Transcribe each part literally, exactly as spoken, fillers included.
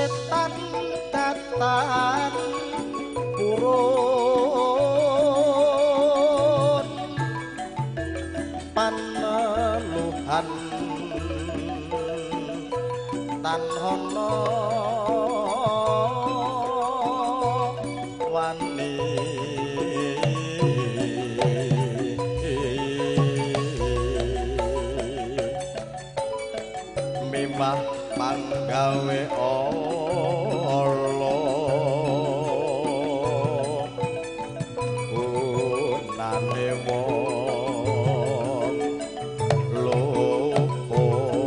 setan katan purun paneluhan tan hono wani mimah panggawe Allah punane wong lopo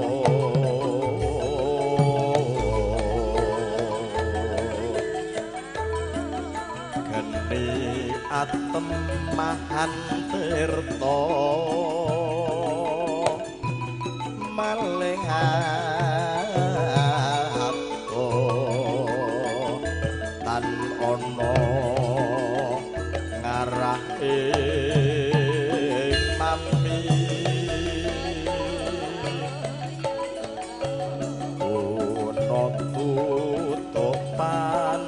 geni atem mahan tirta malehat tan ono ngarah ing mami ono tutupan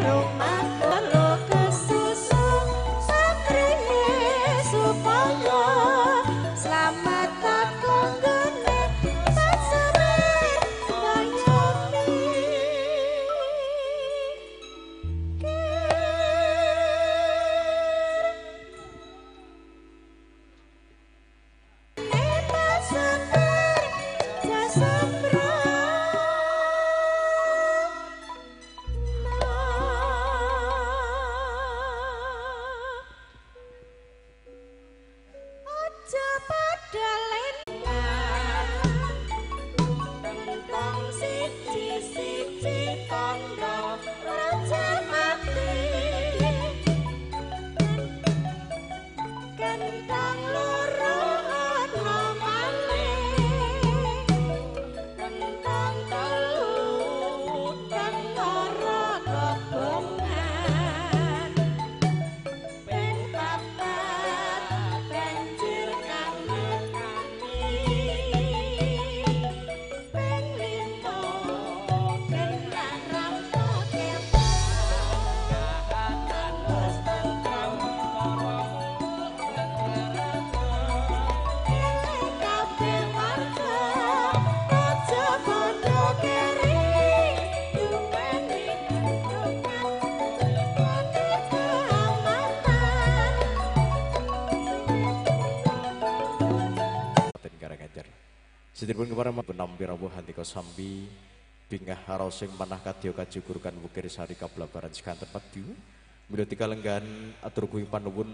Sedheripun kepareng penampi rawuh handika sambi bingah harosing manah kadya kajukurkan wukir sari kablabaran sekanten padu mila tikalenggan atur kuing panuwun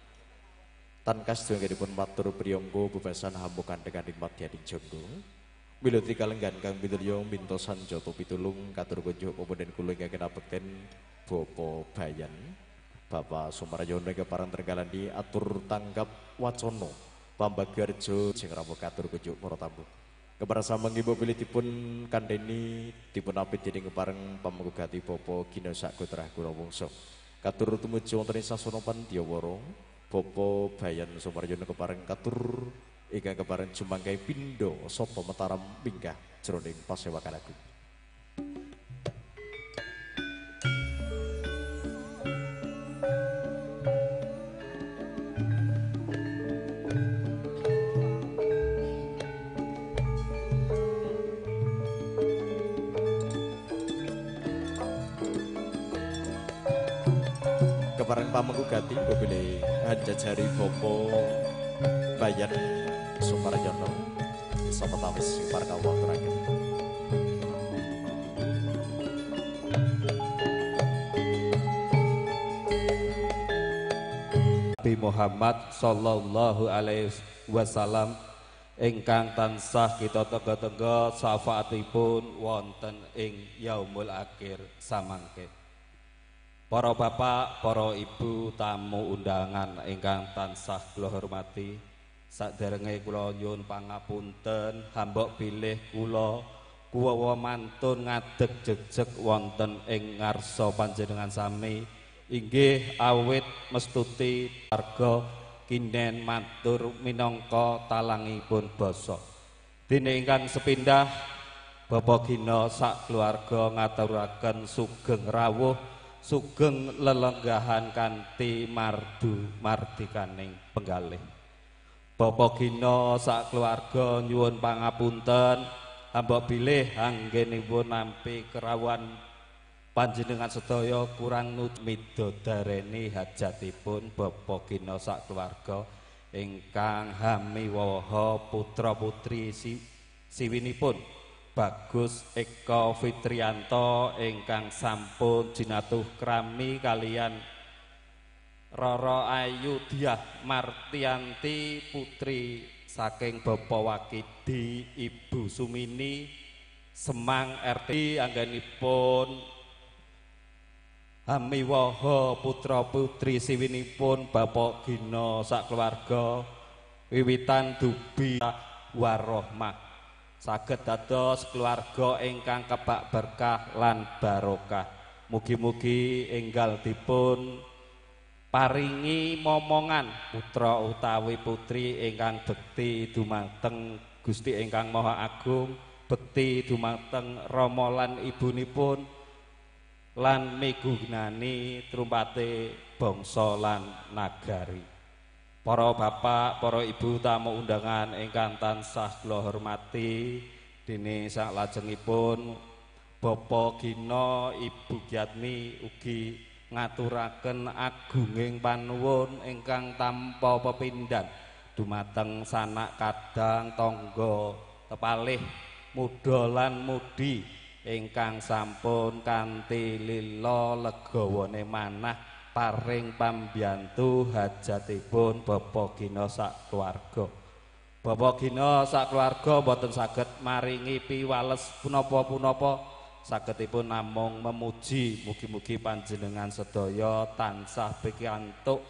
tankas dongengipun matur priyangga bebasan hambukan dening madyaning jangga mila tikalenggan kang pitulya minta sanjata pitulung katur kunjuk pepunden kula ingkang abekten Bapa Bayan Bapak Sumaryono kepareng trenggalani atur tanggap wacana pambagarja sing rawuh katur kunjuk para tamu. Kepareng samangiba pilihipun kandheni dipun apit dening kepareng pamengugati Bapa Gina Sakutra Gurawangsa. Katur tumuju wonten ing sasana Pandiyawara, Bapa Bayan Sumaryono kepareng katur ingkang kepareng jumangkahi pindha sapa Mataram minggah jroning pasewakan agung. Kepareng pamengugati bebele hanjajari Bapa Bayan Sumaryono sapa tawis sing pareng waturaken. Nabi Muhammad sallallahu alaihi wasallam ingkang tansah kita tengga-tengga syafaatipun wonten ing yaumul akhir samangke. Para bapak, para ibu, tamu undangan ingkang tansah kula hormati, saderenge kula nyuwun pangapunten, hambok bilih kula kuwawa mantun ngadeg jegjeg wonten ing ngarsa panjenengan sami, inggih awit mestuti warga kinden matur minangka talangipun basa. Dene ingkang sepindah Bapak Gina sak keluarga ngaturaken sugeng rawuh sugeng lelenggahan kanthi mardu mardikaning penggalih. Bapak Gina sak keluarga nyuwun pangapunten hamba bilih anggenipun nampi kerawuhan panjenengan sedaya kurang midodareni hajatipun Bapak Gina sak keluarga ingkang hamiwaha putra putri si, siwinipun Bagus Eka Fitriyanto ingkang sampun jinatuh krami kalian Roro Ayu Diah Martianti putri saking Bapak Wakidi Ibu Sumini Semang R T anggenipun hamiwaha putra putri siwinipun Bapak Gina sak keluarga wiwitan dubi warohmah saged dados keluarga ingkang kebak berkah lan barokah. Mugi-mugi enggal dipun paringi momongan putra utawi putri ingkang bekti dumateng Gusti ingkang Maha Agung, bekti dumateng rama lan ibunipun, lan migunani trumpate bangsa lan nagari. Para bapak, para ibu tamu undangan ingkang tansah kula hormati, dene salajengipun Bapak Gina, Ibu Giatmi ugi ngaturaken agunging panuwun ingkang tanpa pepindhan dumateng sanak kadang tangga tepalih muda lan mudi ingkang sampun kanthi lila legawane manah paring pambiyantu hajatipun Bapak Gina sak keluarga. Bapak Gina sak keluarga boten saged maringi piwales punapa-punapa, sagedipun namung memuji mugi-mugi panjenengan sedaya tansah pikantuk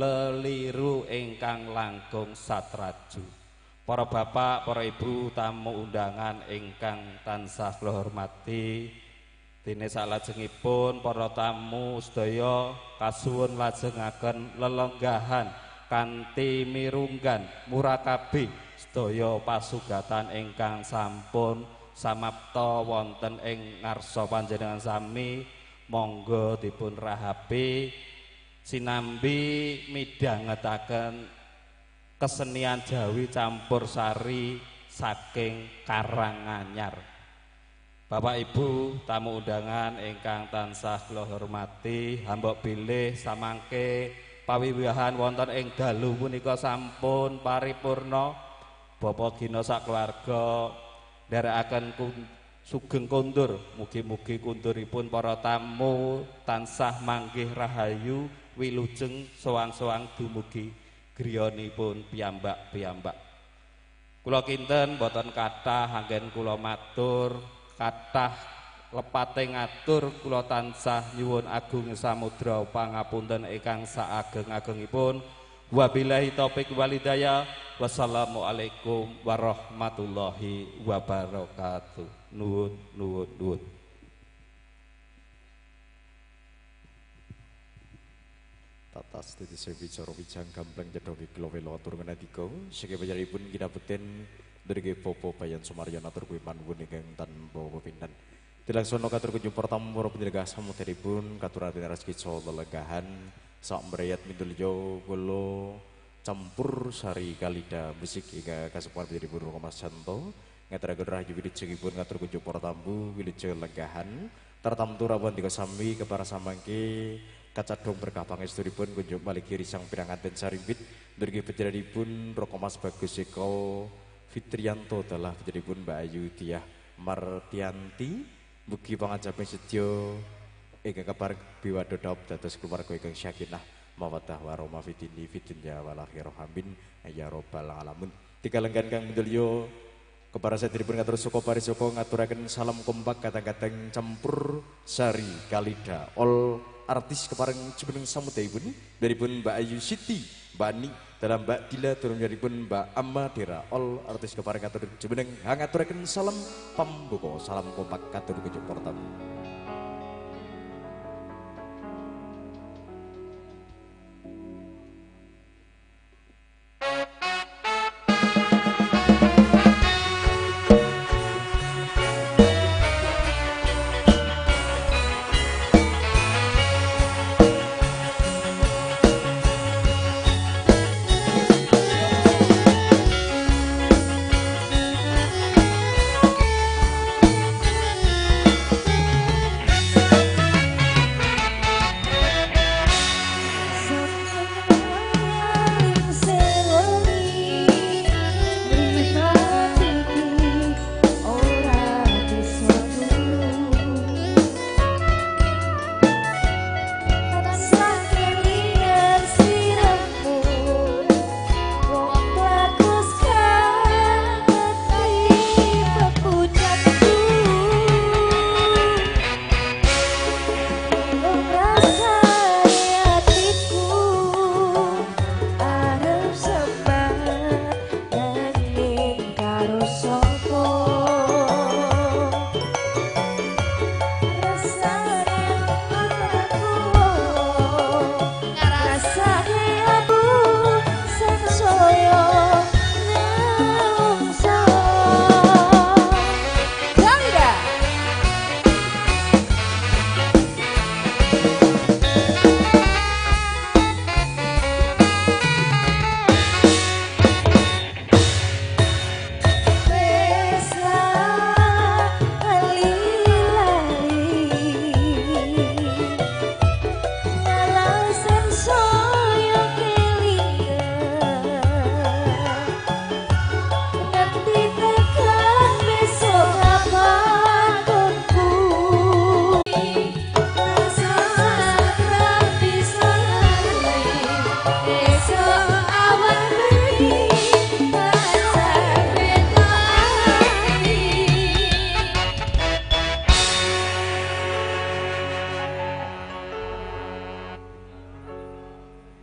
leliru ingkang langkung satraju. Para bapak, para ibu tamu undangan ingkang tansah kula hormati, dene salajengipun para tamu sedaya kasuwun lajengaken lelenggahan kanthi mirunggan murakabi sedaya pasugatan ingkang sampun samapta wonten ing ngarsa panjenengan sami. Monggo dipun rahapi sinambi midhangetaken kesenian Jawi campursari saking Karanganyar. Bapak Ibu tamu undangan ingkang tansah kula hormati, hamba bilih samangke pawiwihan wonten ing dalu punika sampun paripurna. Bapak Gina sak keluarga nderekaken sugeng kundur, mugi-mugi kunduripun para tamu tansah manggih rahayu wilujeng soang-soang dumugi griyanipun piyambak-piyambak. Kula kinten boten kathah anggen kula matur, kathah lepate ngatur kula tansah nyuwun agung samudra pangapunten ingkang saageng-agengipun. Wabillahi taufik walhidayah. Wassalamualaikum warahmatullahi wabarakatuh. Nuwun nuwun nuwun. Tata studi sewicara wijang gambleng jedhoki kula wela atur menadika sing panjenenganipun kinabekten derge popo bayan sumaryan atur kuwi panuwun ingkang tanpa pepindhan. Dilaksana katur kunjung pertama para penyelenggara samuderipun katuraken rezeki saha lelegahan sak mrayat mindulya kula campur sari kalida musik hingga kasepuhan panjenenganipun Mas Santo ngaturaken rahayu wilujengipun ngatur kunjung para tamu wilujeng lenggahan tartamtu rawuh dika sami kepara samangke kacadhong berkah pangestunipun kunjung malih risang piranganten sarimbit nderge panjenenganipun Roko Mas Bagus Eko Fitrianto dalah panjenenganipun Mbak Ayu Diah Martianti. Mugi pangajaping sedya ingkang kabar biwadodop dados keluarga ingkang sakinah mawaddah warahmah fidini fidunya wal akhirah amin ya rabbal alamin. Tiga lenggan kang mendulya kepara saderipun ngatur saka parisaka ngaturaken salam kompak kadang-kadang campur sari kalida all artis kepareng jumeneng samudyaipun daripun Mbak Ayu Siti Bani dalam Mbak Dila turun daripun Mbak Amma Dera all artis kepareng ngatur jumeneng ngaturaken salam pambuka salam kompak katur kunjuk portamu. Thank you.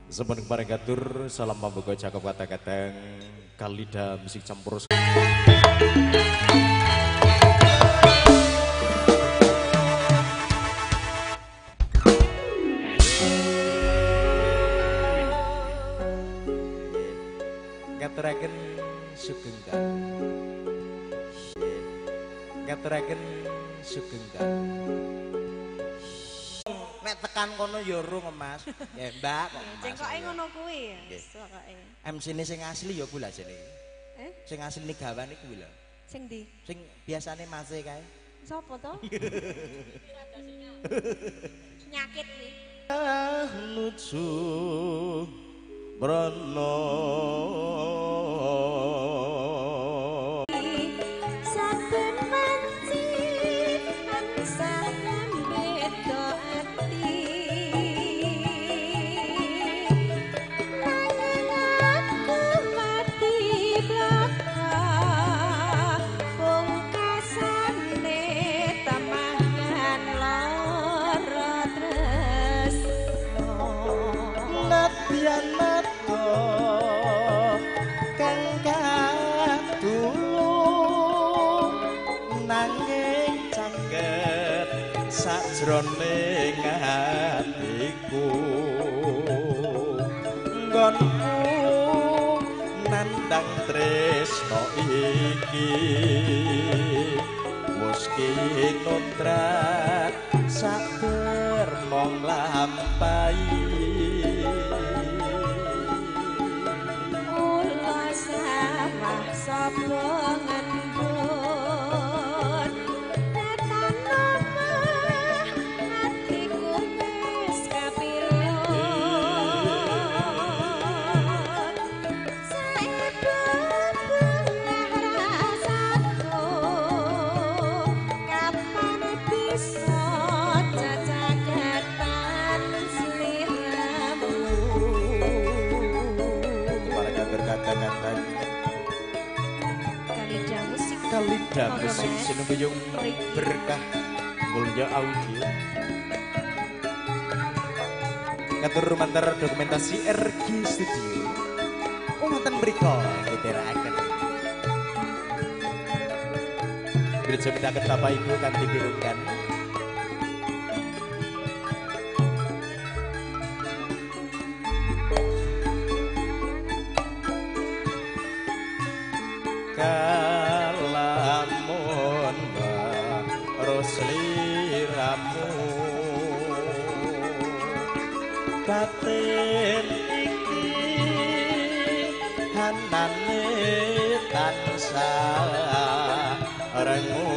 Semen kemarin gatur salam pambuka cakep kata-kata Kalida musik campur. Ngaturaken sugeng ngaturaken sugeng nek tekan kono ya urung Mas. Ya Mbak kok. Cengkoke ngono kuwi ya. Pokoke. M C-ne sing asli ya kuwi lha jene. Eh? Sing asli gawan iku lho. Sing ndi? Sing biasane Mas e kae. Sopo to? Nyakit nih. Nuju Brono sajroning atiku nggonku nandang tresno iki wis kinutrat sabar mong lampahi kula sarah sapa Kalida musik sinungguyung berkah mulia audio ngatur mantar dokumentasi R G Studio wonten mriko ngeteraken Gereja Pitaken Bapak Ibu kanthi pirungkan batin iki hanane tansah rengu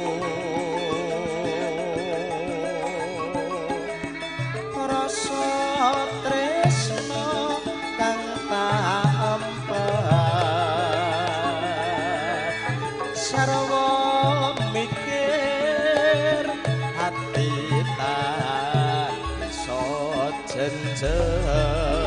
rasa tresno kang tak empet sarwa mikir hati tak iso jenjang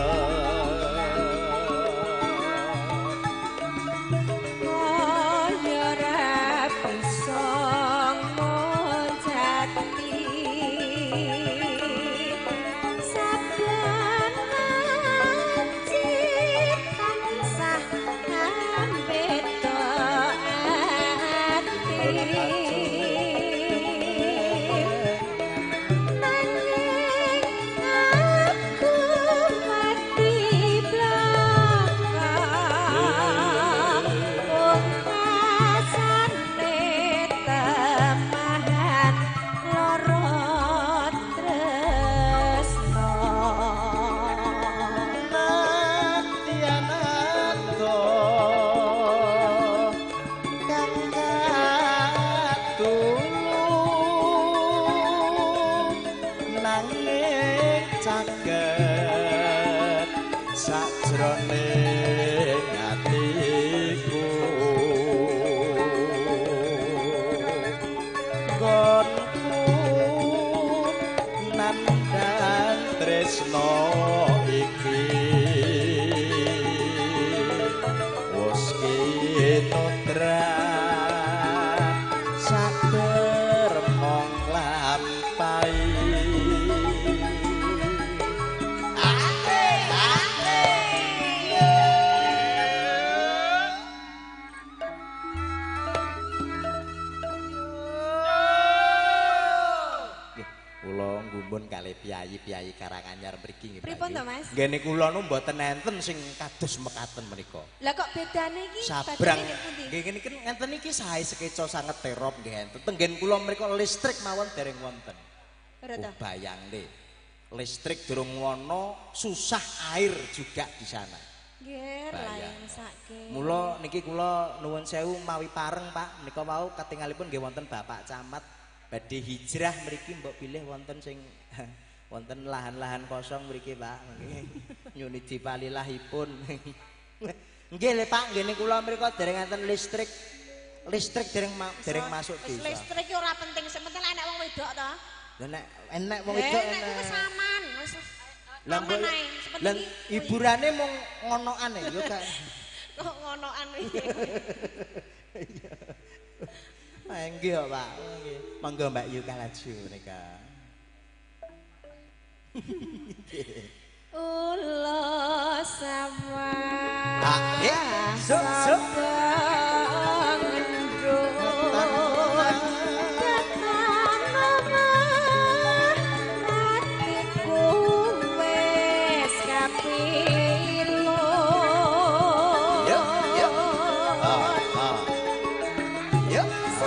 sajroning atiku nggonku nandang tresno iki wis kinutrat sabar mong lampahi ate piyayi-piyayi Karanganyar mriki nggih. Pripun to, Mas? Nggene kula nu mboten enten sing kados mekaten menika. Lah kok bedane iki? Sabrang. Badane pundi? Nggih ngene iki ngenten iki sae sekeca sanget terop nggih enten. Tenggen kula mriku listrik mawon dereng wonten. Ora ta? Oh, bayangke. Listrik durung wono, susah air juga di sana. Nggih, Bayang. lain sake. Mula niki kula nuwun sewu mawi pareng Pak, menika wau katingalipun nggih wonten Bapak Camat badhe hijrah mriki mbok pilih wonten sing wonten lahan-lahan kosong mriki Pak. Nggih. Nyuni dipalilahipun. Nggih le Pak, nggih kula mriku dereng enten listrik. Listrik dereng ma dereng masuk Wis desa. listrik ki ora penting, sementing enek wong wedok to. Lah nek enek wong Eh, wedok nek ku enek. kesaman, wis Lah aman mbok- ae. lah Sepenting iki hiburane mung ngonokan ya yo kan. kok ngonoan iki. Ah nggih Pak. Nggih. Monggo Mbak Yu kalaju nika. Ulo sama. Ah, eh, suk, suk. Yuk, yuk. Ah, ah. Yuk.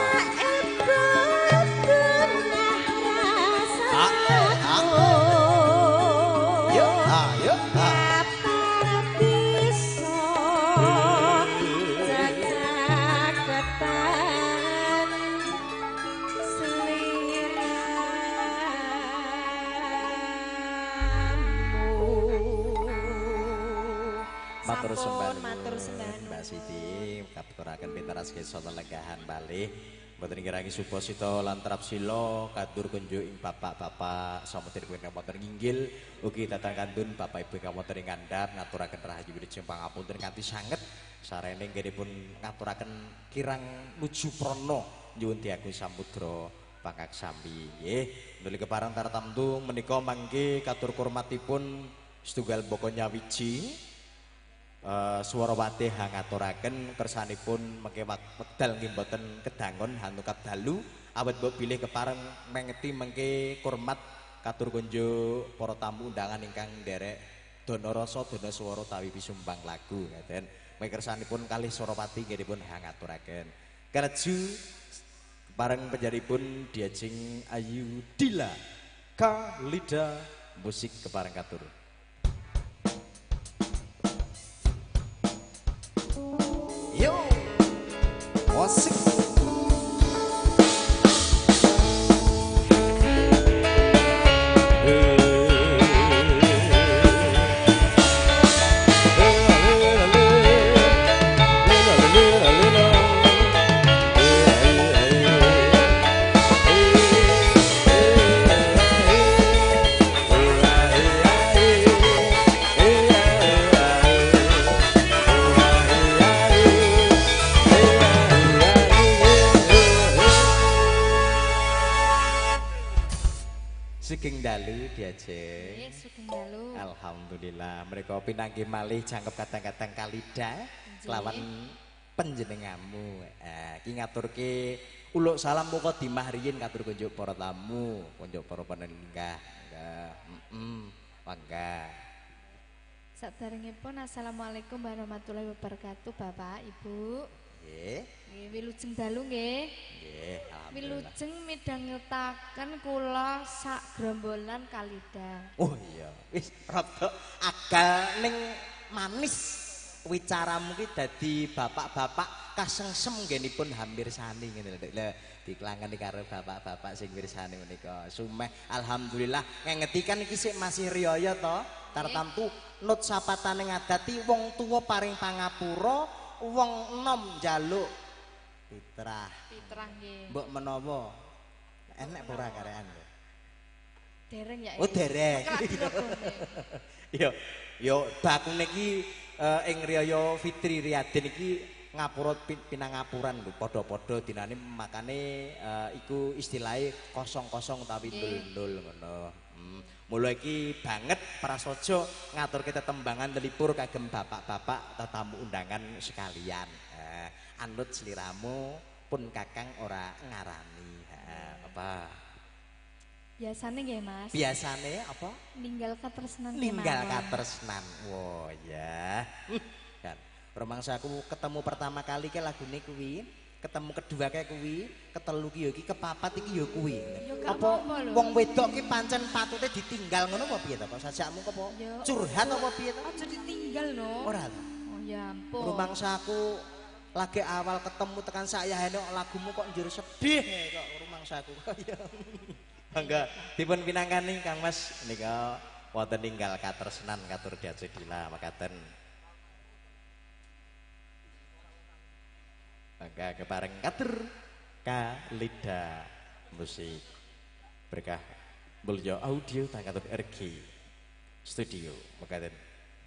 Ah, ah. Yuk, ah, yuk, ah. Matur sembah nuwun, matur sembah Mbak Siti kapturaken pinter askeso lelegahan malih mboten ngirangi suposito lan trapsila kadur kunjuk ing bapak-bapak samutir ingkang wonten inggil ugi datang kandun bapak ibu ingkang wonten ing ngandhap ngaturaken rahayu wilujeng pangapunten kanthi sanget sarene nggenipun ngaturaken kirang nuju prana nyuwun diagung samudra pangaksami nggih nuli kepareng tartamtu menika mangke katur kurmatipun setunggal boko nyawiji Uh, swara wadih ngaturaken kersanipun mengke wekdal nggih mboten kedangon hanukat dalu awet mbok bilih kepareng mengeti mengke kurmat katur kunjuk para tamu undangan ingkang nderek dana rasa dana swara tawi pisumbang lagu ngaten mengke kersanipun kalih Surawati nggih dipun ngaturaken kerju kepareng panjenenganipun diajeng Ayu Dila Kalida musik kepareng katur. Yo, wasik. Sugeng dalu diajeng. Nggih, sugeng dalu. Alhamdulillah mereka pinanggih malih jangkep kadang-kadang Kalida kelawan panjenenganmu. Eh ki ngaturke uluk salam muka dimah riyin katur kunjuk para tamu, kunjuk para panenggah. Enggak. Heeh. Mangga. Saderengipun assalamualaikum warahmatullahi wabarakatuh Bapak Ibu. Nggih. Nggih wilujeng dalu nggih. Nggih, alhamdulillah. Wilujeng midhangetaken kula sak grombolan Kalida. Oh iya, wis rada agal ning manis wicaramu ki dadi bapak-bapak kasengsem nggenipun hampir sani ngene lho. Lah diklangeni karo bapak-bapak sing mirsani menika. Sumeh alhamdulillah ngengetikan iki sik masih riyaya to. Tartamtu nut sapatane ngadati wong tuwa paring pangapura, wong enom njaluk fitrah. Fitrah nggih. Mbok menawa enek apa ora karean lho. Dereng ya. Oh dereng. Yo yo bakune iki uh, ing Riyaya Fitri Riyadin iki ngapura pinangapuran lho padha-padha dinane makane uh, iku istilahe kosong-kosong tapi ndul-ndul ngono. Hmm. Mula iki banget prasaja ngaturke tetembangan telipur kagem bapak-bapak tetamu undangan sekalian. Uh, anut sliramu pun kakang ora ngarani. Uh, apa? Biasane nggih, Mas. Biasane apa? Ninggal katresnan Ninggal kemawon. katresnan. Wo ya. Kan. Rumangsa aku ketemu pertama kali ke lagune kuwi, ketemu kedua kayak kuwi, ketelu ki yo iki, kepapat iki yo kuwi. gak Apa apa-apa lho. wong wedok ki pancen patute ditinggal ngono apa piye to? Kok sajakmu kok apa? Yo. Curhat apa piye to? Aja ditinggal no. Ora to. Oh ya ampun. Rumangsa aku lagi awal ketemu tekan sayahane kok lagumu kok njur sedih kok rumangsaku. Ya. Bangga dipun pinangkani Kang Mas nika wonten ninggal katresnan katur diajodila makaten. Bangga kepareng katur kalida musik berkah mulya audio tangkatur R G studio makaten.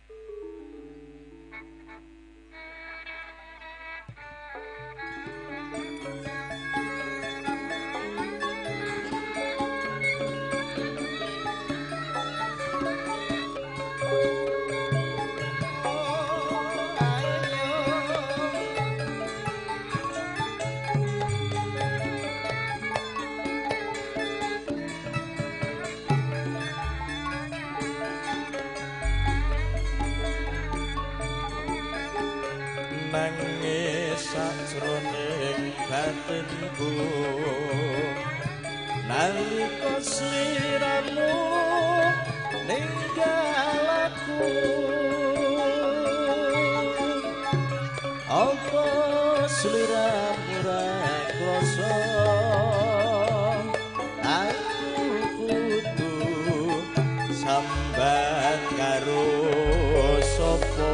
Nangis sajroning batinku nalika sliramu ninggal aku apa sliramu ra krasa aku kudu sambat karo sapa.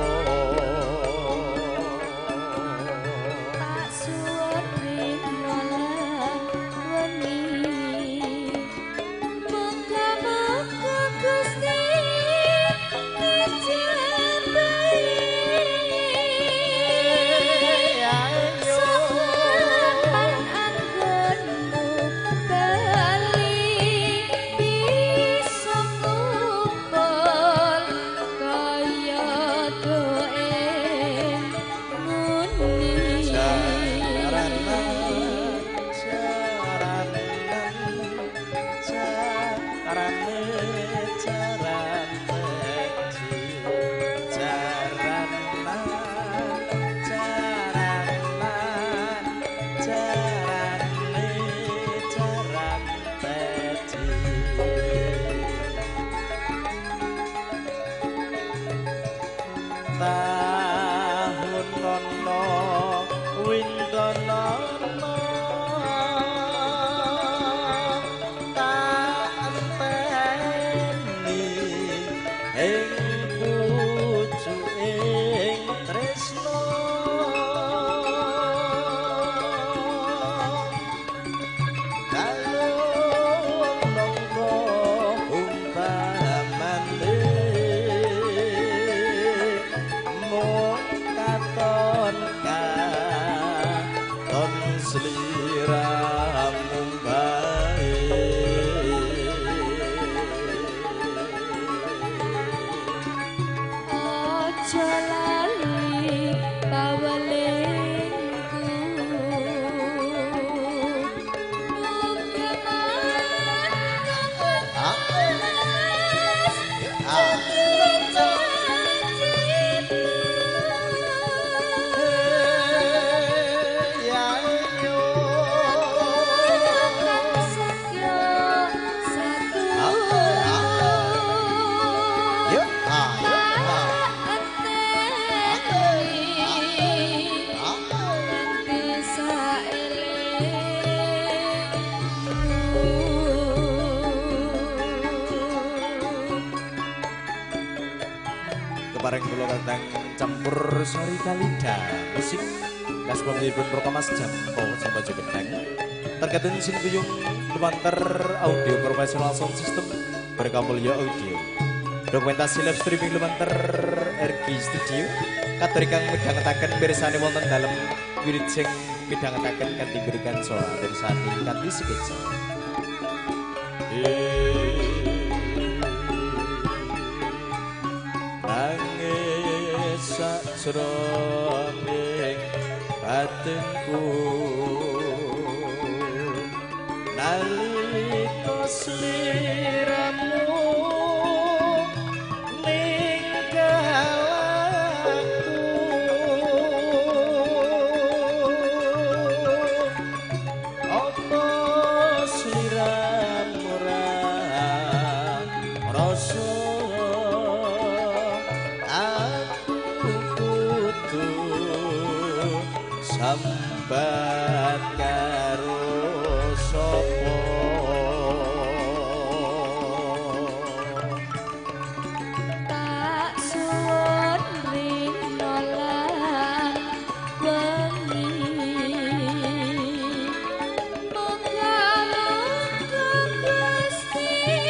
Tahun nono windono tak enteni ing pucuking tresno kalung nongko umpamane katon katon sliramu bae Aja lali bawalengku kepareng kula kandang campur sari kalida musik kas pamilipun Prokamas Jampo sampai Jogeteng terkadang sin kuyung lumantar audio profesional sound system berkamulya audio dokumentasi live streaming lumantar R G Studio katur ingkang midhangetaken pirsani wonten dalem wirid sing midhangetaken kanthi berikan soal dan sani kanthi sketsa nangis sajroning batinku nalika sliramu sambat karo sapa tak suwun rino lan wengi muga-muga Gusti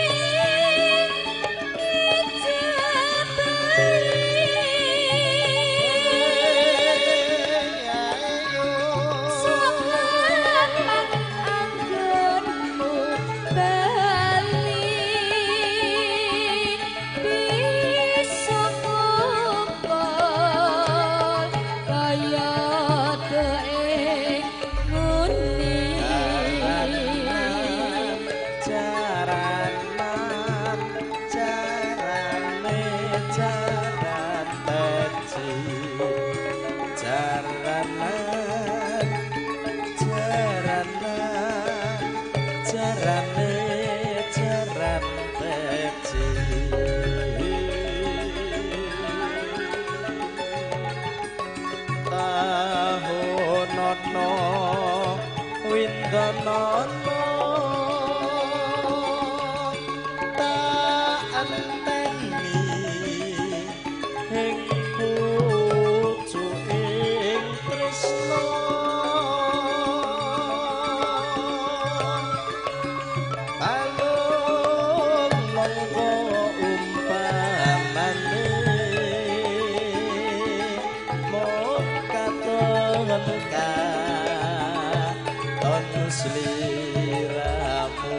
sliramu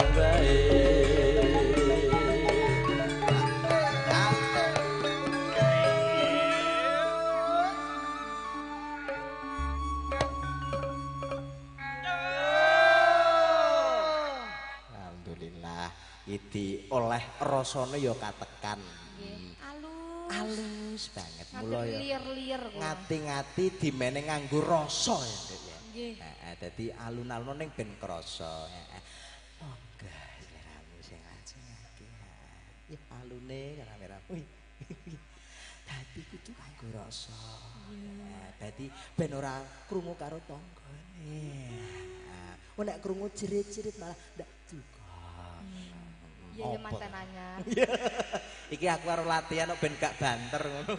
alhamdulillah iki oleh rasane ya katekan alus alus banget mula ya liar-liar ngati-ngati dimene nganggo rasa ya Nduk ya nggih heeh dadi alun-alun ning ben krasa heeh moga sliramu sing lajengake ya alune kameramu dadi kudu nganggo rasa heeh dadi ben ora krungu karo tanggane heeh nek krungu jerit-jerit malah ndak juga iya ya mantan anyar iki aku karo latihan kok ben gak banter ngono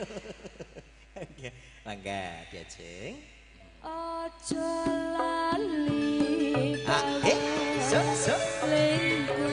ya langga diajeng aja lali ah eh so so lingku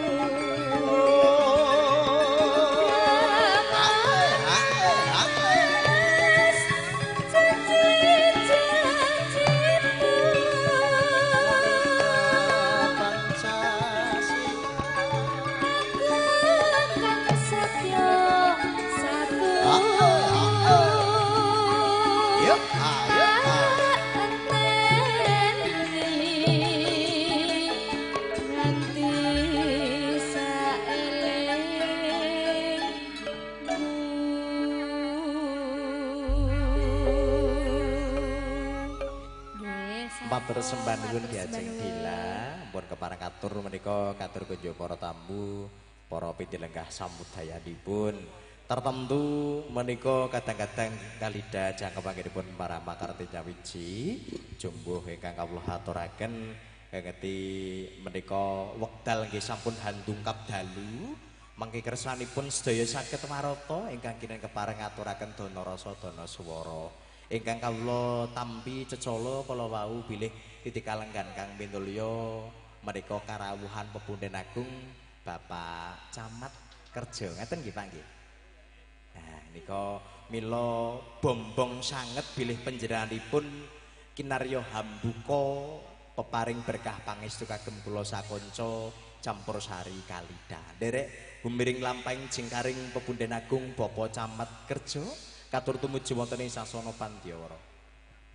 matur sembah nuwun diajeng Dila ampun kepareng katur menika katur kunjuk para tamu para pitilenggah samudayanipun tertentu menika kadang-kadang kalida jangkepangipun para makartinya wiji jumbuh ingkang kawula aturaken ngeti menika wekdal nggih sampun handungkap dalu mangke kersanipun sedaya saged warata ingkang kinten kepareng aturaken dana rasa dana swara ingkang kawula tampi cecala kala wau bilih titik kalenggan Kang Pintulya menika karawuhan Pepunden Agung Bapak Camat Kerja ngeten nggih Pak nggih. Nah nika mila bombong sanget bilih panjenenganipun kinarya hambuka peparing berkah pangestu kagem kula sakanca Campursari Kalida. Nderek gumiring lampahing jingkaring Pepunden Agung Bapak Camat Kerja katur tumuju wonten ing sasana Pandiyawara.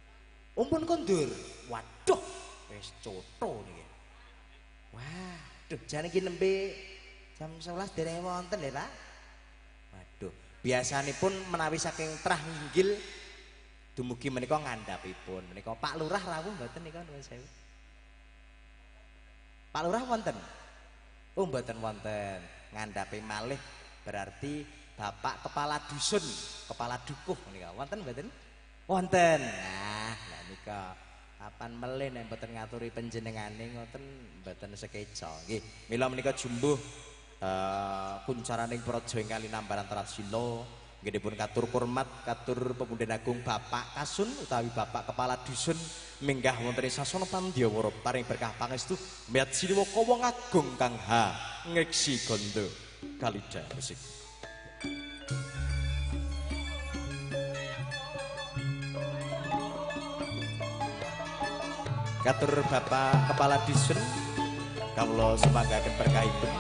Umpun kondur. Waduh, wis cotho niki. Wah, Waduh, jane iki nembe jam sebelas dereng wonten lho, Pak. Waduh, biasanipun menawi saking trah nginggil dumugi menika ngandhapipun. Menika Pak Lurah rawuh mboten nika nuwun sewu. Pak Lurah wonten? Oh, mboten wonten. Ngandhape malih berarti Bapak kepala dusun, kepala dukuh menika. Wonten mboten? Wonten. Nah, lah nika kapan melih nek mboten ngaturi panjenengane ngoten mboten sekeca. Nggih, mila menika jumbuh uh, kuncaraning praja ingkang linambaran Trasila nggih dipun katur hormat katur Pemunden Agung Bapak Kasun utawi Bapak Kepala Dusun minggah wonten ing sasana Pandiyawara paring berkah pangestu miyat siniwaka wong agung kang ha ngreksi gondo kalida musik. Katur Bapak Kepala Dusun kawula semanggaken berkahipun.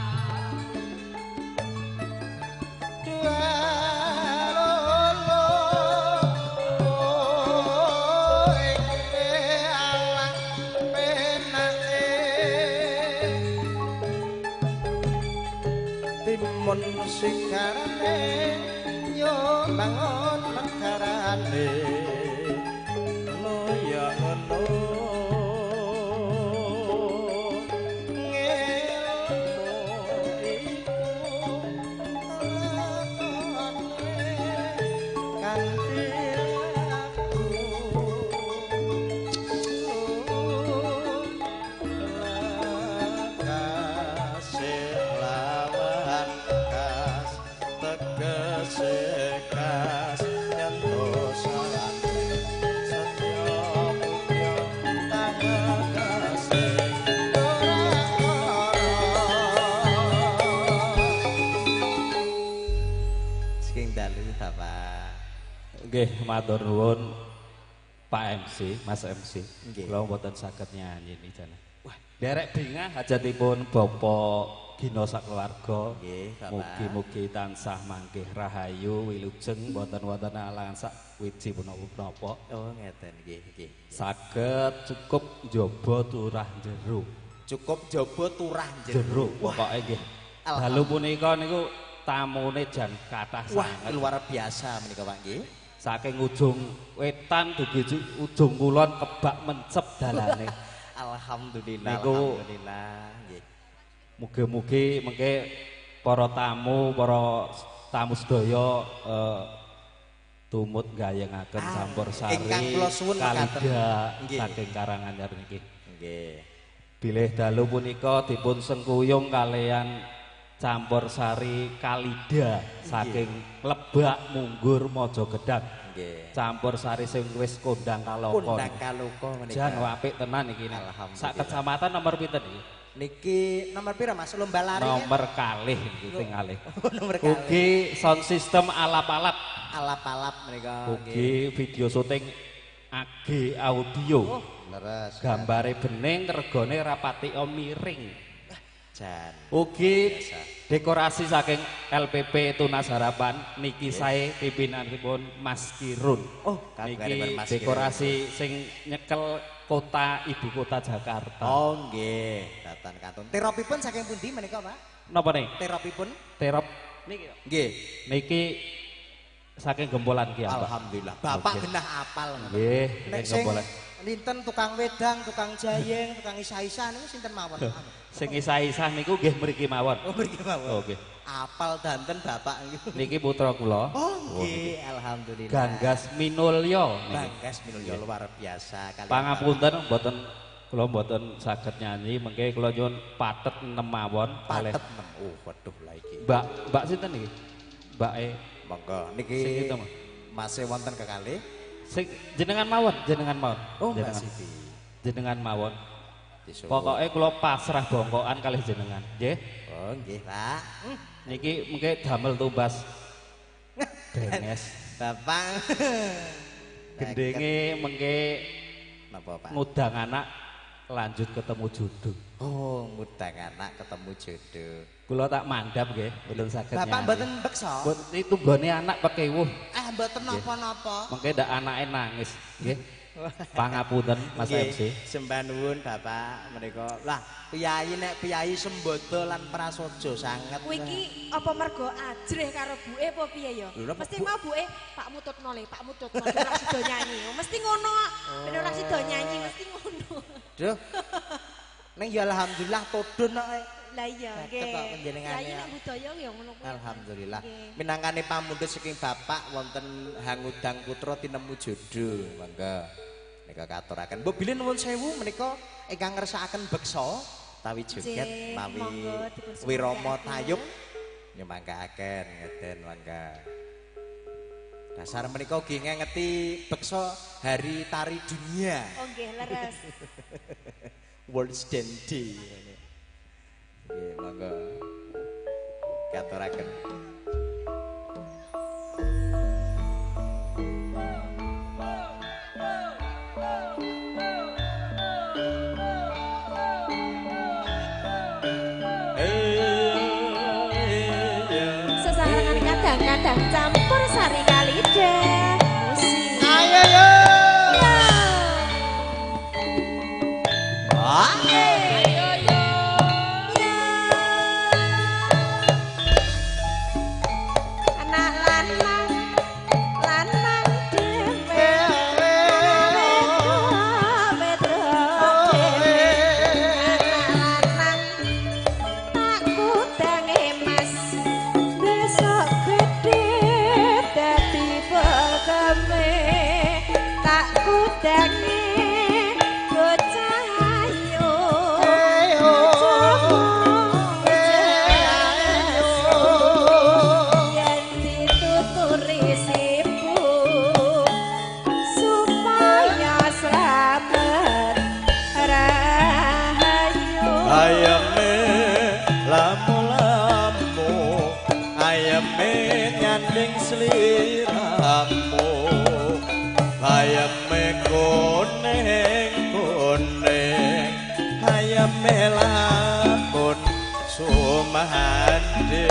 Timun sikarane yo bangun negarane loya ngono Nggih, matur nuwun Pak M C, Mas M C. Nggih. Kula mboten saged nyanyi niki jane. Wah, derek bingah hajatipun Bapak Gina sakeluarga. Nggih, Bapak. Mugi-mugi tansah mangkih rahayu wilujeng mboten wonten alangan sak wiji punapa-punapa. Oh, ngeten nggih, nggih. Saged cukup njaba turah jero. Cukup jaba turah Jero jero. pokoke nggih. Alhamdulillah. Dalu punika niku tamune jan kathah Wah, sanget. luar biasa menika Pak nggih. Saking ujung wetan dugi ujung kulon kebak mencep dalane. Alhamdulillah, Niku- alhamdulillah nggih. Mugi-mugi mengke para tamu, para tamu sedaya eh, tumut gayengaken Ah, campur sari ingkang kula suwun mekaten. kalida Nggih. saking Karanganyar niki. Nggih. Bilih dalu punika dipun sengkuyung kalian campur sari kalida saking Lebak Munggur Mojogedang. Nggih. Campur sari sing wis kondang kaloko. Kondang kaluka menika. Jan apik tenan iki. Alhamdulillah. Sak kecamatan nomor pinten iki? Niki nomor pira Mas? Lomba lari. Nomor kalih niki ping kalih. Nomor kali. Ugi sound system alap-alap. Alap-alap menika. Ugi video syuting A G audio. Leres. Gambare bening regane rapati miring. Jan. Ugi Biasa. dekorasi saking L P P Tunas Harapan niki sae pimpinanipun Mas Kirun. Oh, kabaripun Niki Mas dekorasi sing nyekel kota ibu kota Jakarta. Oh nggih, datan katun. Teropipun saking pundi menika, Pak? Napa nih? Teropipun? Terop niki. Nggih. Niki saking gembolan ki Mbak. Alhamdulillah. Bapak Oke. genah apal ngoten. Nggih, Nek saking sing gembolan. linten tukang wedang, tukang jayeng, tukang isa-isa niku sinten mawon? Sing isah-isah niku nggih mriki mawon. Oh, mriki mawon. Oke. Apal danten Bapak niku. Niki putra kula. Oh, nggih, alhamdulillah. Ganggas Minulya niki. Banggas minulya luar biasa kali. Pangapunten mboten kula mboten saged nyanyi, mengke kula nyuwun patet enem mawon kalih patet nem. Oh, waduh lah iki. Mbak Mbak sinten niki? Mbak E Monggo sing niki itu mah. masih wonten kekalih. Sing jenengan mawon, jenengan mawon. Oh, Mbak jenengan. Siti. Jenengan mawon. Disuwun. Pokoknya kula pasrah bongkokan kalih jenengan, nggih. Oh, nggih, Pak. Hmm. Niki mengke damel tumbas Denges. Bapak. Gendenge mengke Napa, Pak? ngudang anak lanjut ketemu jodoh. Oh, ngudang anak ketemu jodoh. Kula tak mandap nggih, mboten saged nyanyi. Bapak mboten beksa? Mboten itu nggone anak pekewuh. Eh, mboten napa-napa. Mengke ndak anake nangis, nggih. Pangapunten Mas M C. Sembah nuwun Bapak menika. Lah, piyayi nek piyayi sembodo lan prasaja sanget. Kuwi iki apa mergo ajrih karo buke apa piye ya? Mesti mau buke Pak Mututno le, Pak Mututno ora sida nyanyi. Mesti ngono. Ben ora sida nyanyi mesti ngono. Duh. Ning ya alhamdulillah todon kok. Lah iya nggih. Kok panjenengane. Yayi nek budaya ya ngono kuwi. Alhamdulillah. Minangkane pamundhut saking Bapak wonten Hangudang Putra tinemu jodoh. Mangga. Nika katuraken. Mbok bilih nuwun sewu menika ingkang ngersakaken beksa tawi joget mawi wirama tayub nyemangkaken ngeten mangga. Dasar menika ugi ngengeti beksa hari tari dunia. Oh nggih leres. World Dance Day. Nggih mangga. Katuraken. Sesarengan kadang-kadang campur sari kalida musik. Ayo yo. Ayo yo. Anak lanang lanang dhewe wedok dhewe anak lanang tak kudange mas besok gede dadi pegame tak kudange bocah ayu yen dituturi sibu supaya slamet rahayu Ayame lamu-lamu ayame nyanding sliramu ayame kuning-kuning ayame lamun sumahande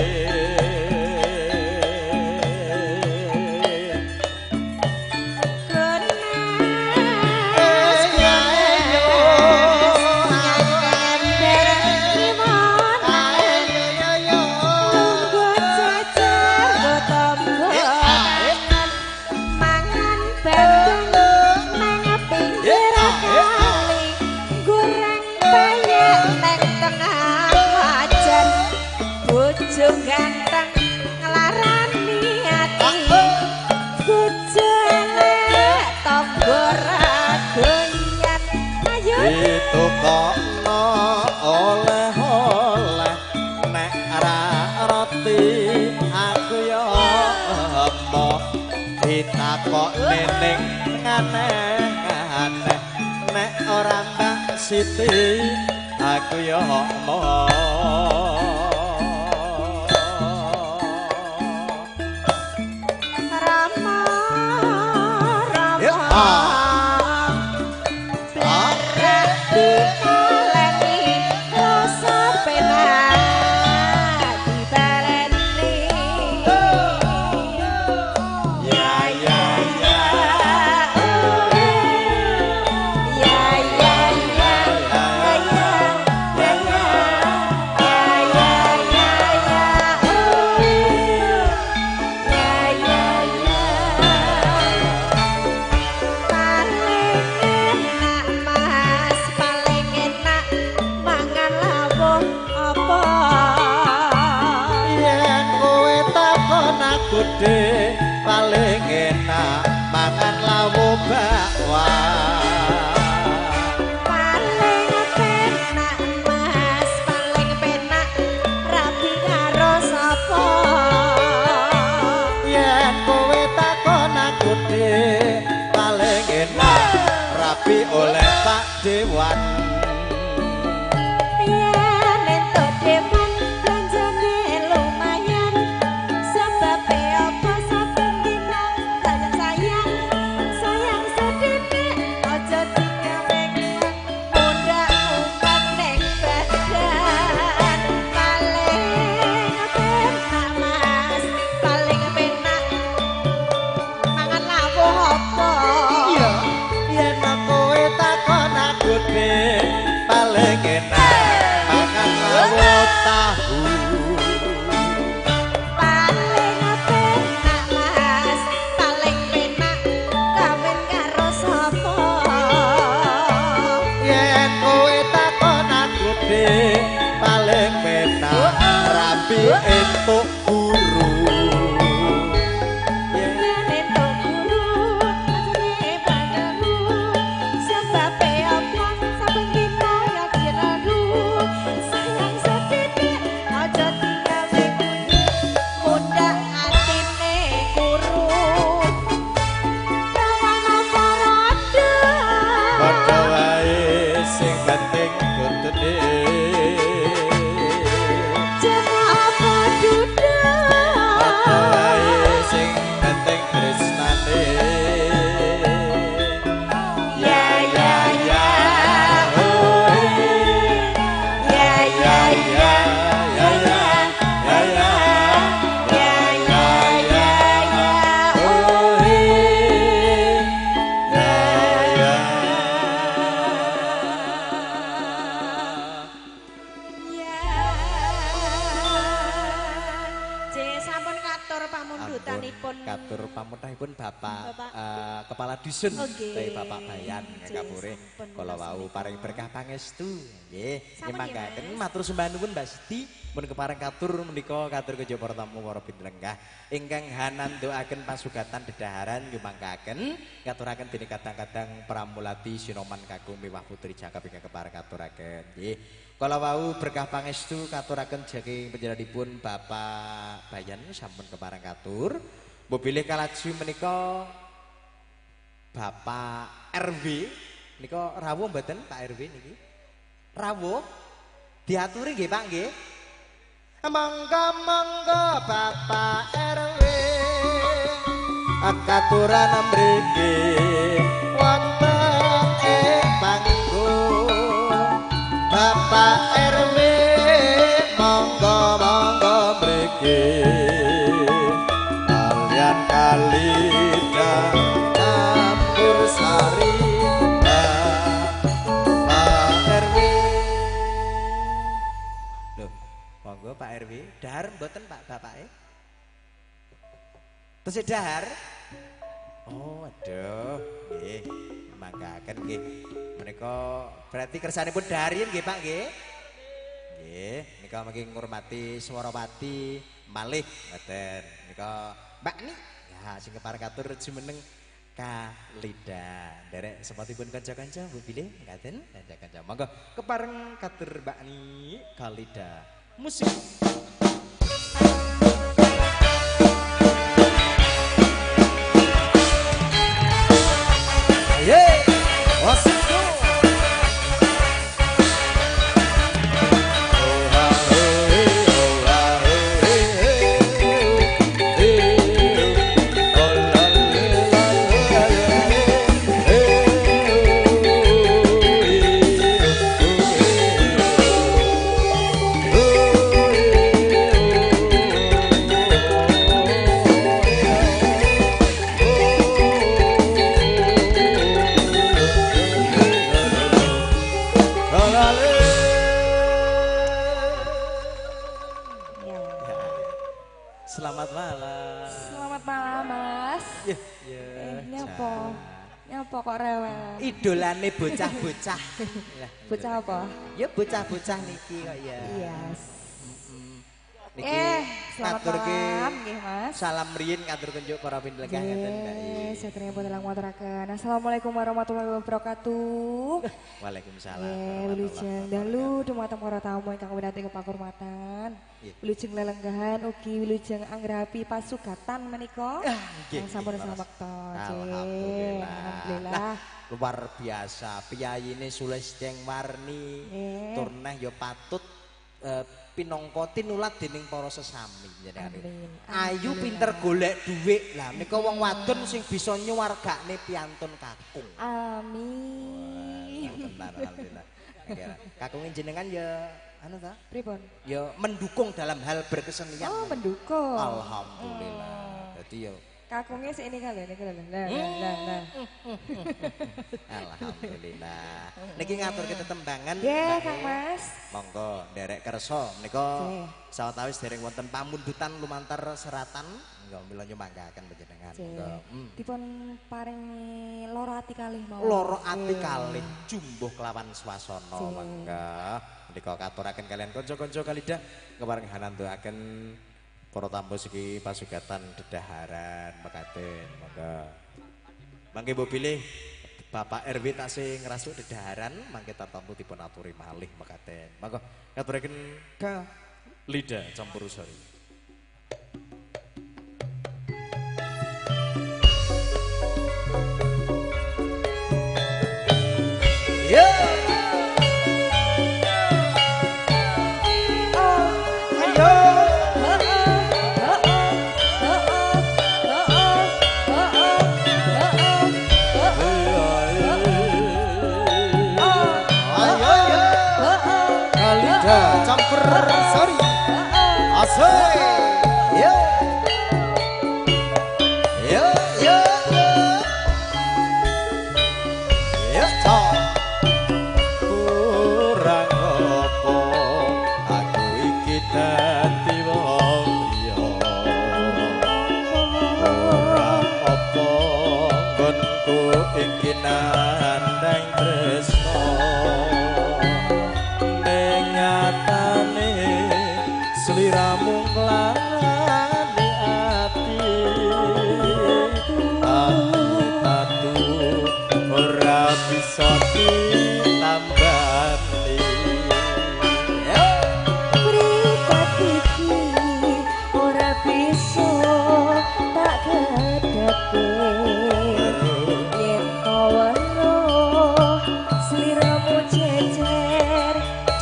ganteng ngelarani hati bojo elek tangga ragoyan ayo ditukokno oleh-oleh nek ra roti aku yo emoh ditakokne ning aneh-aneh nek ora Mbak Siti aku yo emoh Rama Rama dibaleni rasa penak dibaleni ya ya ya ya ya ya gede paling enak makan lawo bakwan paling penak mas paling penak rapi karo sapa yen kowe takon aku de paling enak rapi oleh Pak Dewan yen entuk dewan belanjane lumayan sebab apa saben dina sayang sayang sayang sedidik aja digawe mudah umpan ning badan paling penak mas paling penak mangan lawuh apa iya yen bahu. Paling penak Mas, paling penak kawin karo sapa? Yen kowe takon aku Dik, paling penak rapi entuk guru. Yen entuk guru, ajane padaku, sebabe apa saben dina ya diragu. Sayang setitik aja tinggal mengkudu, mudah atine guru. Rawana parada. Padha wae sing penting kutune. Jangan apa duda. Padha wae sing penting tresnane. Ya ya ya. Oh, Ya ya ya. ya ya ya ya Ya ya ya ya. oh ya ya. J sampun katur pamundutanipun. Katur pamutahipun Bapak Bapak. eh, Kepala Dusun Oke. dari Bapak Bayan J, ngapure sampun kala wau paring berkah pangestu nggih Sampun, nyemanggaken ya, Mas. matur sembah nuwun Mbak Siti mun kepareng katur menika katur kejo para tamu para pinlenggah ingkang hanandoaken pasugatan dedaharan nyumangkaken ngaturaken dene kadang-kadang pramulati sinoman kakung mewah putri jangkap ingkang kepareng katuraken nggih kala wau berkah pangestu katuraken saking panjenenganipun Bapak Bayan sampun kepareng katur mbok bilih kalaju menika Bapak R W nika rawuh mboten Pak R W niki? Rawuh diaturi nggih Pak nggih. Monggo-monggo Bapak R W akaturan mriki wonten ing panggung Bapak R W monggo-monggo mriki kalian kalida campur sari Pak R W. Loh, monggo Pak R W. Dahar mboten Pak bapake? Tesih dahar? Oh, aduh. Nggih, mangkaken nggih. Menika berarti kersanipun daharin nggih Pak nggih? Nggih, nika mangke ngurmati Swarawati malih mboten. Nika Mbak Ni. Ya, sing kepareng katur jumeneng Kalida. Derek sepatipun kanca-kanca Bu bilih ngaten kanca-kanca. Monggo kepareng katur Mbak Ni Kalida. Musik. Yeah, what's it do? Selamat malam. Selamat malam, Mas. Ya, ya. Eh, nyapa? Nyapa kok rewel? Idolane bocah-bocah. Lah, Bocah apa? ya bocah-bocah niki kok ya. Iya. Niki Eh, selamat ngaturke malam, nggih, Mas. Salam riyin ngatur kunjuk para pinlenggah ngaten Mbak. Nggih, satrene pun telang maturaken. Assalamualaikum warahmatullahi wabarakatuh. Waalaikumsalam. Nggih, warahmatullahi wilujeng dalu dumateng para tamu ingkang winanti kepakurmatan. Iya. Wilujeng lelenggahan ugi wilujeng angrapi pasugatan menika. Ah, nggih, Yang sampun nggih, samekta. Alhamdulillah. Alhamdulillah. Luar biasa piyayine Sulisteng Warni Nggih. tur neh ya patut eh, pinangka tinulat dening para sesami jenengane. Amin. Ayu Alhamdulillah. pinter golek dhuwit. Lah menika wong wadon sing bisa nyuwargane piantun kakung. Amin. Tenan alhamdulillah. Nggih. Kakung jenengan ya anu ta? Pripun? Ya mendukung dalam hal berkesenian. Oh, mendukung. Alhamdulillah. Jadi ya kakungnya sih ini kali ini kali. Lah lah lah. Alhamdulillah. Niki ngatur kita tembangan. Nggih, Kang Mas. Monggo nderek kersa menika sawetawis dereng wonten pamundutan lumantar seratan. Enggak mila nyumanggaken panjenengan. Monggo. Dipun paringi loro ati kalih mawon. Loro ati kalih jumbuh kelawan swasana mangga. Menika katuraken kalian kanca-kanca kalidah kepareng hanantuaken para tamu segi pasugatan dedaharan mekaten mangga. Mangke mbok pilih Bapak R W tasih ngrasuk dedaharan mangke tamu dipun aturi malih mekaten. Mangga katuraken ka Lida Campurusari. Yeah. Campurusari asik yo yo yo yo yo kurang apa aku iki dadi wong liya kurang apa gonku iki nandang tresno sliramu nglani ati ati ora bisa ditambani pripatiki ora bisa tak gedheke yen kono sliramu jejer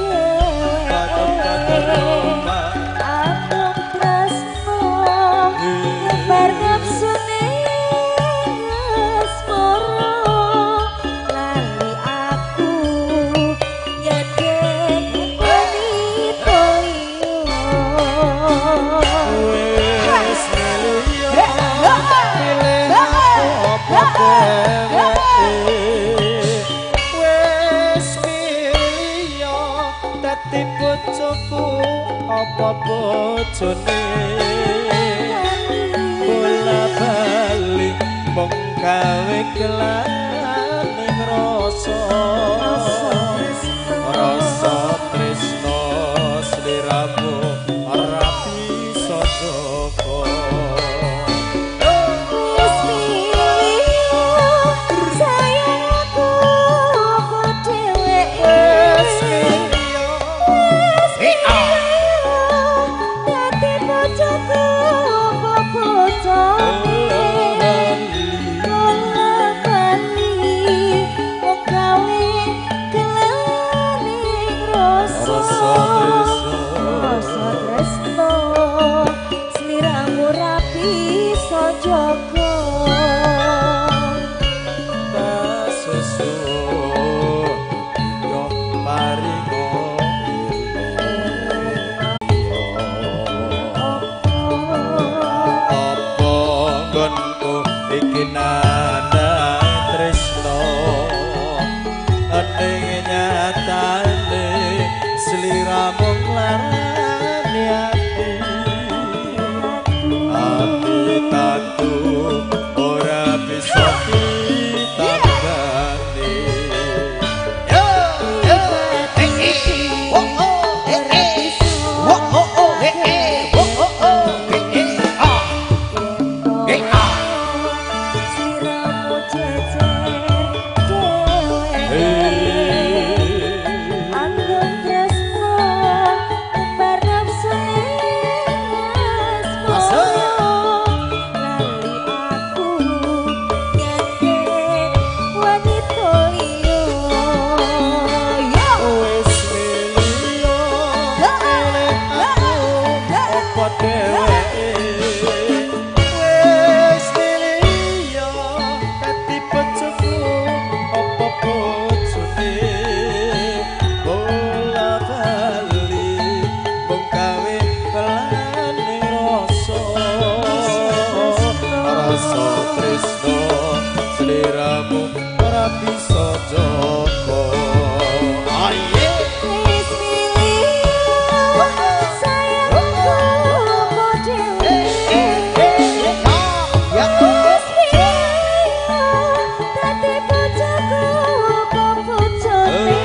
dhewe apa bojone bola bali mung gawe kelaning rasa rasa tresno sliramu ora bisa joko sliramu nglani ati ati tatu tresno sliramu ora bisa joko aye Wis milih sayangku kok dhewe ya Wis milih dadi bojoku kok bojone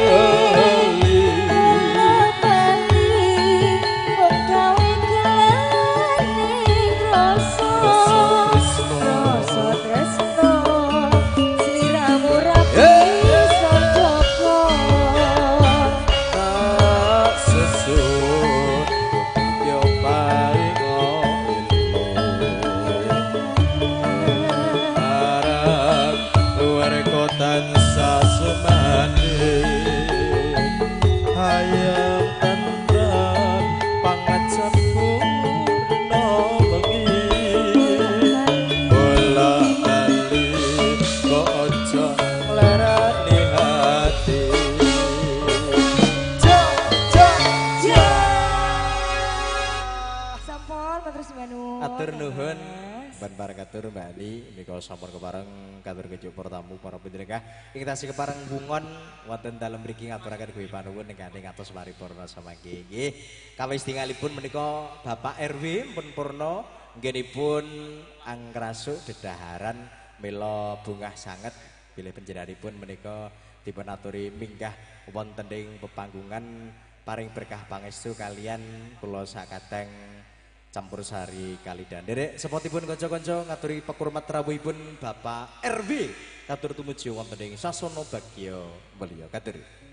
Katur Mbak Ali menika sampun kepareng katur kejuk tamu para pendherek ing tasih kepareng bungon wonten dalem mriki ngaturaken kuwi panuwun ingkang ngatos paripurna samangke nggih kawis tingalipun menika Bapak R W pun purna nggenipun angkrasuk dedaharan mila bungah sanget bilih panjenenganipun menika dipun aturi minggah wonten ing pepanggungan paring berkah pangestu kalian kula sakadang campur sari kalidan derek sepotipun kanca-kanca ngaturi pekurmat rawuhipun Bapak R W katur tumuju wonten ing sasana bagya mulya katur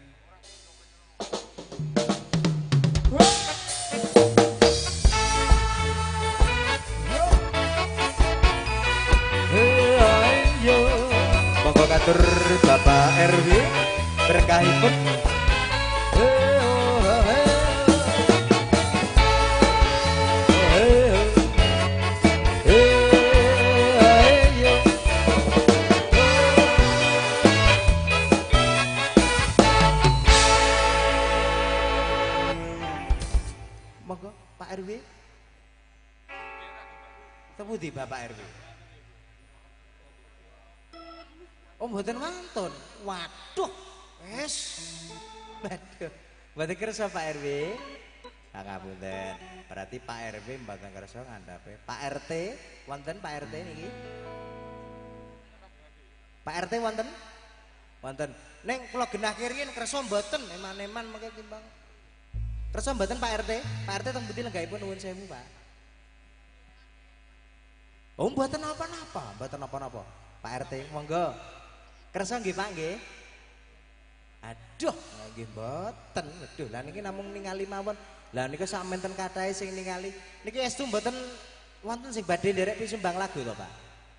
monggo katur Bapak R W berkahipun R W Tepudi Bapak R W Oh mboten wonten waduh wes waduh mboten kersa Pak R W pangapunten berarti Pak R W mboten kersa ngandhape Pak R T wonten Pak R T niki Pak R T wonten wonten ning kula genah kiriyen kersa mboten eman-eman mengke timbang kersa mboten Pak R T Pak R T teng pundi lenggahipun nuwun sewu Pak Oh mboten napa-napa mboten napa-napa Pak R T monggo kersa nggih Pak nggih aduh nggih mboten aduh lah niki namung ningali mawon lah niku samenten kathahe sing ningali niki estu mboten wonten sing badhe nderek pisumbang lagu to Pak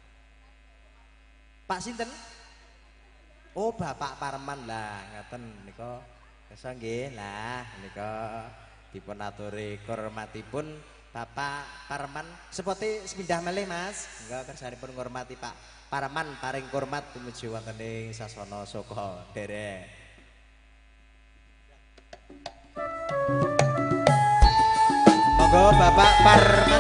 Pak sinten Oh Bapak Parman lah ngaten nika kersa nggih lah nika dipun aturi kurmatipun Bapak Parman seperti sepindah malih Mas enggak kersanipun ngurmati Pak Parman paring kurmat tumuju wonten ing sasana saka derek monggo Bapak Parman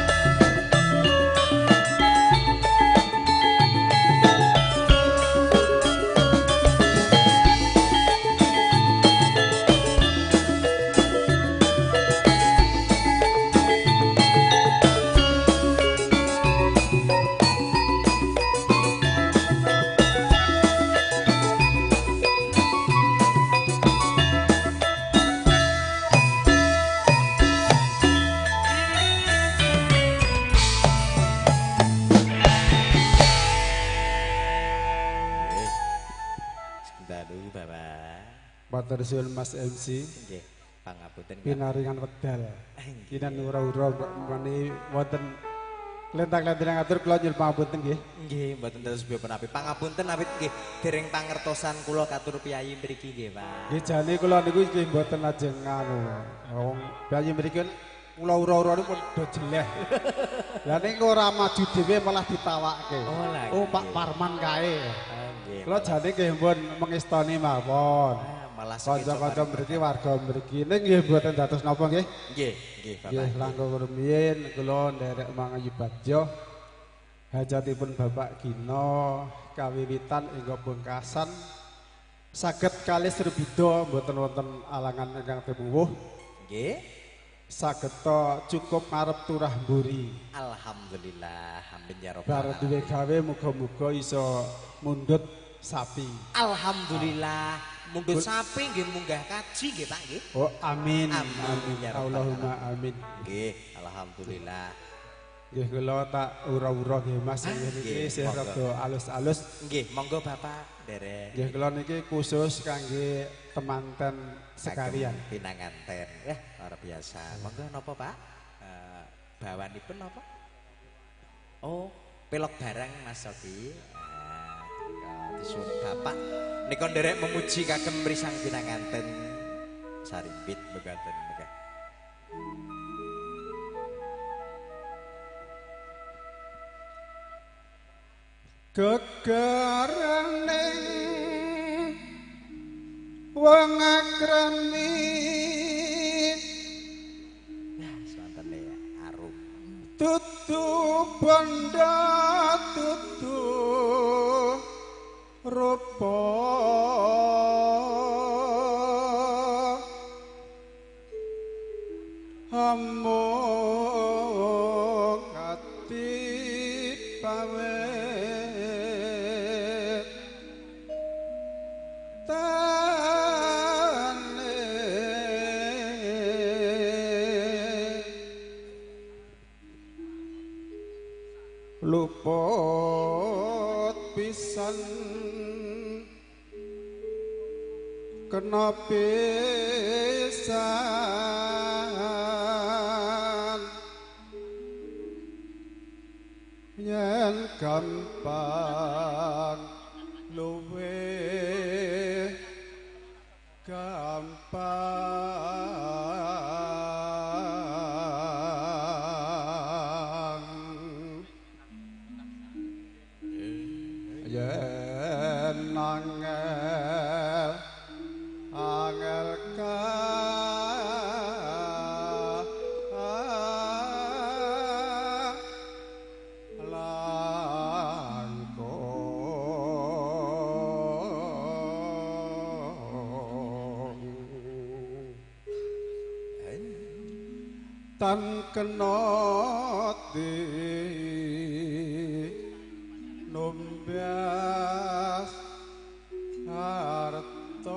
Matur suwun Mas M C. Nggih, pangapunten. Pinaringan wekdal. Kinan ura-ura mani wonten lentang-lentang ngatur kula nyuwun pangapunten nggih. Nggih, mboten terus piye penapi. Pangapunten awit nggih dereng pangertosan kula katur piyayi mriki nggih, Pak. Nggih jane kula niku nggih mboten lajeng anu. Wong piyayi mriki kula ura-ura niku do jeleh. Lah ning ora maju dhewe malah ditawakke. Oh, lah. Oh, Pak Parman kae. Nggih. Kula jane nggih pun mengestoni mawon. Malah kanca-kanca mriki warga mriki ning nggih mboten dados napa nggih? Nggih, nggih Bapak. Nggih langkung rumiyin kula nderek mangayu badya hajatipun Bapak Gino kawiwitan ingga pungkasan saged kalih Srebida mboten wonten alangan ingkang tinuwuh. Nggih. Sageta cukup ngarep turah mburi. Alhamdulillah, amin ya rabbal Bar alamin. duwe gawe muga-muga iso mundhut sapi. Alhamdulillah, mundhut sapi nggih munggah kaji nggih Pak nggih. Oh amin. Amin ya rabbal Allahumma amin. Nggih, alhamdulillah. Nggih kula tak ura-ura nggih Mas Ah, nggih niki nggih, isih monggo. rada alus-alus. Nggih, monggo Bapak derek. Nggih kula niki khusus kangge temanten sekalian. Pinanganten. Eh, luar biasa. Monggo napa Pak? Eh, bawanipun napa? Oh, pelok barang Mas Sofi. Eh, disuwun Bapak nika nderek memuji kagem mrisang pinanganten sarimbit begaten megah. Gegaraning wong akrami Nah, swantene arum. tutu bondo tutu rupa amung ati pawet tane luput pisan kena pisan yen gampang luwe gampang yen angel angel ka langkung tan kenoti numbias harta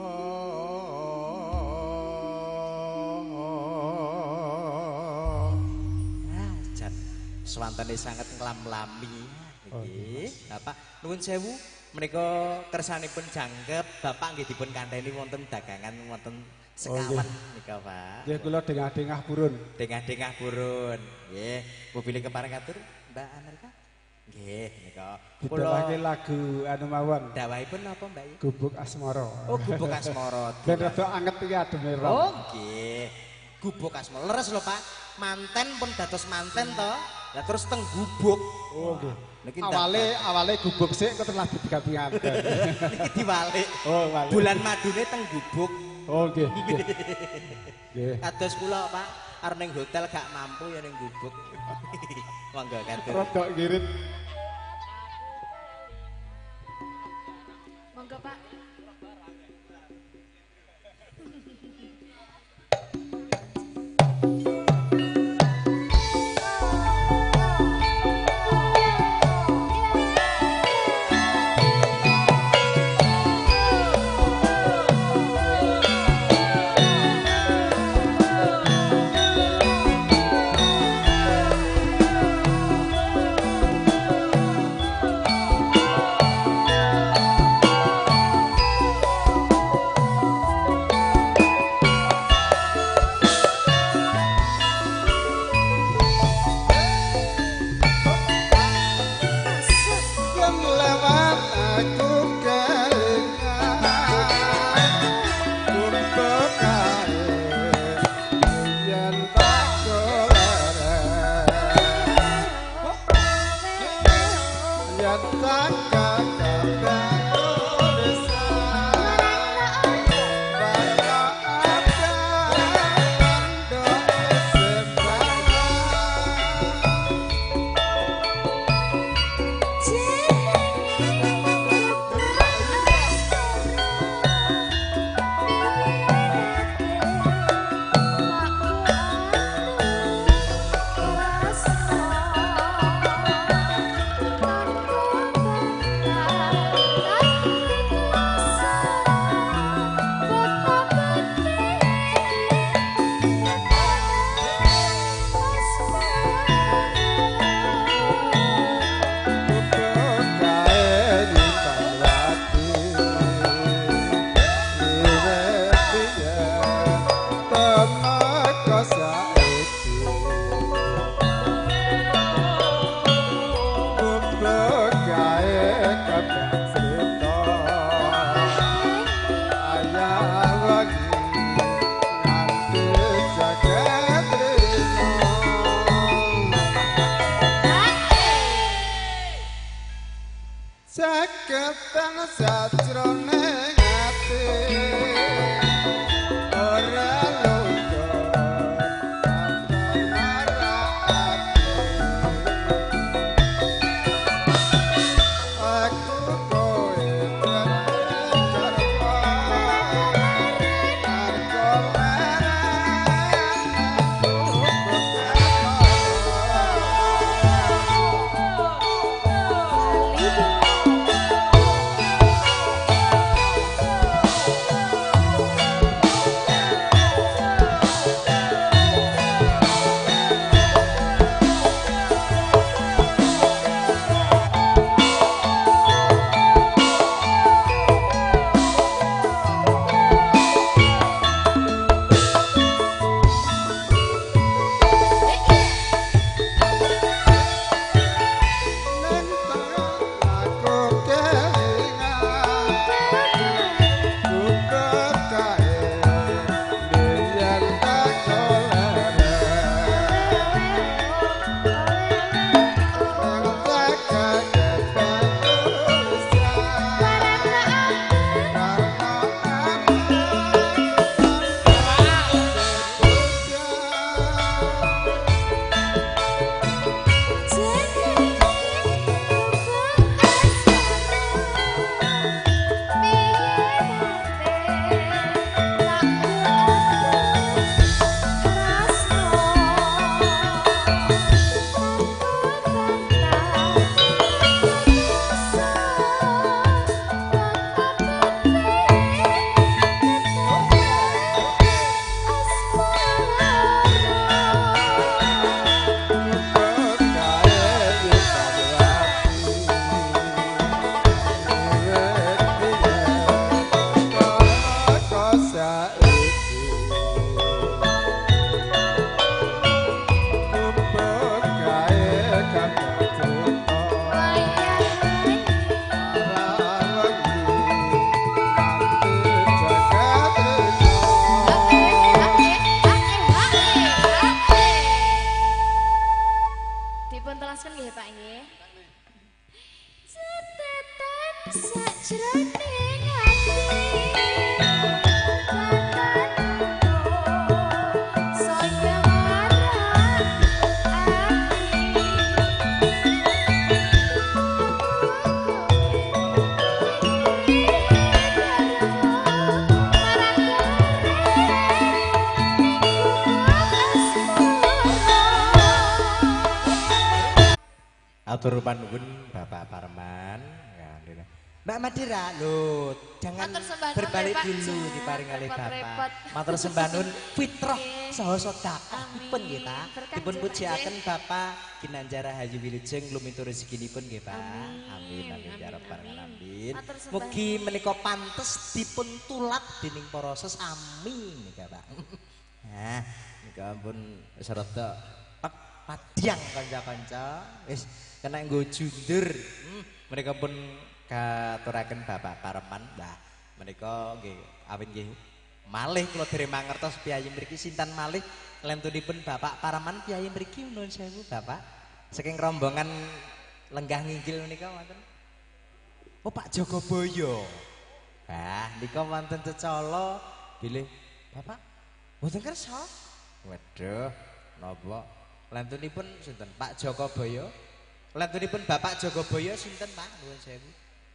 Ah, jan swantene sanget nglam-lami. Nggih, Bapak nuwun sewu menika kersanipun jangkep, Bapak nggih dipun kandhani wonten dagangan wonten sekawan nika, Pak. nggih kula dengah-dengah purun Dengah-dengah purun. Nggih, mobil kepareng katur Mbak Amerika. Nggih, nika. didawake lagu anu mawon Dawahipun napa, Mbak? Gubuk Asmara. Oh, Gubuk Asmara. Ben rada anget iki ademe ron. Oh, nggih. Gubuk Asmara. Leres lho, Pak. Manten pun dados manten to. Lah terus teng gubuk. Oh, nggih. Niki Awale awale gubuk sik kok telah diganti nganten. Niki diwalik. Oh, wale. Bulan madune teng gubuk. Oh, nggih. Nggih. Nggih. Kados kula, Pak, arep ning hotel gak mampu ya ning gubuk. Monggo katur. Rada ngirit. Monggo Pak. Yen lewat aku kelingan gubuk kae yen tak golek yen tak kakak desa raya ada pondok sebarang Saketan sajroning ati ora Atur panuwun Bapak Parman. Mbak Madira, lho, jangan berbalik dulu diparing oleh Bapak. Matur sembah nuwun fitrah saha sedekah dipun nggih ta. Dipun pujiaken Bapak Ginanjar Rahayu Wilujeng lumitur rezekinipun nggih Pak. Amin amin ya rabbal alamin. Mugi menika pantes dipun tulak dening para sesami nika Pak. Nah, nika ampun wis rada padyang kanca-kanca. Wis kena nggo jundur. Hmm, mereka pun katuraken Bapak Parman. Lah menika nggih awin nggih malih kula dereng mangertos piyai mriki sinten malih lentunipun Bapak Parman piyai mriki nuwun sewu Bapak. Saking rombongan lenggah nginggil menika wonten. Oh Pak Jogoboyo. Bah nika wonten cecala bilih Bapak mboten kersa. Waduh napa lentunipun sinten Pak Jogoboyo? Lentunipun Bapak Jogoboyo sinten Pak nuwun sewu.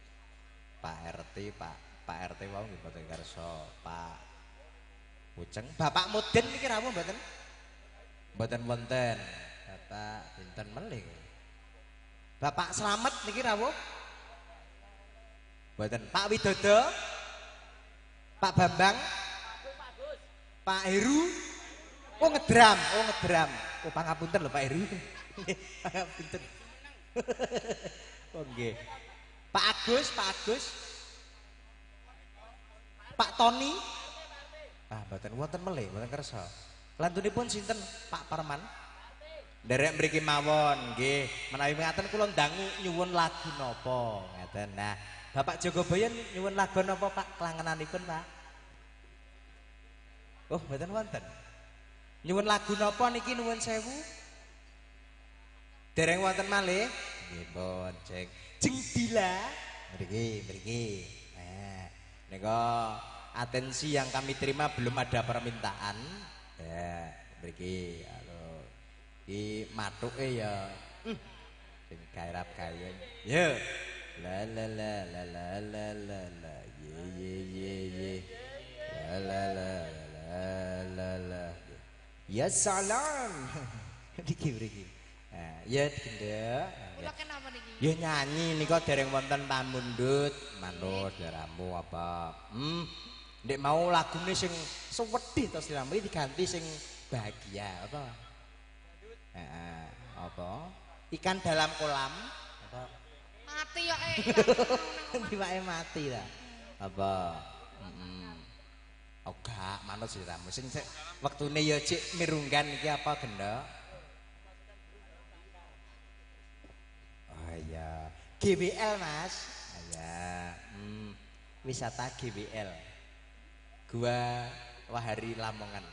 Pak R T, Pak Pak R T wau nggih mboten kersa, Pak Uceng, Bapak Mudin niki rawuh mboten? Mboten wonten. Bapak pinten melih. Bapak Slamet niki rawuh? Mboten. Pak Widodo? Pak Bambang? Pak Heru? Oh ngedram, oh ngedram. Oh pangapunten lho Pak Heru. Pangapunten. Oh nggih. Pak Agus, Pak Agus. Pak Tony. Ah mboten wonten melih, mboten kersa. Lantunipun sinten Pak Parman? Nderek mriki mawon nggih. Menawi ngaten kula ndangu nyuwun lagu napa ngaten. Nah, Bapak Jogoboyo nyuwun lagu napa Pak kelangenanipun Pak? Oh, mboten wonten. Nyuwun lagu napa niki nuwun sewu? Dereng wonten malih? Nggih, bon, cek. Jeng Dila. Mriki, mriki. Nah, nika atensi yang kami terima belum ada permintaan. Ya, mriki. Halo. Iki mathuke ya. Hmm. Sing gairap gayen. Yo. La la la la la la la la. Ye ye ye ye. La la la la la la. Ya salam. Diki mriki. Nah, ya gendek. Kula kenapa niki? Ya nyanyi nika dereng wonten tamu ndut, manut daramu apa. Hmm. Ndek mau lagune sing sewedhi to sliramu iki diganti sing bahagia apa? Heeh, apa? Ikan dalam kolam apa? Mati ya eh. Tiwake mati ta. Apa? Heeh. Oh gak manut sliramu sing wektune ya cik mirunggan iki apa gendok? Oh iya, G B L Mas. Ya, hmm, wisata G B L. Gua Wahari Lamongan.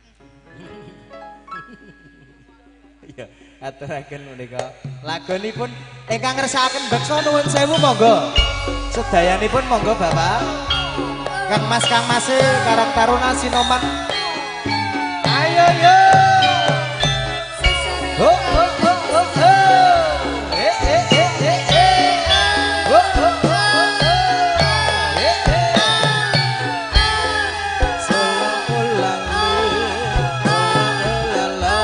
Ya, aturaken menika. Lagunipun ingkang ngersakaken beksa nuwun sewu monggo. Sedayanipun monggo Bapak. Kang Mas Kang Mas Karang Taruna Sinoman. Ayo yo. Ho ho ho ho. ho. Eh eh eh eh eh. Ho ho ho ho. Eh eh. Ulang-ulang la la.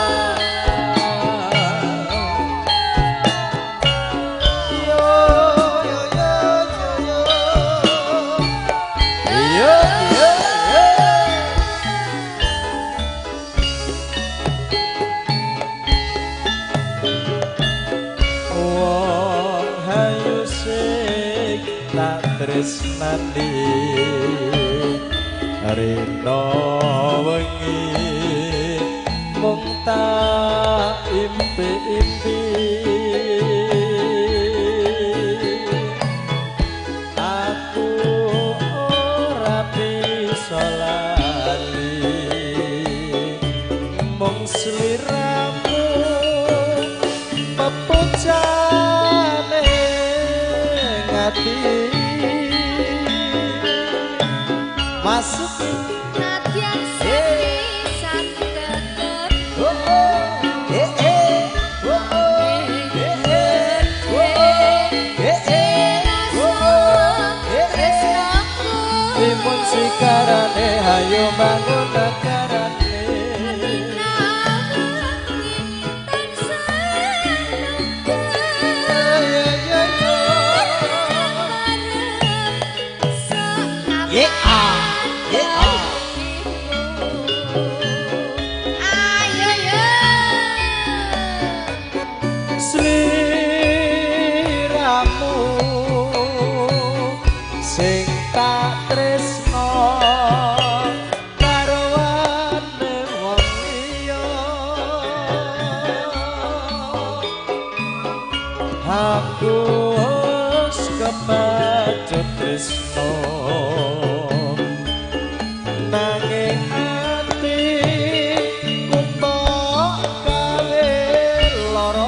Yo yo yo yo yo. Yo yo yo. Wong hayu sing tak tresnani rena wengi mung tak impi-impi aku ora bisa lali mung sliramu pepucane ngati masuk Nadyan sepisan tetep oh oh eh eh oh oh eh eh oh oh eh eh oh oh eh eh timun sikarane hayo bangun negarane yeah ah yeah ah ayo yo sliramu sing tak tresno karo wane wong liya aku wis kepacut tresno nanging ati kumpok gawe lara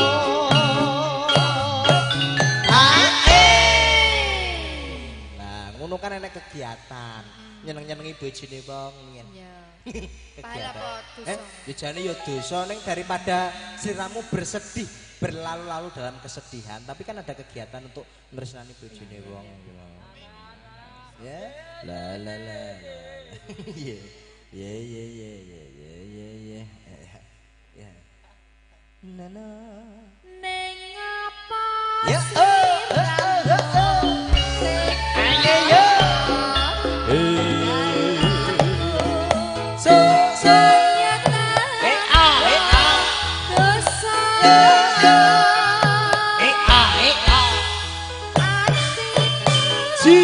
nah ngono kan enek kegiatan nyeneng-nyenengi bojone wong yen ya kegiatan apa eh jane ya dosa ning daripada sliramu bersedih berlalu-lalu dalam kesedihan tapi kan ada kegiatan untuk nresnani bojone wong ya la la la ye ye ye ye ye ye ye ye ya na na ning apa ya oh oh oh oh ayo yo so so eh ah eh ah dosa eh ah eh ah si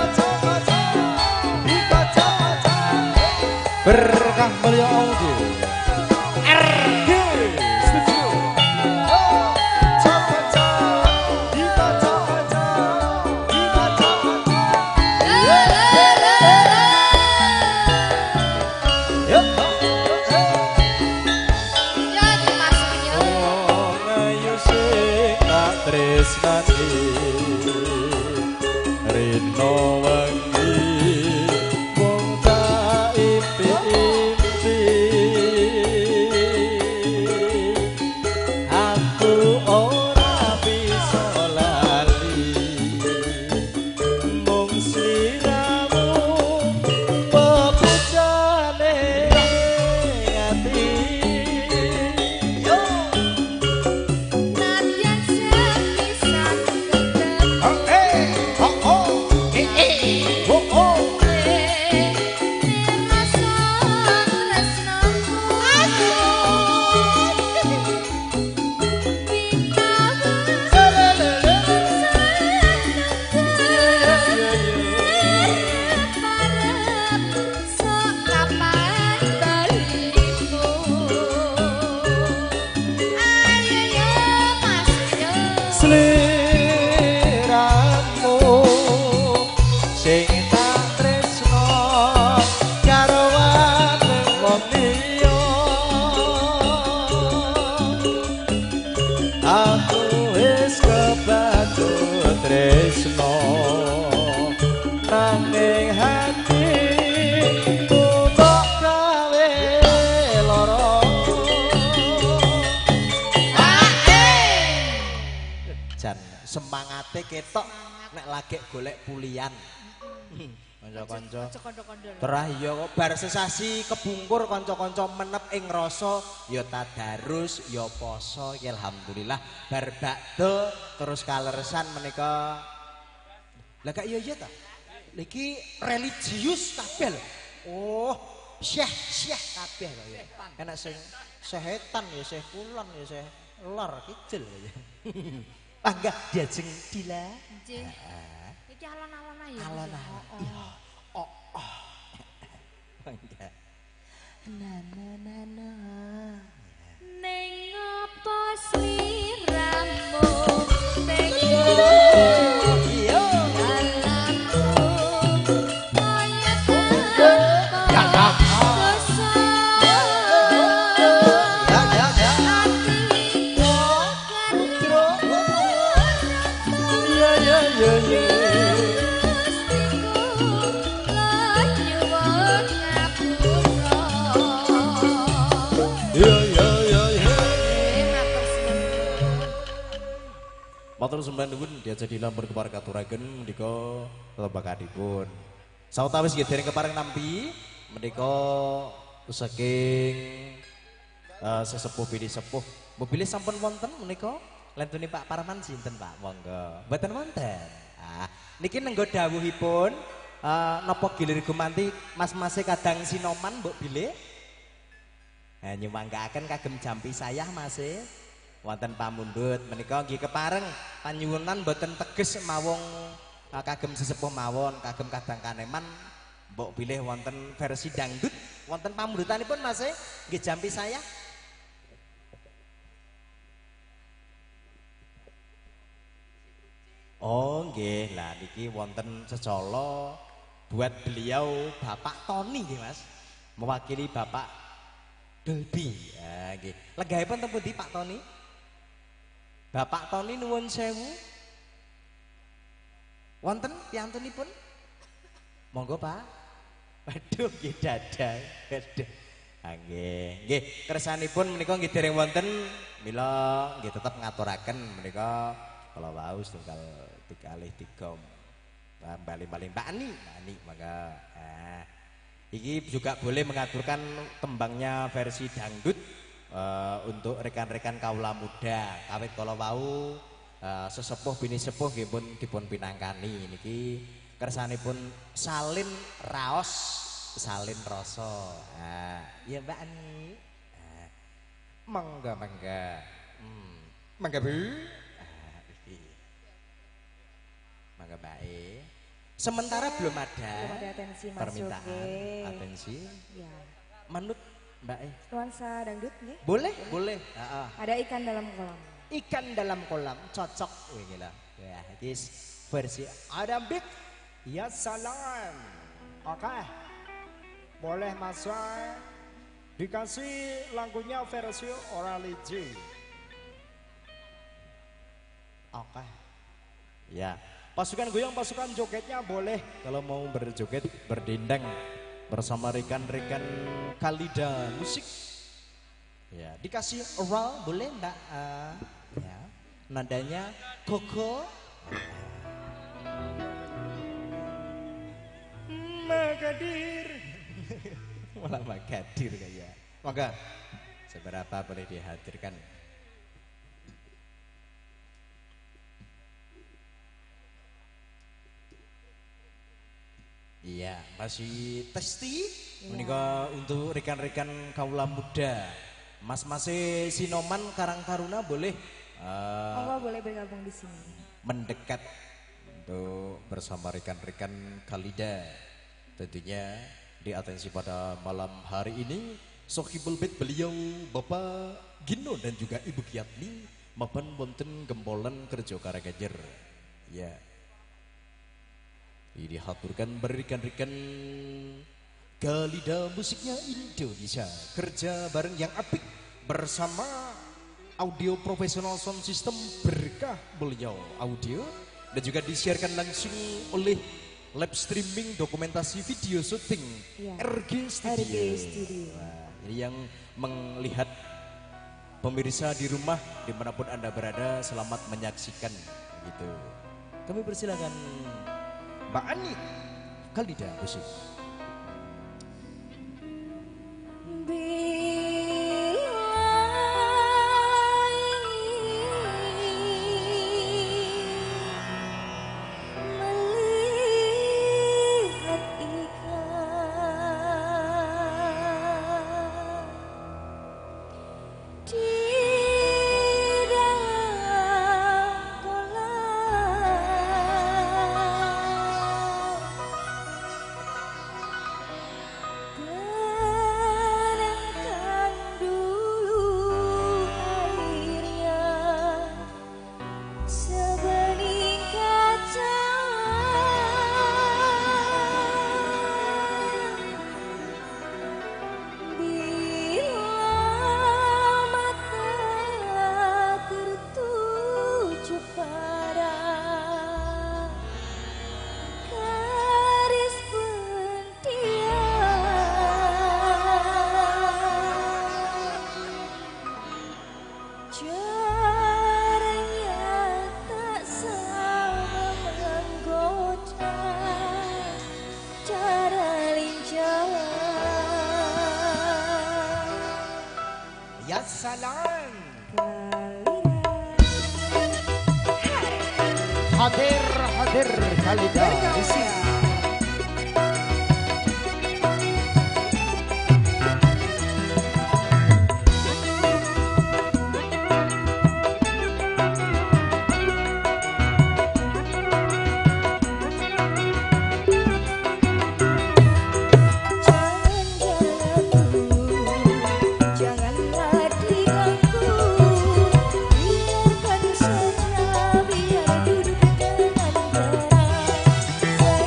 berkah beliau semangate ketok nek lagi golek pulian. Kanca-kanca. Terah iya kok bar sesasi kebungkur kanca-kanca menep ing rasa ya tadarus ya poso ya alhamdulillah bar bakdo terus kaleresan menika. Lah kak iya iya ta. Niki religius kabeh. Oh, syekh syekh kabeh kok ya. Enak sing sehetan ya syekh kulon ya syekh lor kidul ya. Panggah diajeng Dila. Nggih. Iki alon-alon ae ya. Alon-alon. Oh, oh. Panggah. Na na na na. Ning apa sliramu ning Iya. Matur sembah nuwun dia jadi lampur kepareng katuraken menika lebakadipun. Sawetawis nggih dereng kepareng nampi menika saking uh, sesepuh bini sepuh. Mobilnya sampun wonten menika Lentune Pak Parman sinten Pak? Monggo. Mboten wonten. Ah, niki nenggo dawuhipun uh, napa gilir gumanti mas-mase kadang sinoman mbok bilih. Ha nyumanggaaken kagem jampi sayah Mas. Wonten pamundhut menika nggih kepareng panyuwunan mboten teges mawung uh, kagem sesepuh mawon kagem kadang kaneman mbok bilih wonten versi dangdut wonten pamundhutanipun Mas nggih jampi sayah. Oh nggih, lah niki wonten cecala buat beliau Bapak Tony nggih Mas. Mewakili Bapak Dolby. Ya nggih. Legahipun teng pundi Pak Tony? Bapak Tony nuwun sewu. Wonten piyantunipun? Monggo Pak. Waduh nggih dadah. Waduh. Ah nggih, nggih kersanipun menika nggih dereng wonten mila nggih tetep ngaturaken menika kalau wau setunggal tiga alih tiga balik-balik Mbak Ani, Mbak Ani maka eh, ini juga boleh mengaturkan tembangnya versi dangdut uh, untuk rekan-rekan kaula muda kawit kalau wau uh, sesepuh bini sepuh pun dipun pinangkani niki kersanipun salin raos salin rasa uh, ya Mbak Ani uh, mangga mangga hmm, mangga Bu. Maka baik. Sementara belum ada, belum ada atensi permintaan masuk, atensi. Ya. Menut Mbak E. Nuansa dangdut nih. Boleh, boleh. boleh. Ada ikan dalam kolam. Ikan dalam kolam cocok. Wih gila. Ya, this versi ada beat. Ya salam. Oke. Boleh masuk. Dikasih lagunya versi Oraligi. Oke. ya. Pasukan goyang, pasukan jogetnya boleh. Kalau mau berjoget, berdendang bersama rekan-rekan Kalida Musik. Ya, dikasih oral boleh Mbak? Uh, ya. Nadanya koko. Magadir. Malah Magadir kayak. Maka seberapa boleh dihadirkan? Iya, masih testi. Ya. Menika untuk rekan-rekan kaula muda. Mas-mas Sinoman Karang Taruna boleh uh, Oh, boleh bergabung di sini. mendekat untuk bersama rekan-rekan Kalida. Tentunya di atensi pada malam hari ini Sohibul Bait beliau Bapak Gino dan juga Ibu Kiatni mapan wonten gembolan kerja Karanganyar. Ya. Ini dihaturkan berikan-rikan Kalida Musiknya Indonesia. Kerja bareng yang apik bersama audio profesional sound system berkah beliau audio dan juga disiarkan langsung oleh live streaming dokumentasi video syuting ya. R G Studio. R G Studio. Nah, ini yang melihat pemirsa di rumah dimanapun Anda berada selamat menyaksikan gitu. Kami persilakan Mbak Ani Khalida musik. Ya salam. Hadir hadir Khalida di sini. Biarkan saja biar duduk dengan tenang.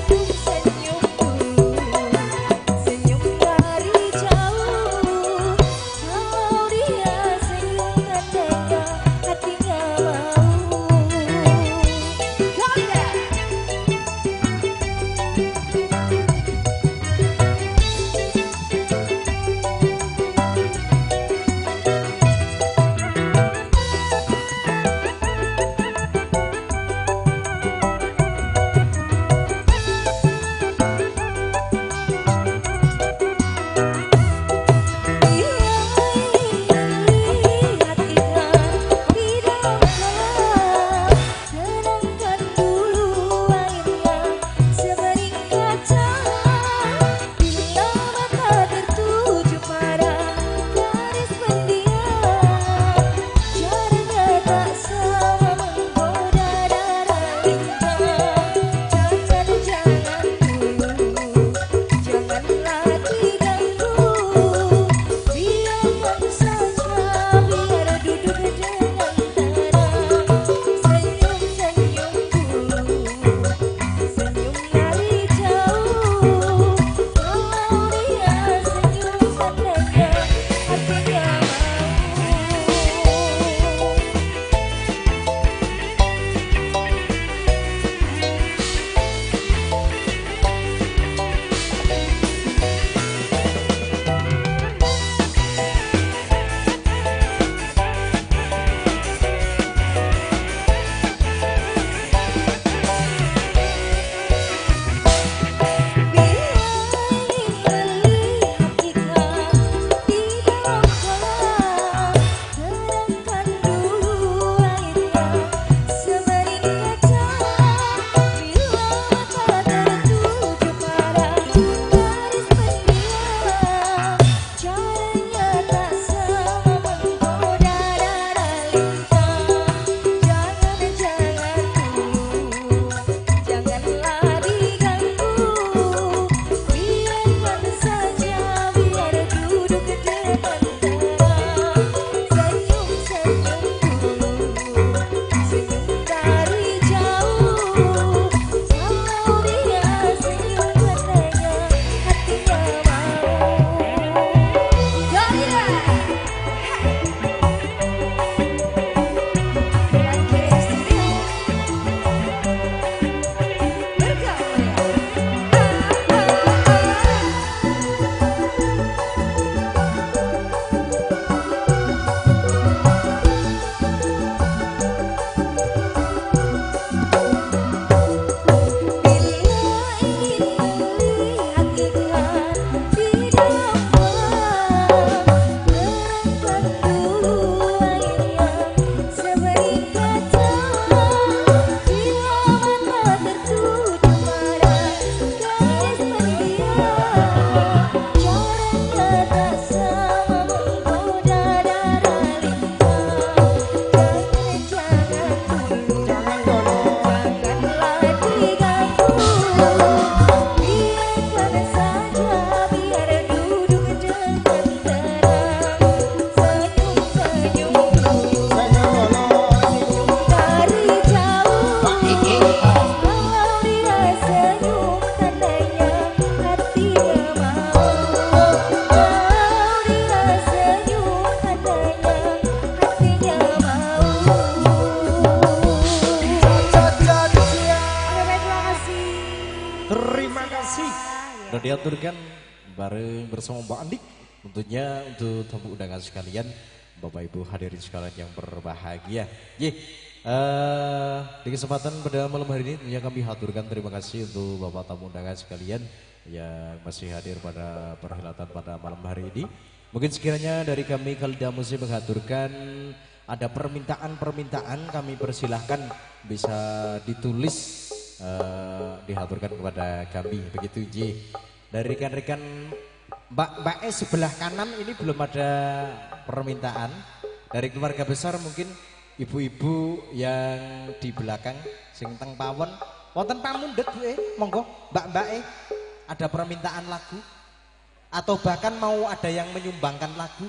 aturkan bareng bersama Mbak Andik. Tentunya untuk tamu undangan sekalian, Bapak Ibu hadirin sekalian yang berbahagia. Ye, uh, di kesempatan pada malam hari ini tentunya kami haturkan terima kasih untuk Bapak tamu undangan sekalian yang masih hadir pada perhelatan pada malam hari ini. Mungkin sekiranya dari kami Khalida Musik menghaturkan ada permintaan-permintaan, kami persilahkan bisa ditulis uh, dihaturkan kepada kami begitu Ji. Dari rekan-rekan Mbak Mbak E sebelah kanan ini belum ada permintaan. Dari keluarga besar mungkin ibu-ibu yang di belakang sing teng pawon wonten pamundhet Bu E, monggo Mbak Mbak E ada permintaan lagu atau bahkan mau ada yang menyumbangkan lagu.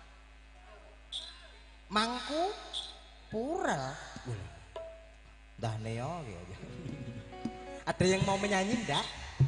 Mangku pura dah neo gitu. Ada yang mau menyanyi ndak?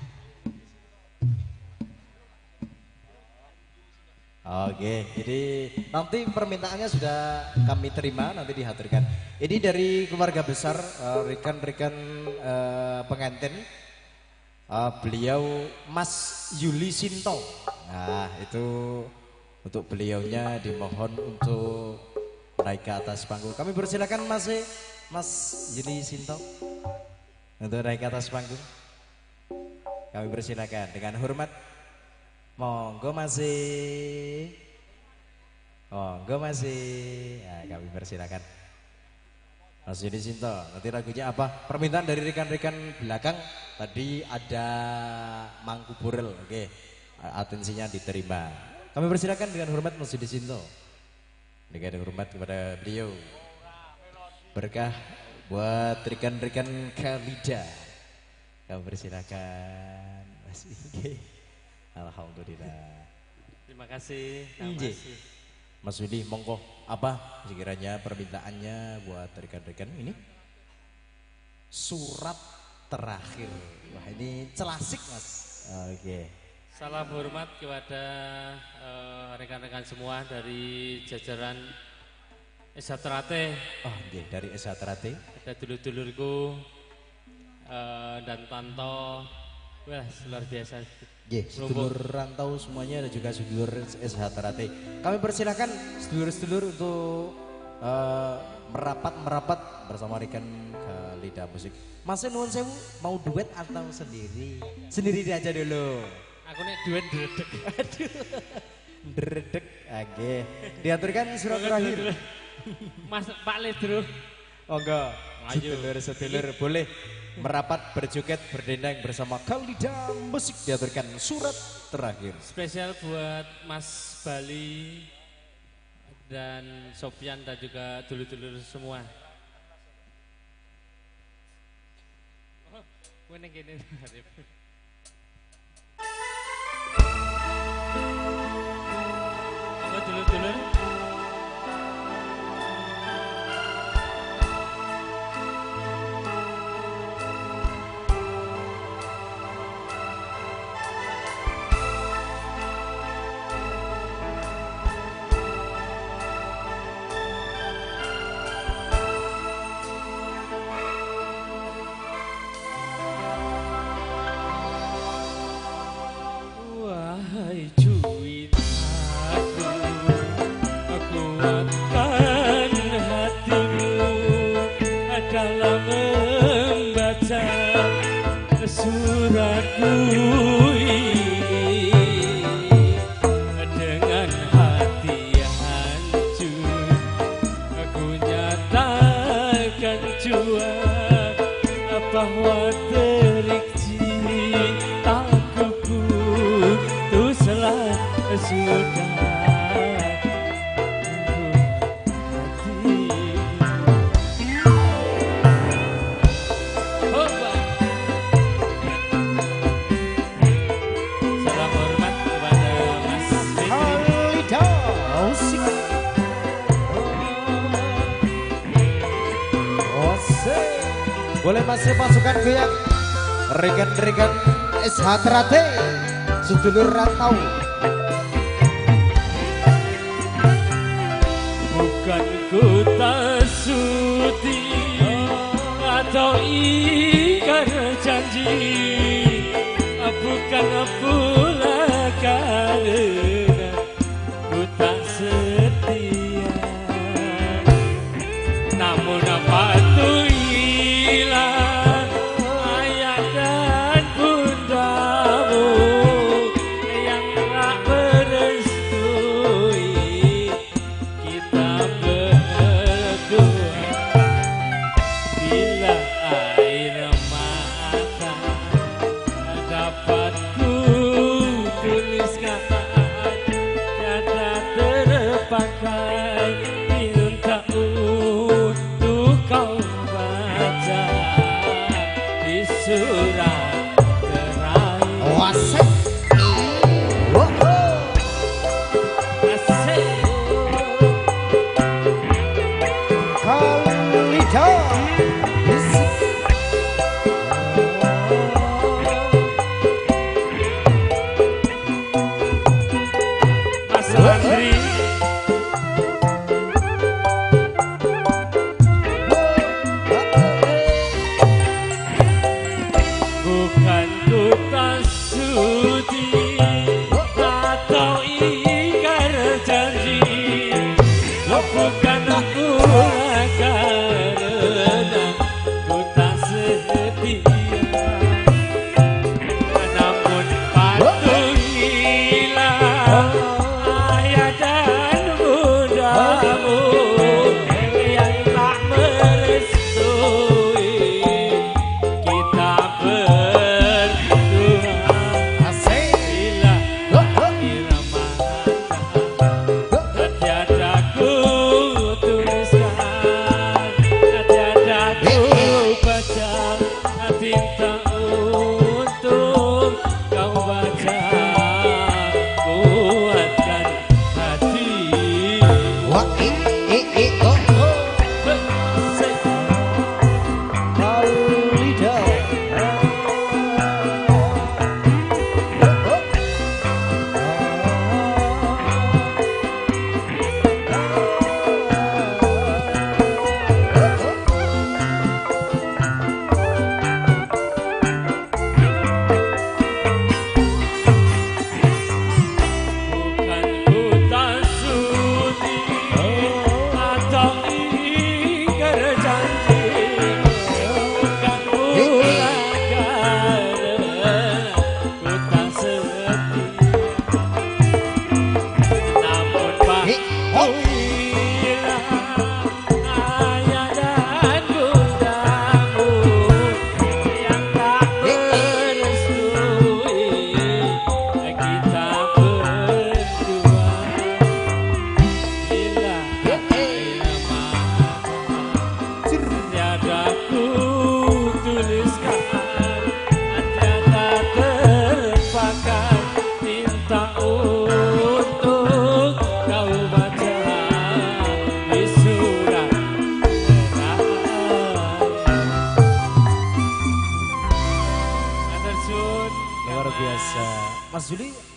Oke, jadi nanti permintaannya sudah kami terima, nanti dihaturkan. Ini dari keluarga besar, rekan-rekan uh, uh, pengantin, uh, beliau Mas Yuli Sinto. Nah itu untuk beliaunya dimohon untuk naik ke atas panggung. Kami persilakan Mas e, Mas Yuli Sinto untuk naik ke atas panggung. Kami persilakan dengan hormat. Monggo masih, monggo masih, ya, kami persilakan. Mas Yudi Sinto, nanti lagunya apa? Permintaan dari rekan-rekan belakang tadi ada Mangku Burel, oke, atensinya diterima. Kami persilakan dengan hormat Mas Yudi Sinto, dengan hormat kepada beliau. Berkah buat rekan-rekan Khalida, kami persilakan Mas Yudi. Alhamdulillah. Terima kasih. Terima kasih. Mas Widi, monggo apa sekiranya permintaannya buat rekan-rekan ini? Surat terakhir. Wah ini celasik Mas. Oke. Salam hormat kepada rekan-rekan uh, semua dari jajaran Esatrate. Oh iya dari Esatrate. Ada dulur-dulurku uh, dan Tanto. Wah luar biasa. Ye, sedulur rantau semuanya dan juga sedulur S H Terate. Kami persilakan sedulur-sedulur untuk uh, merapat-merapat bersama rekan Khalida Musik. Mas nuwun sewu mau duet atau sendiri? Sendiri aja dulu. Aku nek duet dredeg. Aduh. Dredeg. Oke. Diaturkan surat terakhir. Mas Pak Ledro. Oh enggak. Sedulur-sedulur boleh merapat berjoget berdendang bersama Khalida Musik diaturkan surat terakhir. Spesial buat Mas Bali dan Sopyan dan juga dulur-dulur semua. Oh, gue neng gini. Oh, dulur-dulur. Suratku ini dengan hati hancur, aku nyatakan jua bahwa terik cintaku putuslah sudah. Boleh masih pasukan goyang rekan-rekan S H Terate sedulur rantau. Bukan ku tak sudi atau ingkar janji, bukan aku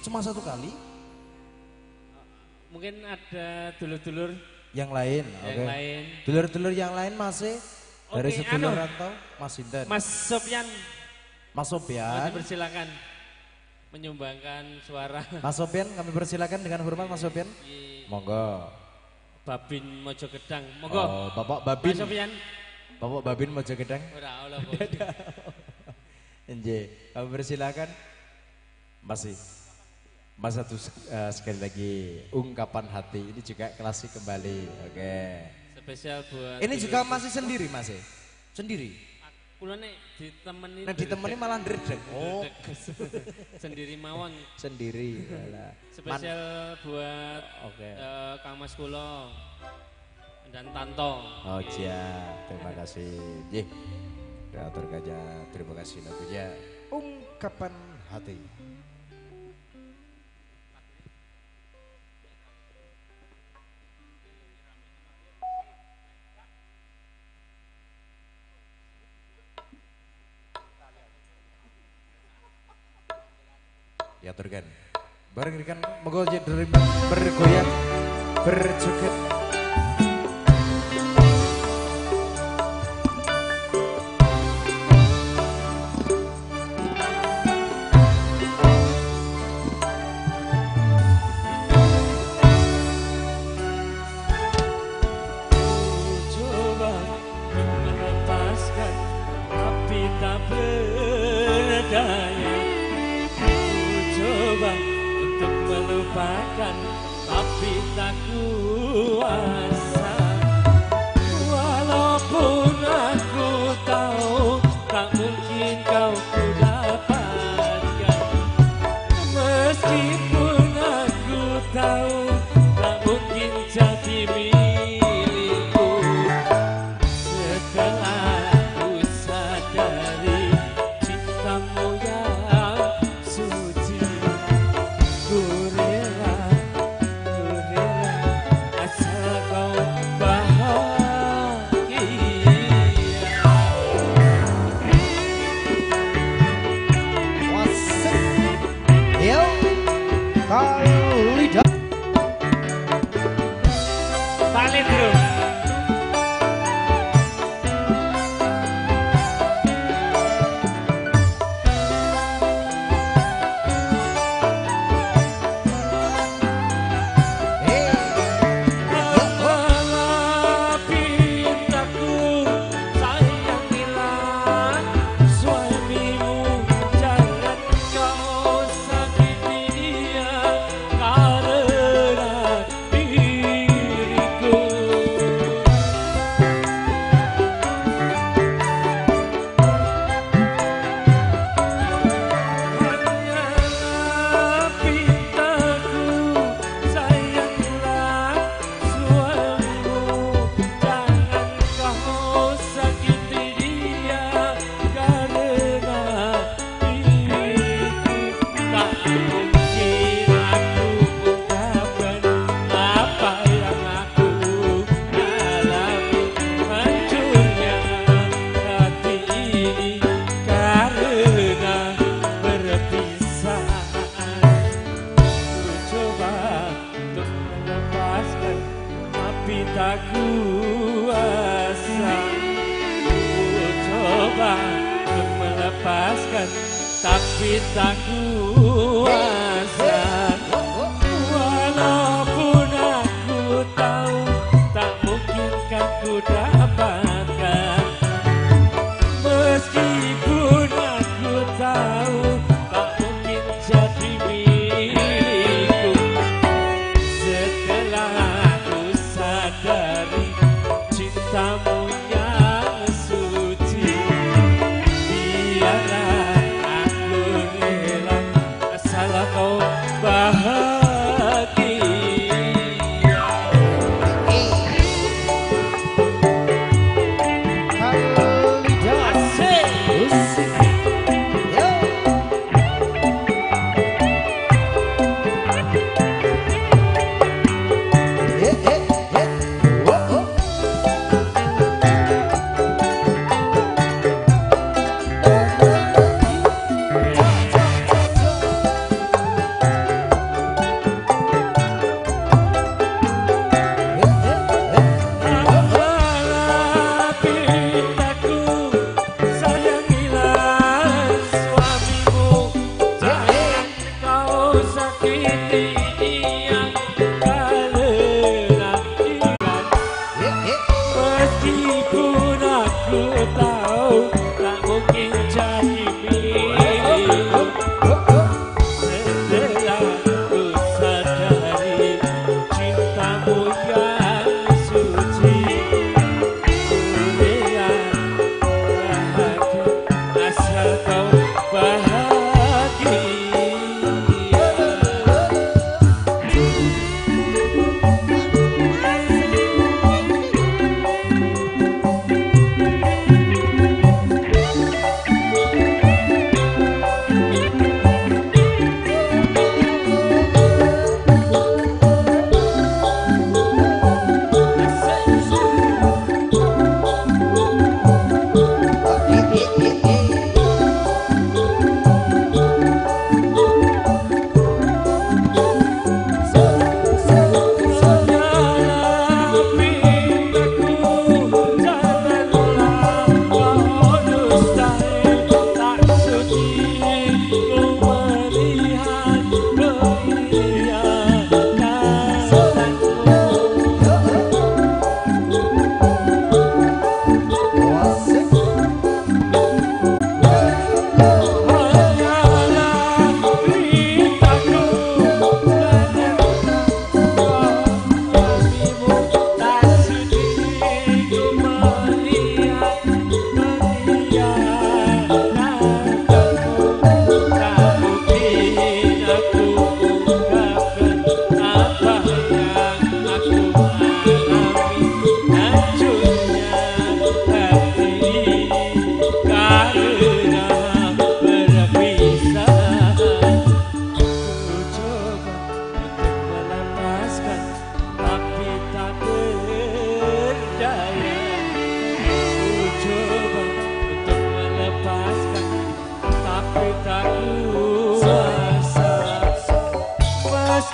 cuma satu kali? Mungkin ada dulur-dulur Yang lain, yang oke. lain. Dulur-dulur yang lain masih dari Oke, sedulur anu. atau Mas Sinten? Mas Sofyan, Mas Sofyan. kami persilakan menyumbangkan suara. Mas Sofyan, kami persilakan dengan hormat Mas Sofyan. Di Monggo. Babin Mojogedang. Monggo. Oh, Bapak Babin. Mas Sofyan. Bapak Babin Mojogedang. Ora Allah. Bos. Nje, kami persilakan. Masih. Mas satu uh, sekali lagi ungkapan hati ini juga klasik kembali. Oke. Spesial buat Ini juga masih sendiri Mas ya? Sendiri. Kulo nek ditemeni Nah ditemani malah ndredeg. Oh, sendiri mawon. sendiri. Alah. Spesial buat Oke. eh, Kang Mas Kulo dan Tanto. Oh iya, terima kasih. Jih, Kreator Gajah, terima kasih lagunya Ungkapan Hati. Ya turkan, bareng kan menggoyah dari bergoyang, berjoget. Coba melepaskan tapi tak berdaya. Coba untuk melupakan tapi tak kuasa. Walaupun aku tahu tak mungkin kau ku dapatkan. Meskipun aku tahu tak mungkin jadi milikku. Setelah ku sadari cintamu yang suci, ku rela, ku rela asal kau bahagia. Wasik, yo, Kalidah. Paling bro. Apalah pintaku, sayangilah suamimu, jangan kau sakiti dia karena diriku. Hanyalah pintaku, sayangilah suamimu, jangan kau sakiti dia karena diriku. Tak mungkin aku ungkapkan apa yang aku alami, hancurnya hati ini karena perpisahan. Ku coba untuk melepaskan tapi tak kuasa. Ku coba untuk melepaskan tapi tak kuasa. Walaupun aku tahu tak mungkin kan ku dapatkan. Meskipun aku tahu tak mungkin jadi milikku. Setelah ku sadari cintamu yang suci, biarlah aku rela asal kau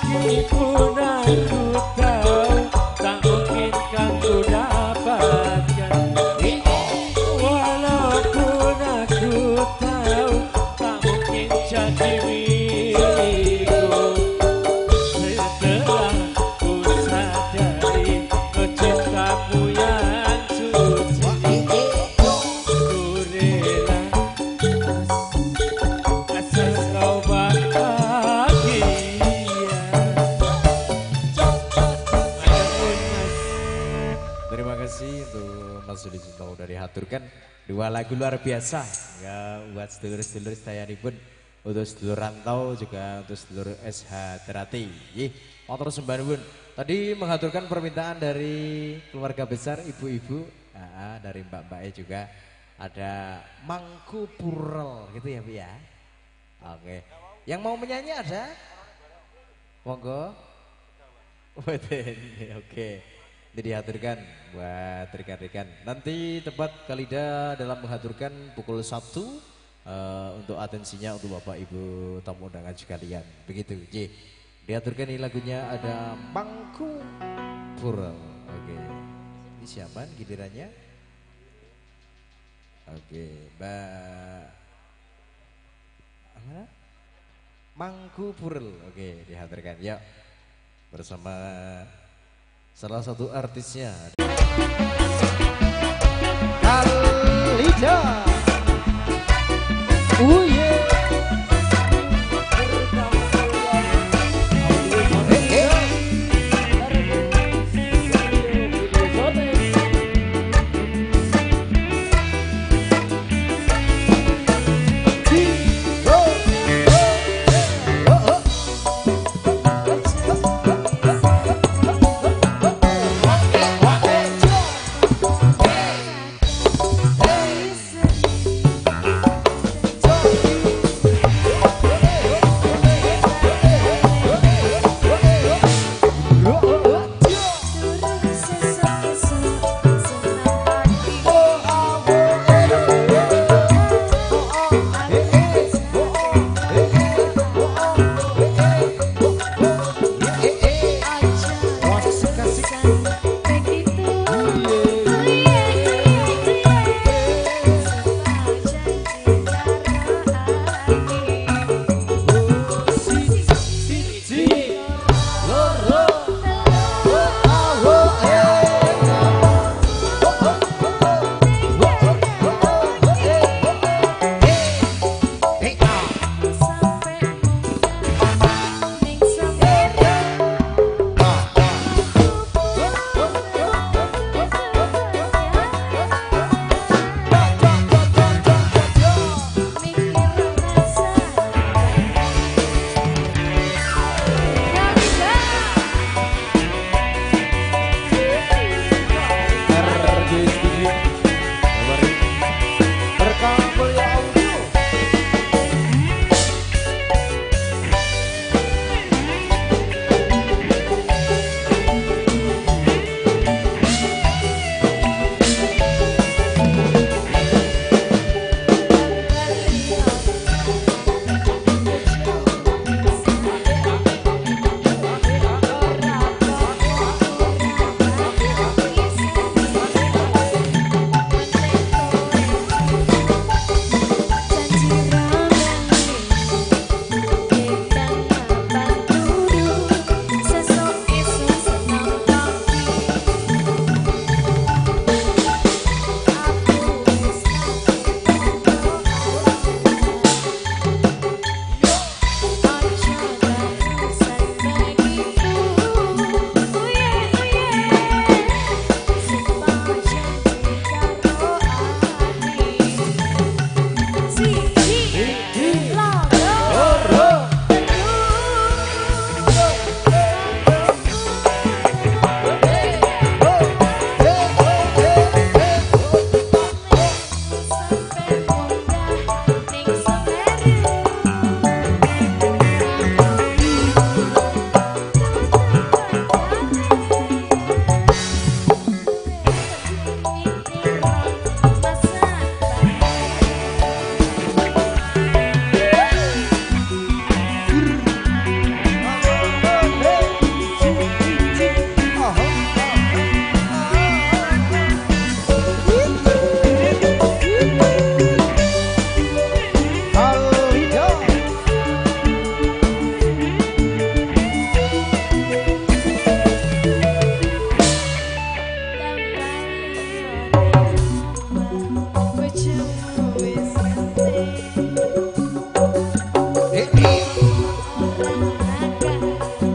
meskipun aku tahu tak mungkin kamu dapatkan. Walaupun aku tahu tak mungkin jadi milikku. Setelah ku sadari cintamu yang suci, ku rela asal kau bahagia. Terima kasih untuk Mas Sudi Cintamu dari Haturkan. Dua lagu luar biasa ya buat sedulur-sedulur saya pun, untuk sedulur rantau juga untuk sedulur S H Terati. Ih, motor sembahan pun. Tadi menghaturkan permintaan dari keluarga besar ibu-ibu, ah, dari mbak-mbaknya juga ada Mangku Purel gitu ya Bu ya. Oke. Yang mau menyanyi ada? Monggo. Oke. Ini dihaturkan buat rekan-rekan. Nanti tepat Kalida dalam menghaturkan pukul satu uh, untuk atensinya untuk Bapak Ibu tamu undangan sekalian. Begitu. J. Dihaturkan ini lagunya ada Mangku Purel. Oke. Ini siapa gilirannya? Oke, Mbak apa? Mangku Purel. Oke, dihaturkan. Ya. Bersama salah satu artisnya Kalida. Oh yeah. Hey,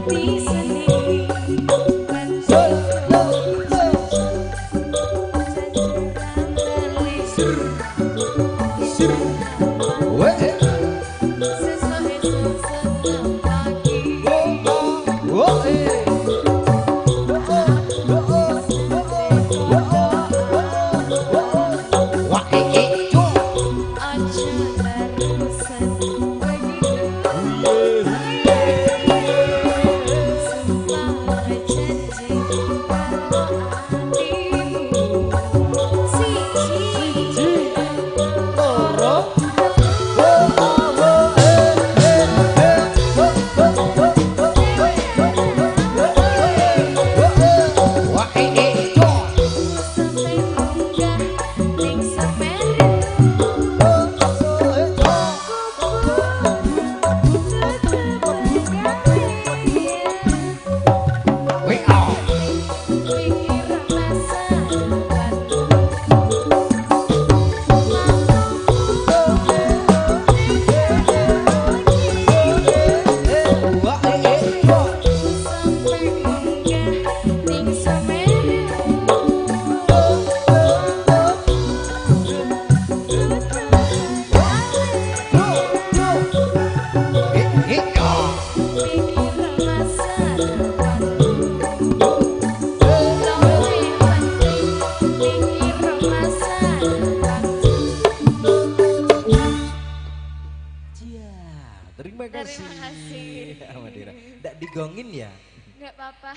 digongin ya? Enggak apa-apa.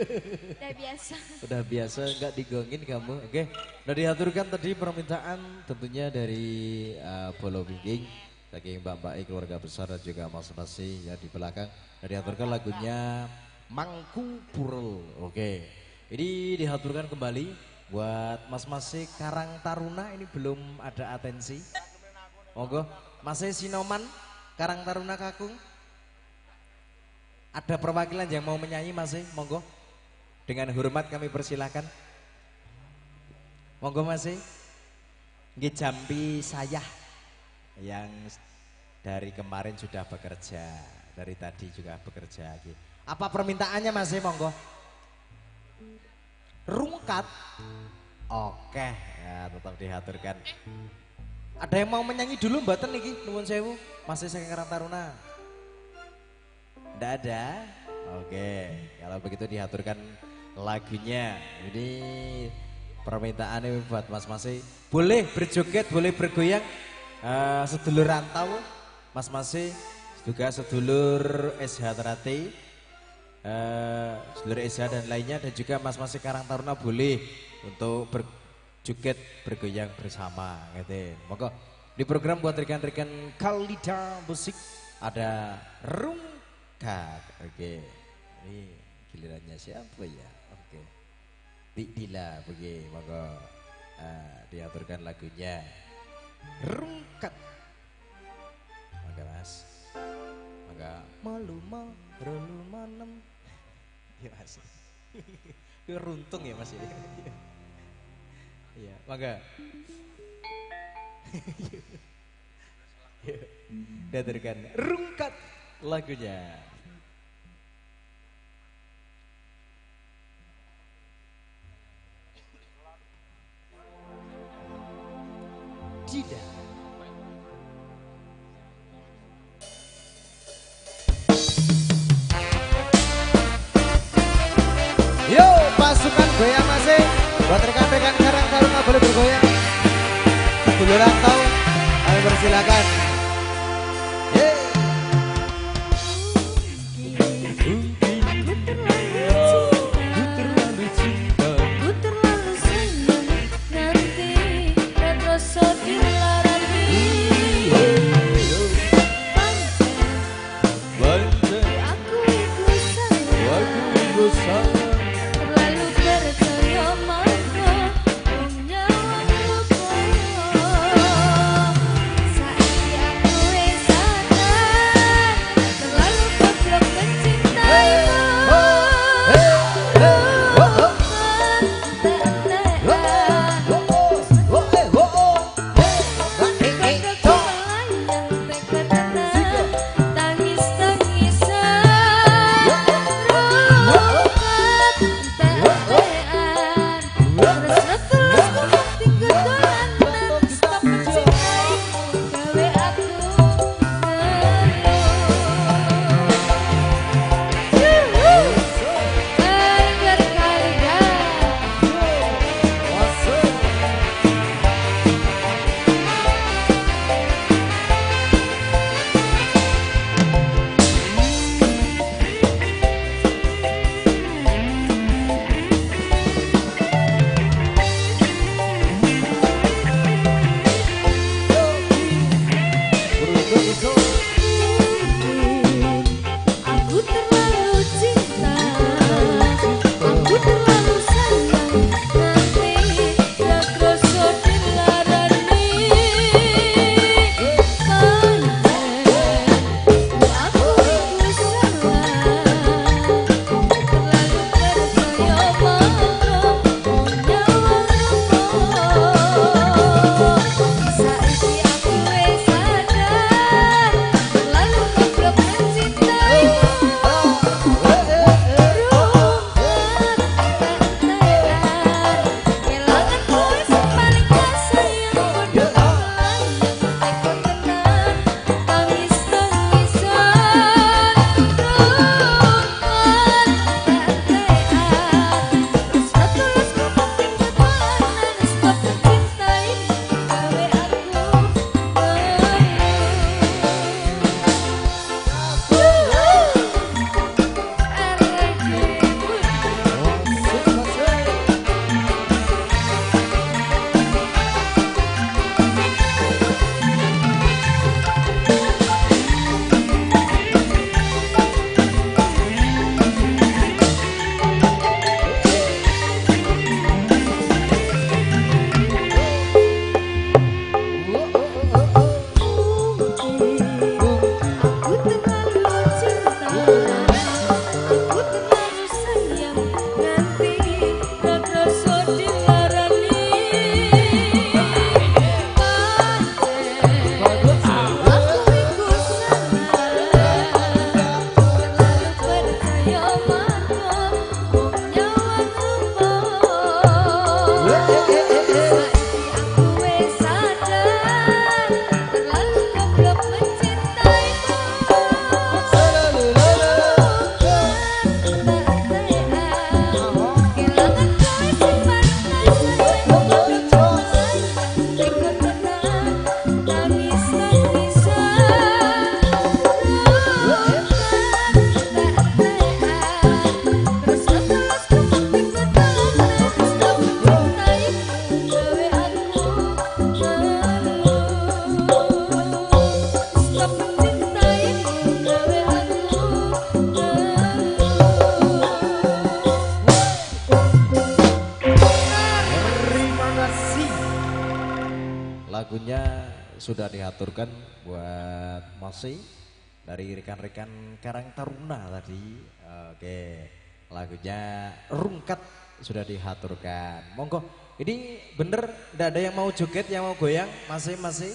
Udah biasa. Udah biasa enggak digongin kamu. Oke. Udah diaturkan tadi permintaan tentunya dari uh, Bolo Bingking, saking Mbak Mbak keluarga besar dan juga Mas Nasi ya di belakang. Udah diaturkan lagunya Mangku Purel. Oke. Ini diaturkan kembali buat Mas Masi Karang Taruna, ini belum ada atensi. Monggo, Mas Sinoman Karang Taruna Kakung. Ada perwakilan yang mau menyanyi Mas, monggo. Dengan hormat kami persilahkan. Monggo Mas. Nggih Jampi Sayah yang dari kemarin sudah bekerja, dari tadi juga bekerja. Apa permintaannya Mas, monggo? Rungkat. Oke, ya tetap diaturkan. Ada yang mau menyanyi dulu mboten niki? Nuwun sewu, Mas saking Karang Taruna. Nggak ada? Oke, kalau begitu diaturkan lagunya. Jadi permintaannya buat Mas Masi. Boleh berjoget, boleh bergoyang. Uh, sedulur rantau, Mas Masi. Juga sedulur S H Terati. Uh, sedulur S H dan lainnya. Dan juga Mas Masi Karang Taruna boleh untuk berjoget, bergoyang bersama. Gitu. Monggo di program buat rekan-rekan Kalida Musik ada Rung Kat, oke, ini gilirannya siapa ya? Oke, Dila, oke, monggo uh, diaturkan lagunya Rungkat, monggo Mas, monggo malu mau rolu manem, ya Mas, itu runtung ya Mas ya, iya, monggo, diaturkan Rungkat lagunya. Tidak. Yo pasukan goyang masih buat rekan-rekan Karang Taruna boleh bergoyang. Dulu rantau, kami persilakan. lagunya sudah diaturkan buat Mosi dari rekan-rekan Karang Taruna tadi. Oke, lagunya Rungkat sudah diaturkan. Monggo, ini bener tidak ada yang mau joget, yang mau goyang? Masih masih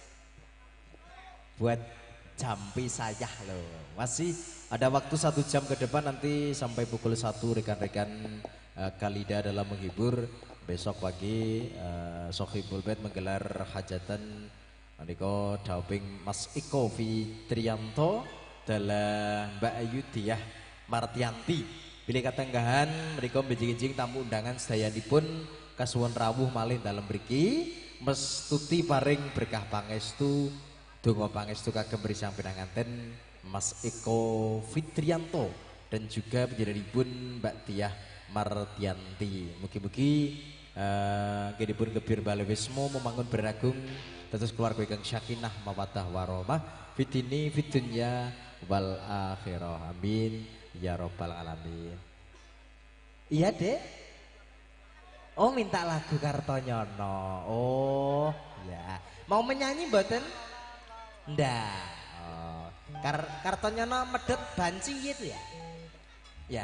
buat jampi saya loh. Masih ada waktu satu jam ke depan, nanti sampai pukul satu rekan-rekan uh, Kalida dalam menghibur. Besok pagi uh, Sohibul Bait menggelar hajatan Niko dauping Mas Iko Fitrianto dalam Mbak Ayu Diah Martianti. Pilih katenggahan mereka benjing-benjing tamu undangan sedayanipun kasuwun rawuh malih dalam mriki mestuti paring berkah pangestu donga pangestu kagem risang pinanganten Mas Eko Fitrianto dan juga penjenenganipun Mbak Diah Martianti. Mugi-mugi uh, kedipun kebir balewismo membangun beragung terus keluarga ingkang sakinah mawaddah warahmah fitini fitunya wal akhirah. Amin ya robbal alamin. Iya Dek. Oh minta lagu Kartonyono. Oh ya. Mau menyanyi mboten? Ndak. Oh. Kar Kartonyono medhot banci gitu ya? Ya.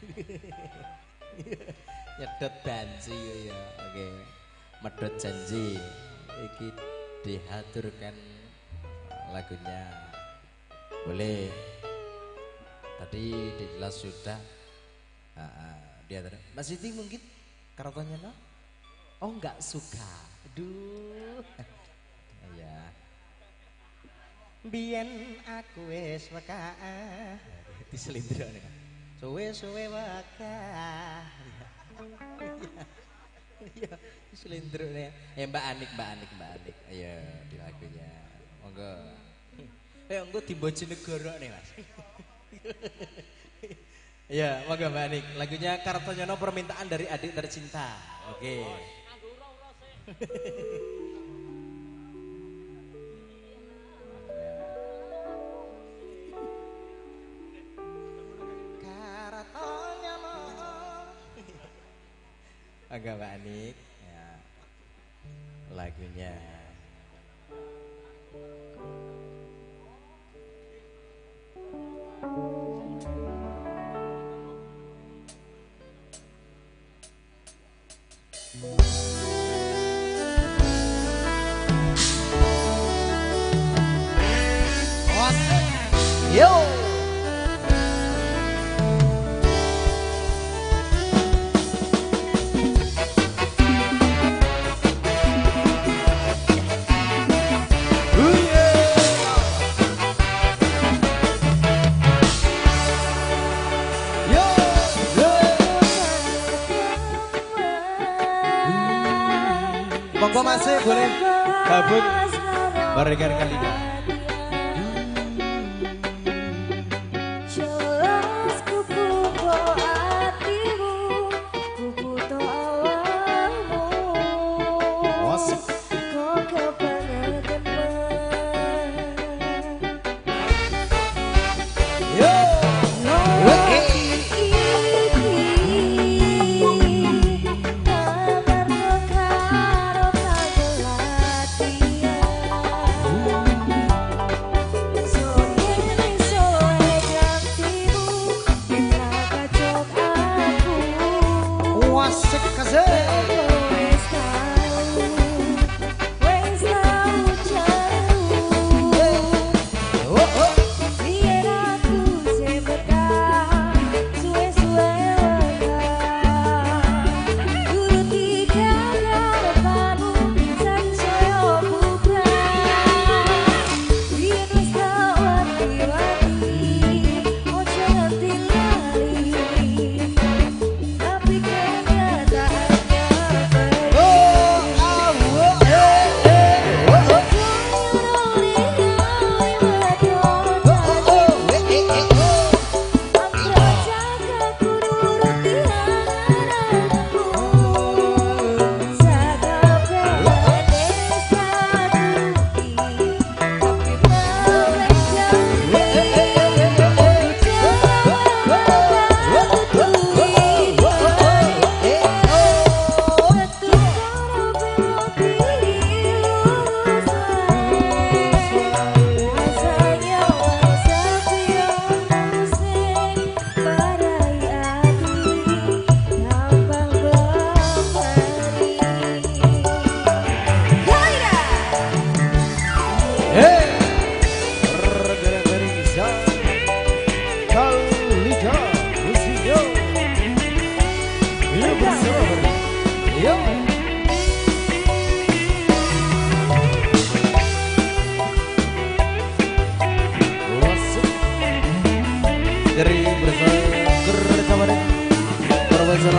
Nyedot banci ya. Oke. Medhot janji. Iki diaturkan lagunya. Boleh. Tadi dijelas sudah. Uh, dia Mas Siti mungkin Kartonyono? Oh enggak suka. Aduh. Ya. Biyen aku wis wekah diselindrone. Suwe-suwe wekah. Iya, diselindrone. Ya Mbak Anik, Mbak Anik, Mbak Anik. Ayo di lagunya. Monggo. Eh engko di Bojonegoro nih, Mas. Ya, monggo Mbak Anik. Lagunya Kartonyono permintaan dari adik tercinta. Oke. Agak Mbak Anik ya, lagunya yo. Monggo masih boleh gabung barengan Kalida. Ooh.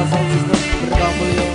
sound system berkah mulia.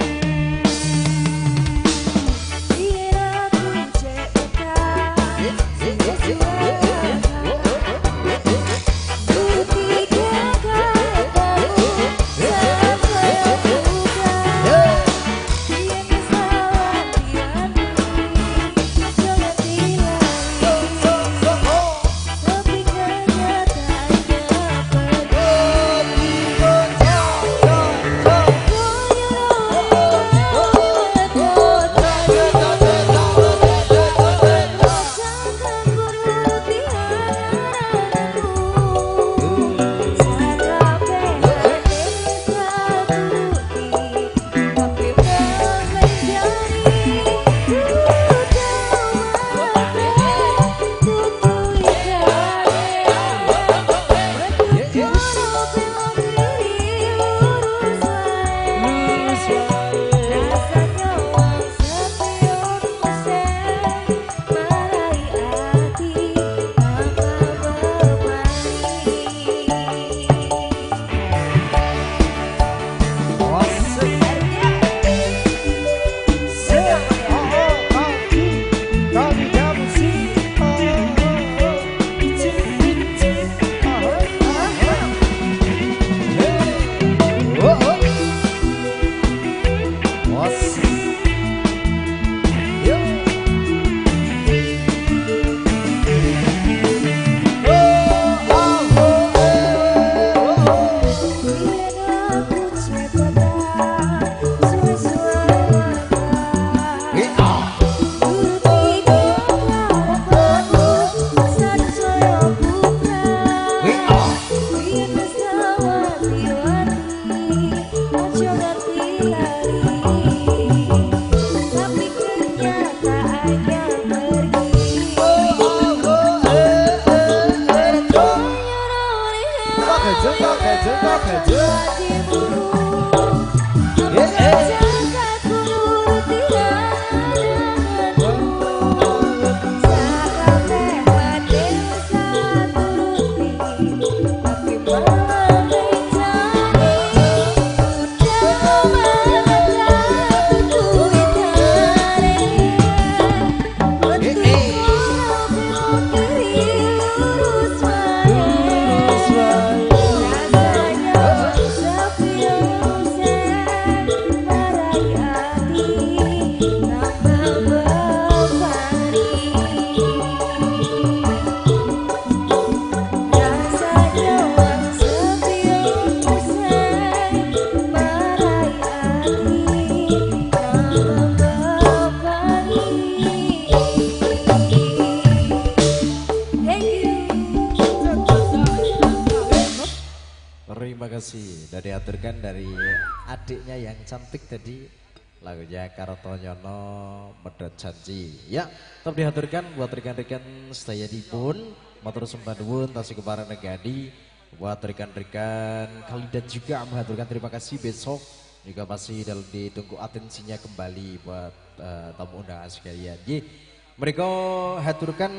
Sudah diaturkan dari adiknya yang cantik tadi lagunya Kartonyono Medot Janji. Ya, tetap diaturkan buat rekan-rekan sedaya dipun matur sembah nuwun tasih kepareng negadi buat rekan-rekan Kalidan juga mengaturkan terima kasih besok juga masih dalam ditunggu atensinya kembali buat uh, tamu undangan sekalian. Ye, mereka haturkan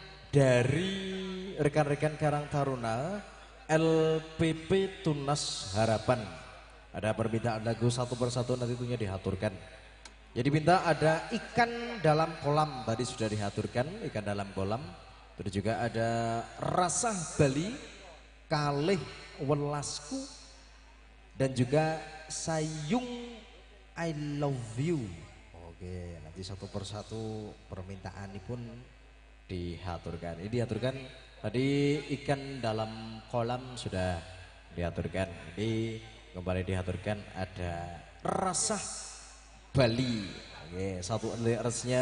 dari rekan-rekan Karang Taruna L P P Tunas Harapan. Ada permintaan lagu satu persatu nanti tentunya dihaturkan. Jadi minta ada ikan dalam kolam tadi sudah dihaturkan, ikan dalam kolam. Terus juga ada Rasah Bali, Kalih Welasku, dan juga Sayung I Love You. Oke, nanti satu persatu permintaan ini pun dihaturkan. Ini dihaturkan tadi ikan dalam kolam sudah diaturkan. Ini kembali diaturkan ada Rasah Bali. Oke, satu lirisnya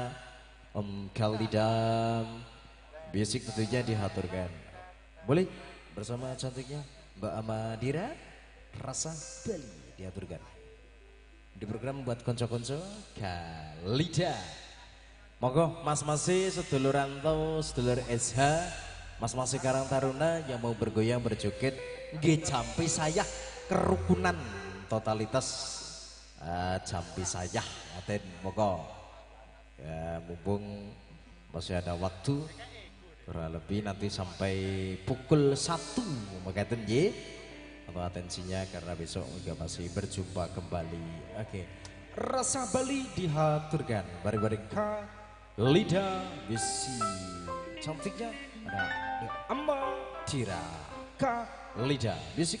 Om Kaldidam Basic tentunya diaturkan. Boleh bersama cantiknya Mbak Amadira Rasah Bali diaturkan. Di program buat konco-konco Kalida. Monggo mas-masi sedulur rantau, sedulur S H, mas-masi Karang Taruna yang mau bergoyang berjoget, nggih jampi sayah kerukunan totalitas uh, jampi sayah ngaten monggo. Ya mumpung masih ada waktu kurang lebih nanti sampai pukul satu mengatakan nggih. untuk atensinya karena besok juga masih berjumpa kembali. Oke, rasa Bali dihaturkan bareng-bareng Kak Lida Bisi. Cantiknya ada Amma Tira Kak Lida Bisi.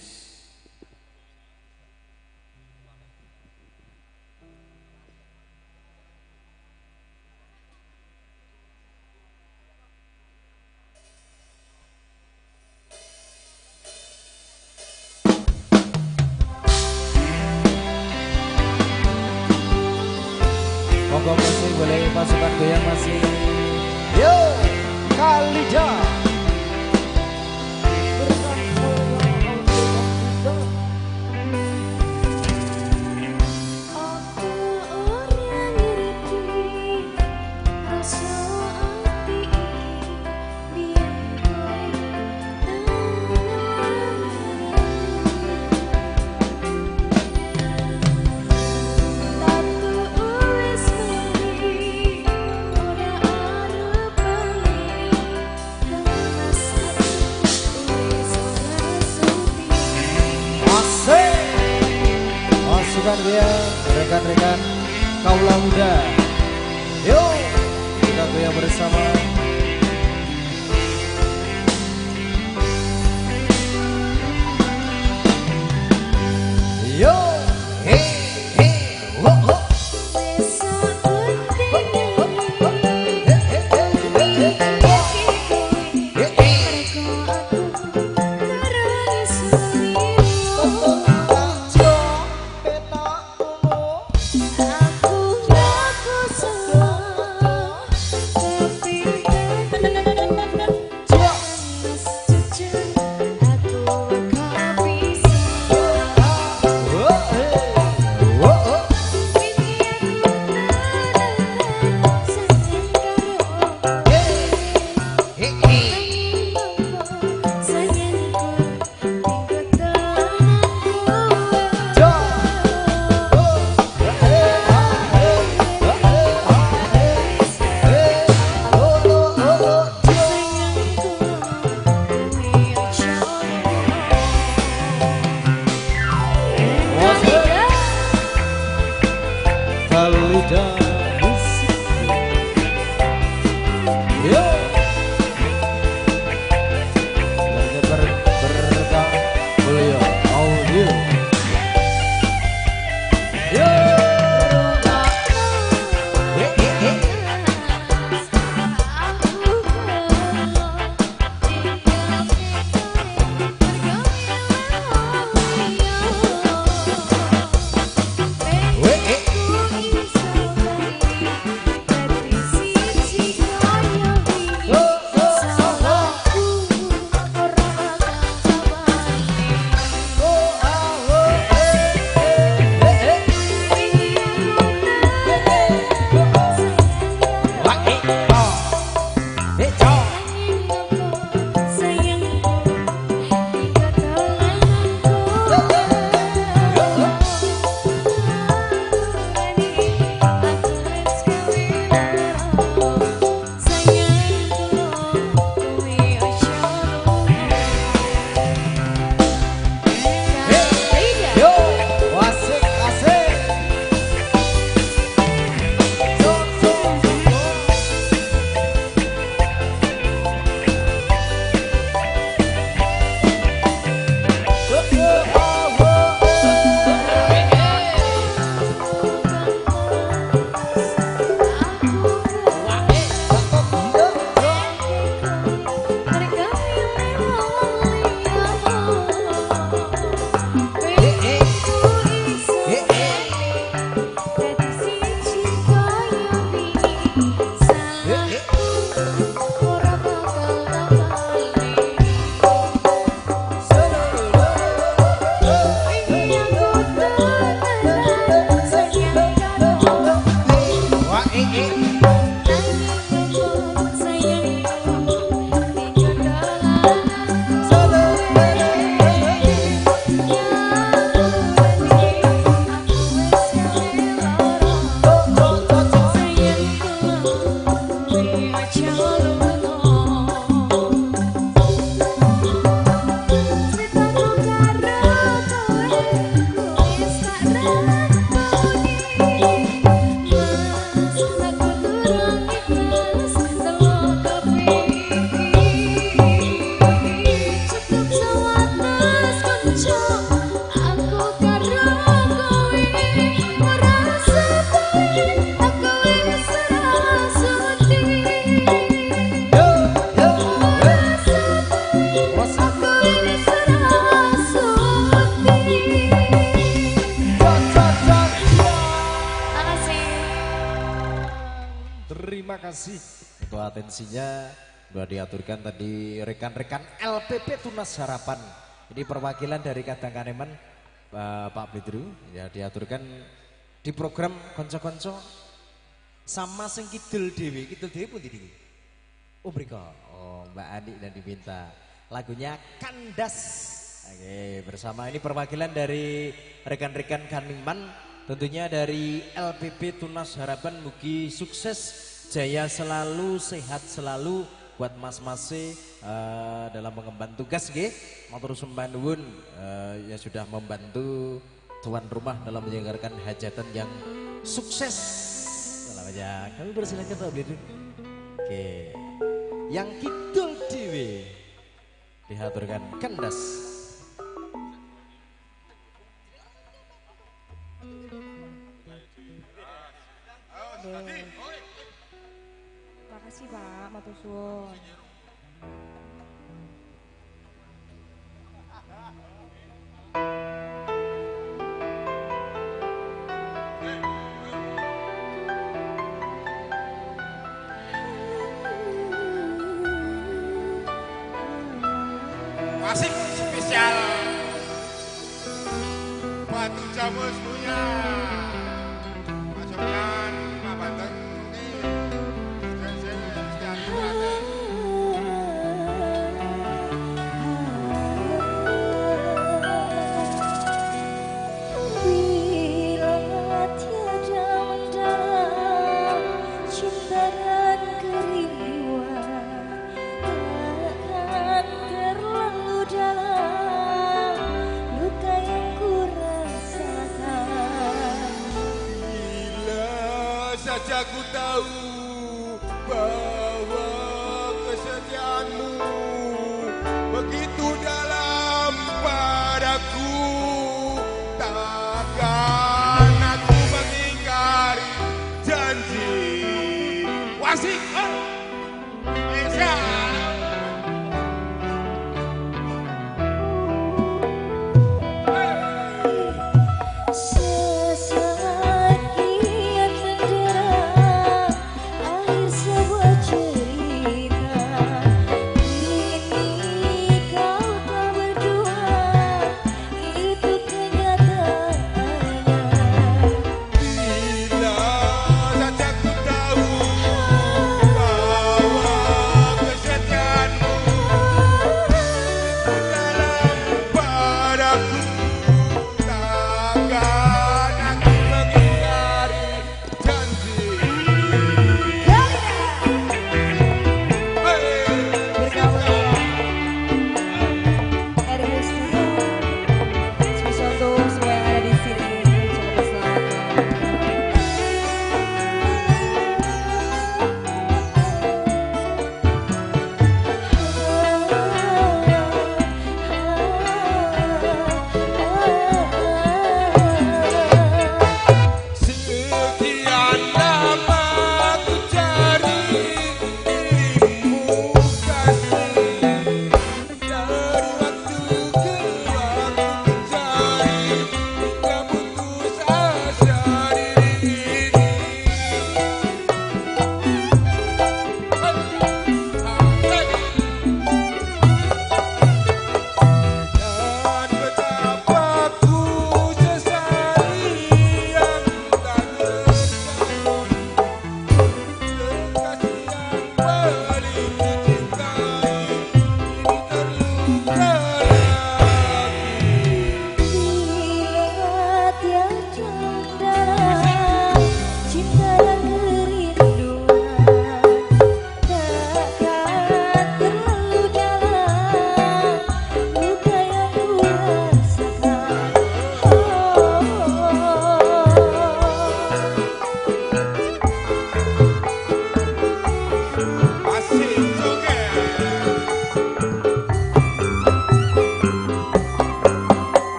Monggo masih boleh pasukan goyang masih. Yo, Kalida. Ya, rekan-rekan kaula muda, yuk kita goyang bersama. Yo, hey, hey, ho, ho. Cerita terima kasih. Untuk atensinya sudah diaturkan tadi rekan-rekan L P P Tunas Harapan. Ini perwakilan dari Kadang Kaneman uh, Pak Bidru ya diaturkan di program konco-konco sama sing kidul dewi, kidul dewi pun diri. Oh mereka, oh Mbak Ani dan diminta lagunya Kandas. Oke bersama ini perwakilan dari rekan-rekan Kaniman, tentunya dari L P P Tunas Harapan. Mugi sukses, jaya selalu, sehat selalu buat mas-mas uh, dalam mengemban tugas nggih. Matur sembah nuwun uh, yang sudah membantu tuan rumah dalam menyelenggarakan hajatan yang sukses. Salam aja. Kami persilakan Pak Bidru. Oke. Yang kidul dewe diaturkan Kandas. Makasih Pak, matur suwun. Asik spesial Batu Jamus punya Pak Sofyan, Pak Banteng dan saya Setiani Banteng. Bila tiada mendalam cinta dan kerinduan takkan terlalu dalam luka yang ku rasakan. Bila saja ku tahu bahwa kesetiaanmu begitu dalam padaku, takkan aku mengingkari janji. Wasik, Indonesia. Sesaat kian menderang akhir sebuah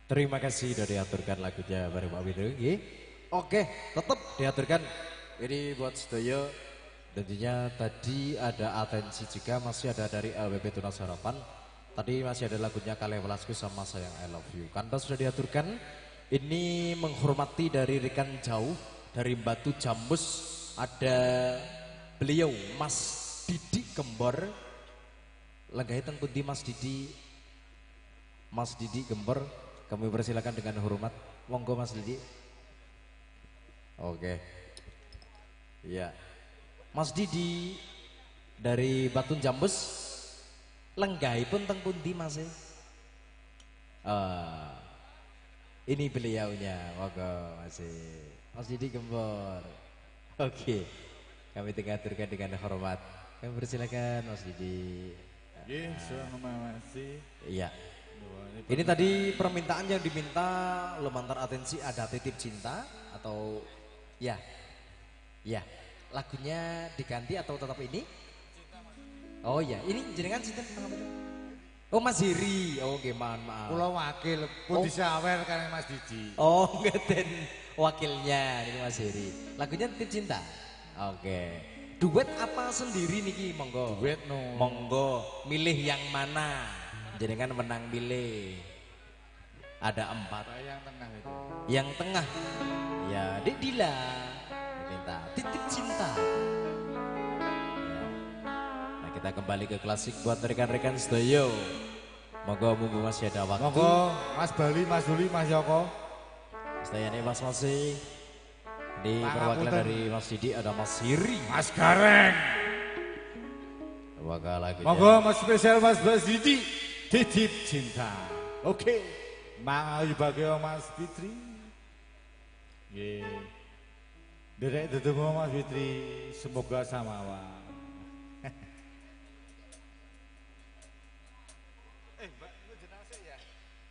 Terima kasih sudah diaturkan lagunya bareng Pak Windu. Oke, tetap diaturkan. Ini buat Sedoyo. Tentunya tadi ada atensi juga, masih ada dari L W P Tunas Harapan. Tadi masih ada lagunya Kale Velasco sama Sayang I Love You. Kantor sudah diaturkan. Ini menghormati dari rekan jauh dari Batu Jambus. Ada beliau Mas Didi Gembor. Lenggahi tengkundi Mas Didi. Mas Didi Gembor. Kami persilakan dengan hormat. Monggo Mas Didi. Oke. Iya. Mas Didi dari Batu Jambus. Lenggahi pun teng pundi Mas. Uh, ini beliaunya. Monggo Mas. Mas Didi Gembor. Oke. Kami tengaturkan dengan hormat. Kami persilakan Mas Didi. Nggih, selamat masih. Iya. Ini tadi permintaan yang diminta lumantar atensi ada titip cinta atau ya, ya lagunya diganti atau tetap ini? Oh ya, ini jenengan cinta tentang apa? Oh Mas Hiri, oh gimana maaf. Pulau wakil, pun oh. Disawer kan Mas Didi. Oh ngeten wakilnya ini Mas Hiri. Lagunya titip cinta. Oke. Duet apa sendiri niki monggo? Duet no. Monggo, milih yang mana? Jenengan menang milih. Ada empat. Yang tengah itu. Yang tengah. Ya, Didila. Minta titip cinta. Ya. Nah, kita kembali ke klasik buat rekan-rekan Sedoyo. Monggo monggo masih ada waktu. Monggo Mas Bali, Mas Duli, Mas Joko. Stayane Mas masih. Di perwakilan dari Mas Didi ada Mas Hiri. Mas Gareng. Wakil lagunya. Monggo Mas spesial Mas Mas Didi. Titip cinta. Oke. Okay. Mangayu bagio Mas Fitri. Nggih. Derek dedonga Mas Fitri, semoga samawa. Eh, Mbak, lu jenazah ya?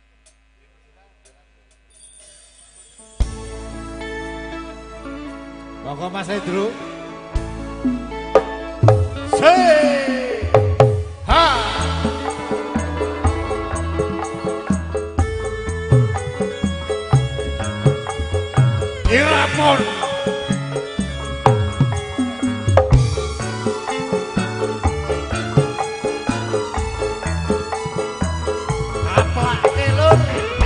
Monggo Mas Edru. Say ha. Irapon. Apa kelur?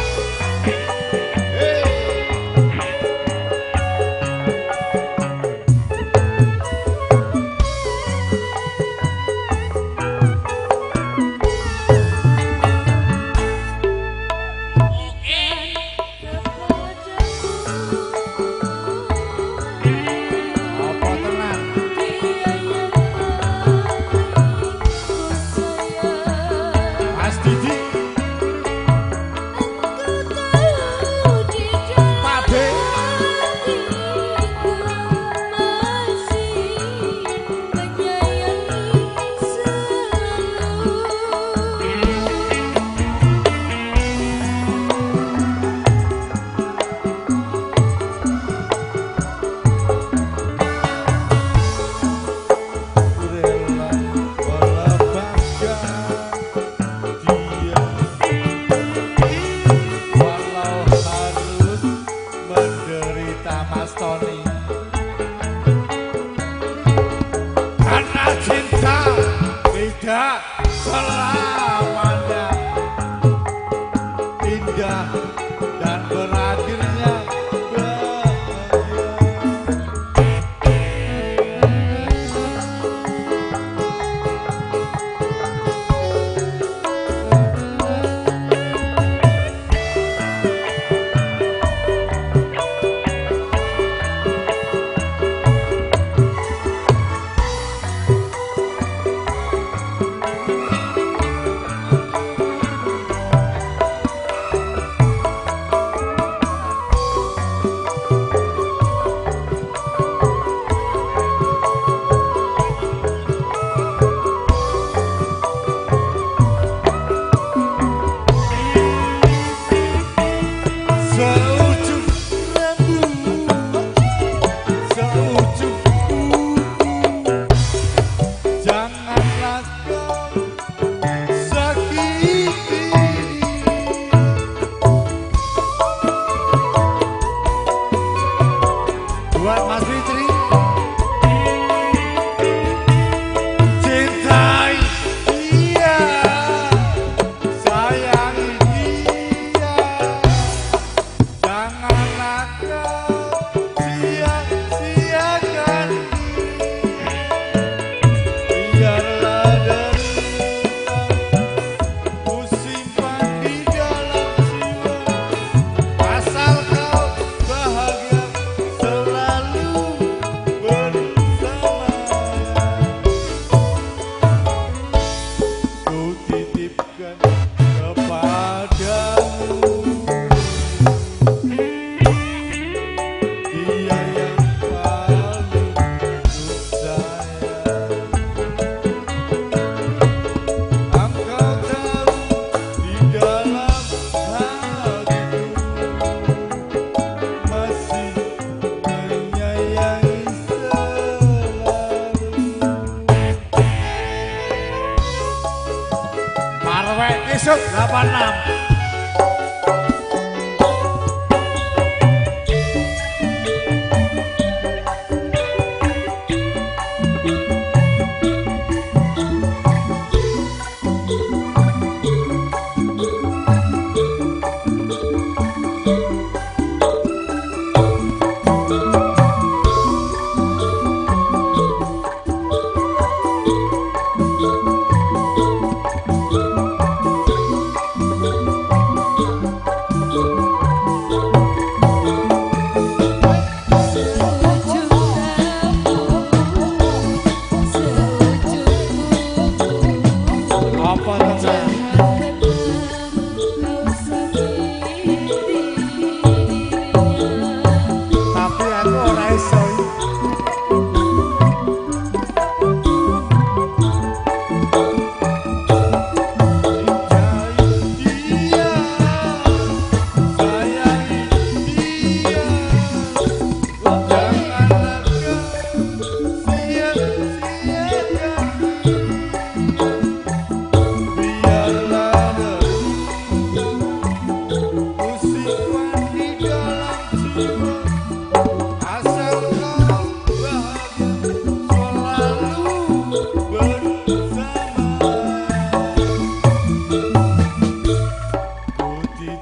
Selamanya indah dan berakhirnya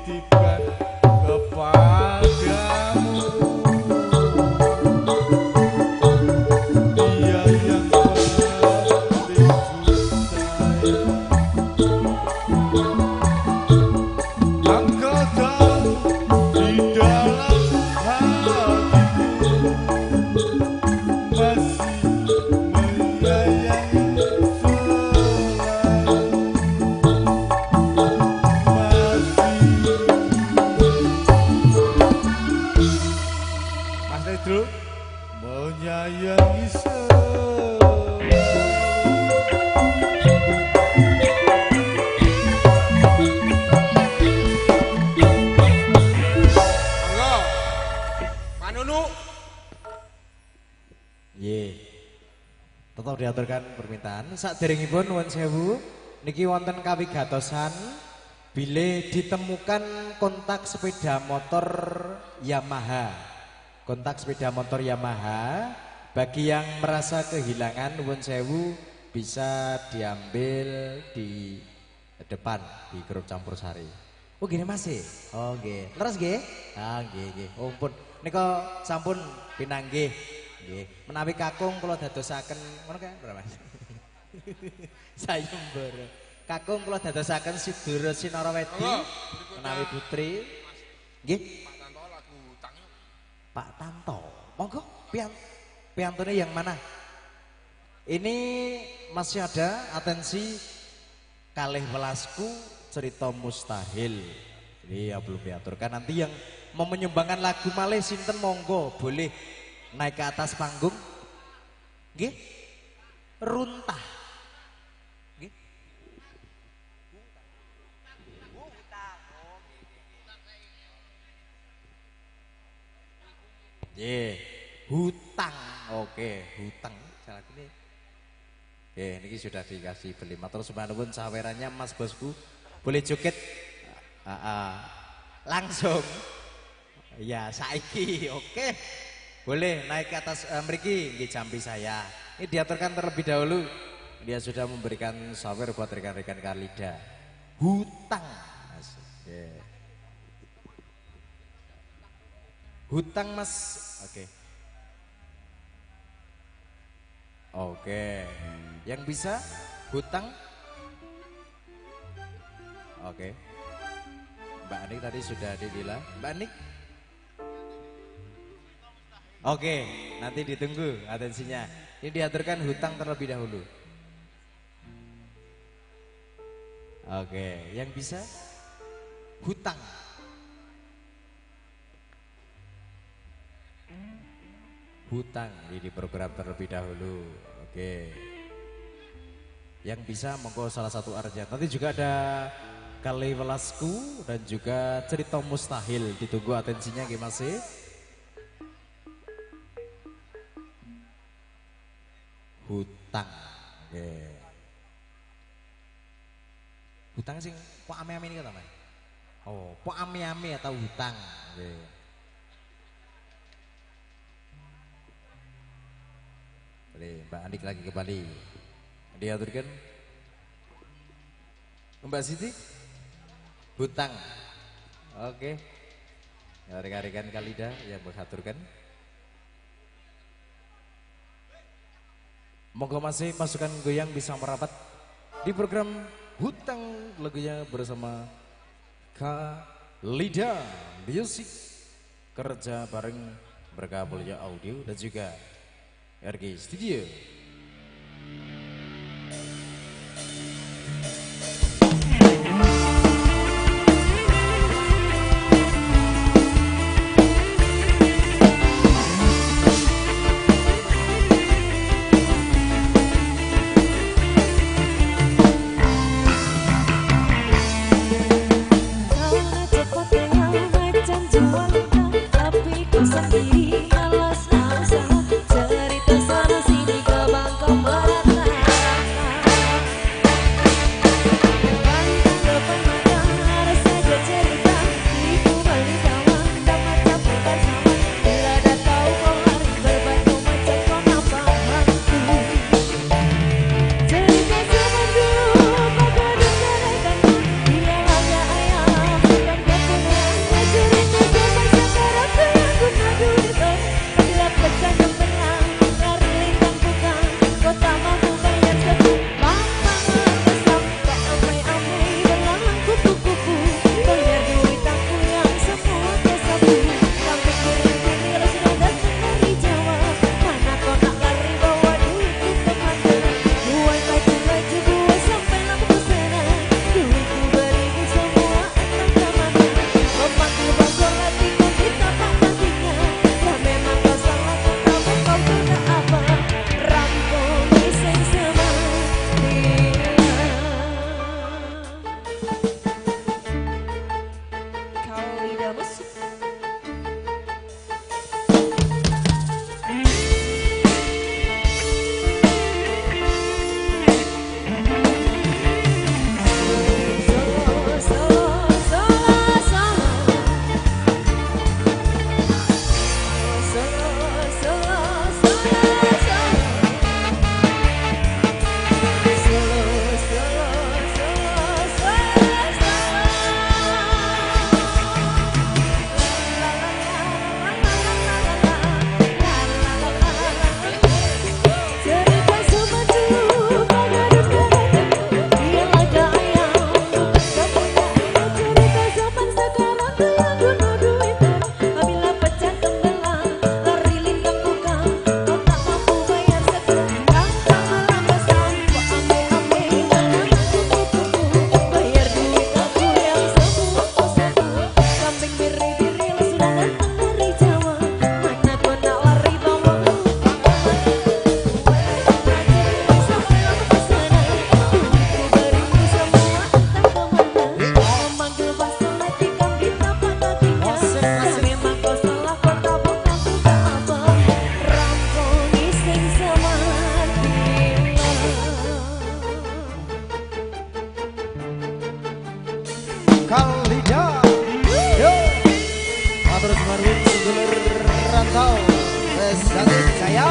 titipkan kepadamu. Dia yang paling ku sayang. Engkau tahu di dalam hatiku masih menyayangi selalu. Mas Nedro menyayangi selalu. Monggo. Manunu. Ye. Tetap diaturkan permintaan. Saderengipun nuwun sewu niki wonten kawigatosan bilih ditemukan kontak sepeda motor Yamaha. Kontak sepeda motor Yamaha bagi yang merasa kehilangan nuwun sewu bisa diambil di depan di grup campur sari. Oh gini masih? Oh nggih. Leres nggih? Ah nggih nggih. Oh pun nika sampun pinanggih. Nggih. Menawi kakung kula dadosaken ngono kae berapa? Sayembara. Kakung kula dadosaken Sidura Sinarawedi menawi putri. Nggih. Pak Tanto. Monggo pian piantune yang mana? Ini masih ada atensi kalih welasku cerita mustahil. Ini ya belum diaturkan. Nanti yang mau menyumbangkan lagu malih sinten monggo boleh naik ke atas panggung. Nggih. Runtah. Nggih. Nggih. Hutang. Oke, hutang. Salah ini. Oke, ini sudah dikasih beli matur sumanipun sawerannya Mas Bosku. Boleh joget? Uh, uh, langsung. Ya, saiki. Oke. Boleh naik ke atas uh, mriki nggih jampi saya. Ini diaturkan terlebih dahulu. Dia sudah memberikan sawer buat rekan-rekan Kalida. Hutang. Yeah. Hutang Mas. Oke. Oke. Yang bisa hutang. Oke. Mbak Anik tadi sudah dibilang. Mbak Anik. Oke, nanti ditunggu atensinya. Ini diaturkan hutang terlebih dahulu. Oke, yang bisa hutang. Hutang ini program terlebih dahulu. Oke. Yang bisa monggo salah satu arja. Nanti juga ada Kali Welasku dan juga cerita mustahil. Ditunggu atensinya nggih masih. Hutang. Oke. Hutang sing kok ame-ame ini kata Mas? Oh, kok ame-ame atau hutang. Oke. Boleh, Mbak Anik lagi kembali. Diaturkan. Mbak Siti. Hutang. Oke. Rekan-rekan Kalida yang mengaturkan. Moga masih pasukan goyang bisa merapat di program Hutang lagunya bersama Kalida Music kerja bareng bergabungnya audio dan juga R G Studio. Tapi ku sendiri alas-alasan cerita sana sini kebal. musik. Kalida yo matur suwun sedulur rantau wes sange saya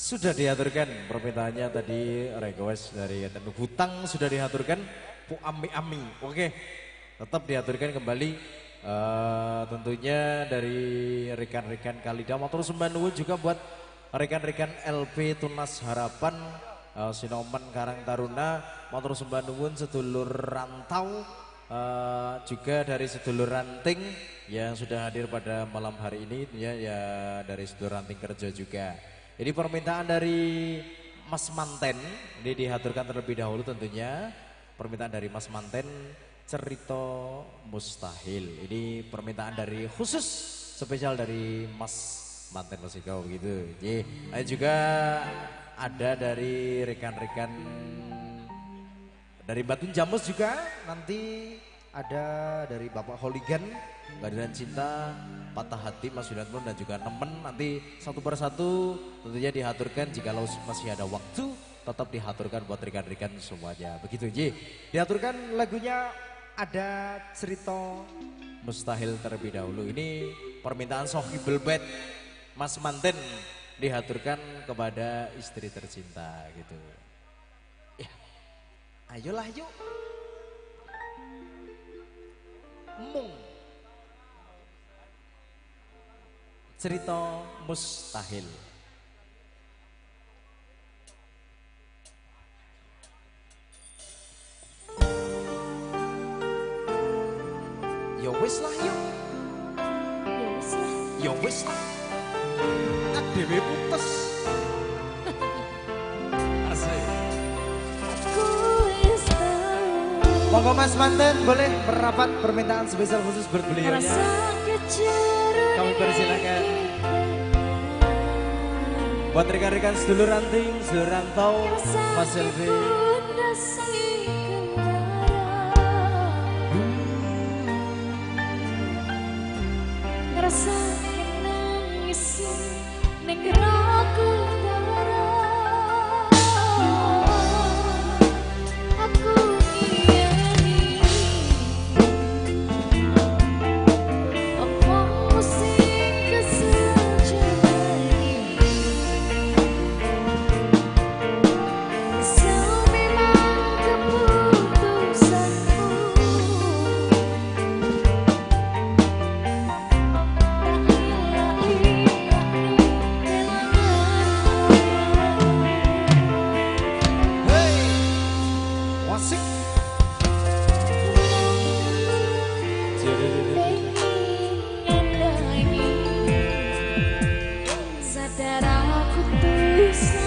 Sudah diaturkan permintaannya tadi request dari Tenu Hutang sudah diaturkan Pu Ami Ami. Oke. Tetap diaturkan kembali uh, tentunya dari rekan-rekan Kalida Motor Sembah Nuwun juga buat rekan-rekan L P Tunas Harapan uh, Sinoman Karang Taruna Motor Sembah Nuwun sedulur rantau uh, juga dari sedulur ranting yang sudah hadir pada malam hari ini ya, ya dari sedulur ranting kerja juga. Jadi permintaan dari Mas Manten ini diaturkan terlebih dahulu tentunya. Permintaan dari Mas Manten cerita mustahil. Ini permintaan dari khusus spesial dari Mas Manten Musikau begitu. Jadi juga ada dari rekan-rekan dari Batun Jamus juga nanti ada dari Bapak Holigan, Kehadiran Cinta, Patah Hati, Mas Yunatmun dan juga Nemen. Nanti satu persatu tentunya diaturkan jika masih ada waktu tetap diaturkan buat rekan-rekan semuanya. Begitu Ji. Diaturkan lagunya ada cerita mustahil terlebih dahulu. Ini permintaan Sohibul Bed Mas Manten diaturkan kepada istri tercinta gitu. Ya. Ayolah yuk. Mung cerita mustahil. Ya wis lah yuk. Ya wis lah. Ya wis lah. Adewe putus. Asik. Monggo Mas Manten boleh merapat permintaan spesial khusus buat beliaunya. Kami persilakan. Buat rekan-rekan sedulur ranting, sedulur rantau, Mas Selvi. Ngerasa nangis ning geraku dara. Aku iyani apa sing kesejani. Memang keputusanmu. Sadar aku bisa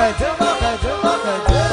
gajah, gajah, gajah.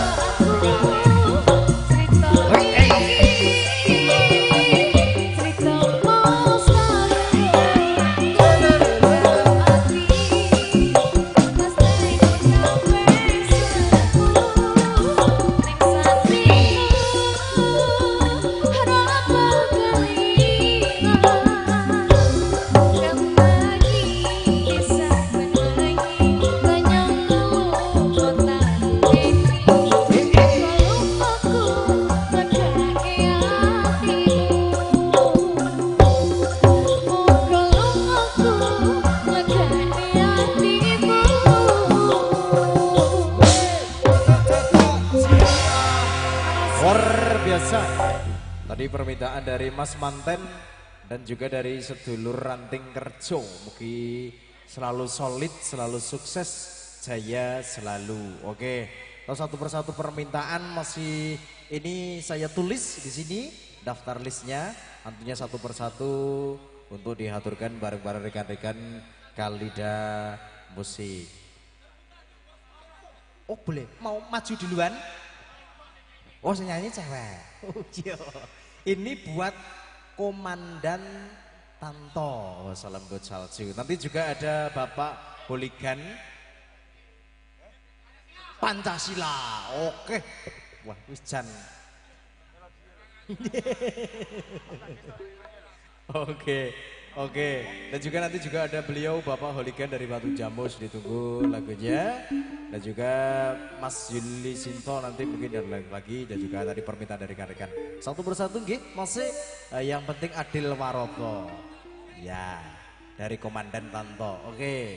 Tadi permintaan dari Mas Manten dan juga dari sedulur Ranting Kerjo. Mugi selalu solid, selalu sukses, jaya selalu. Oke, kalau satu persatu permintaan masih ini saya tulis di sini daftar listnya. Tentunya satu persatu untuk diaturkan bareng-bareng rekan-rekan Kalida Musik. Oh boleh, mau maju duluan? Oh nyanyi cewek. Oh iya. Ini buat Komandan Tanto. Oh, salam buat salju. Nanti juga ada Bapak Holigan Pancasila. Oke. Wah, wis jan. Oke. Oke, dan juga nanti juga ada beliau Bapak Holigan dari Batu Jamus, ditunggu lagunya. Dan juga Mas Yuli Sinto nanti mungkin dan lagi, lagi dan juga tadi permintaan dari rekan-rekan. Satu persatu nggih, masih eh, yang penting Adil Waroto. Ya, dari Komandan Tanto. Oke.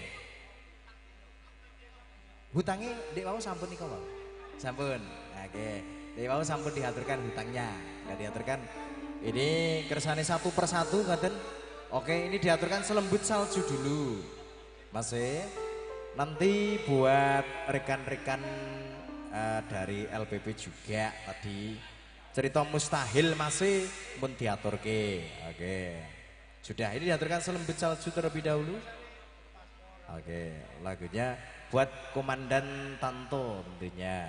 Hutangnya Dek mau sampun nih kok. Sampun. Oke. Dek mau sampun diaturkan hutangnya. Nggak diaturkan. Ini kersane satu persatu ngaten. Oke, ini diaturkan selembut salju dulu. Masih nanti buat rekan-rekan uh, dari L P P juga tadi cerita mustahil masih pun diaturke. Oke. Sudah, ini diaturkan selembut salju terlebih dahulu. Oke, lagunya buat Komandan Tanto tentunya.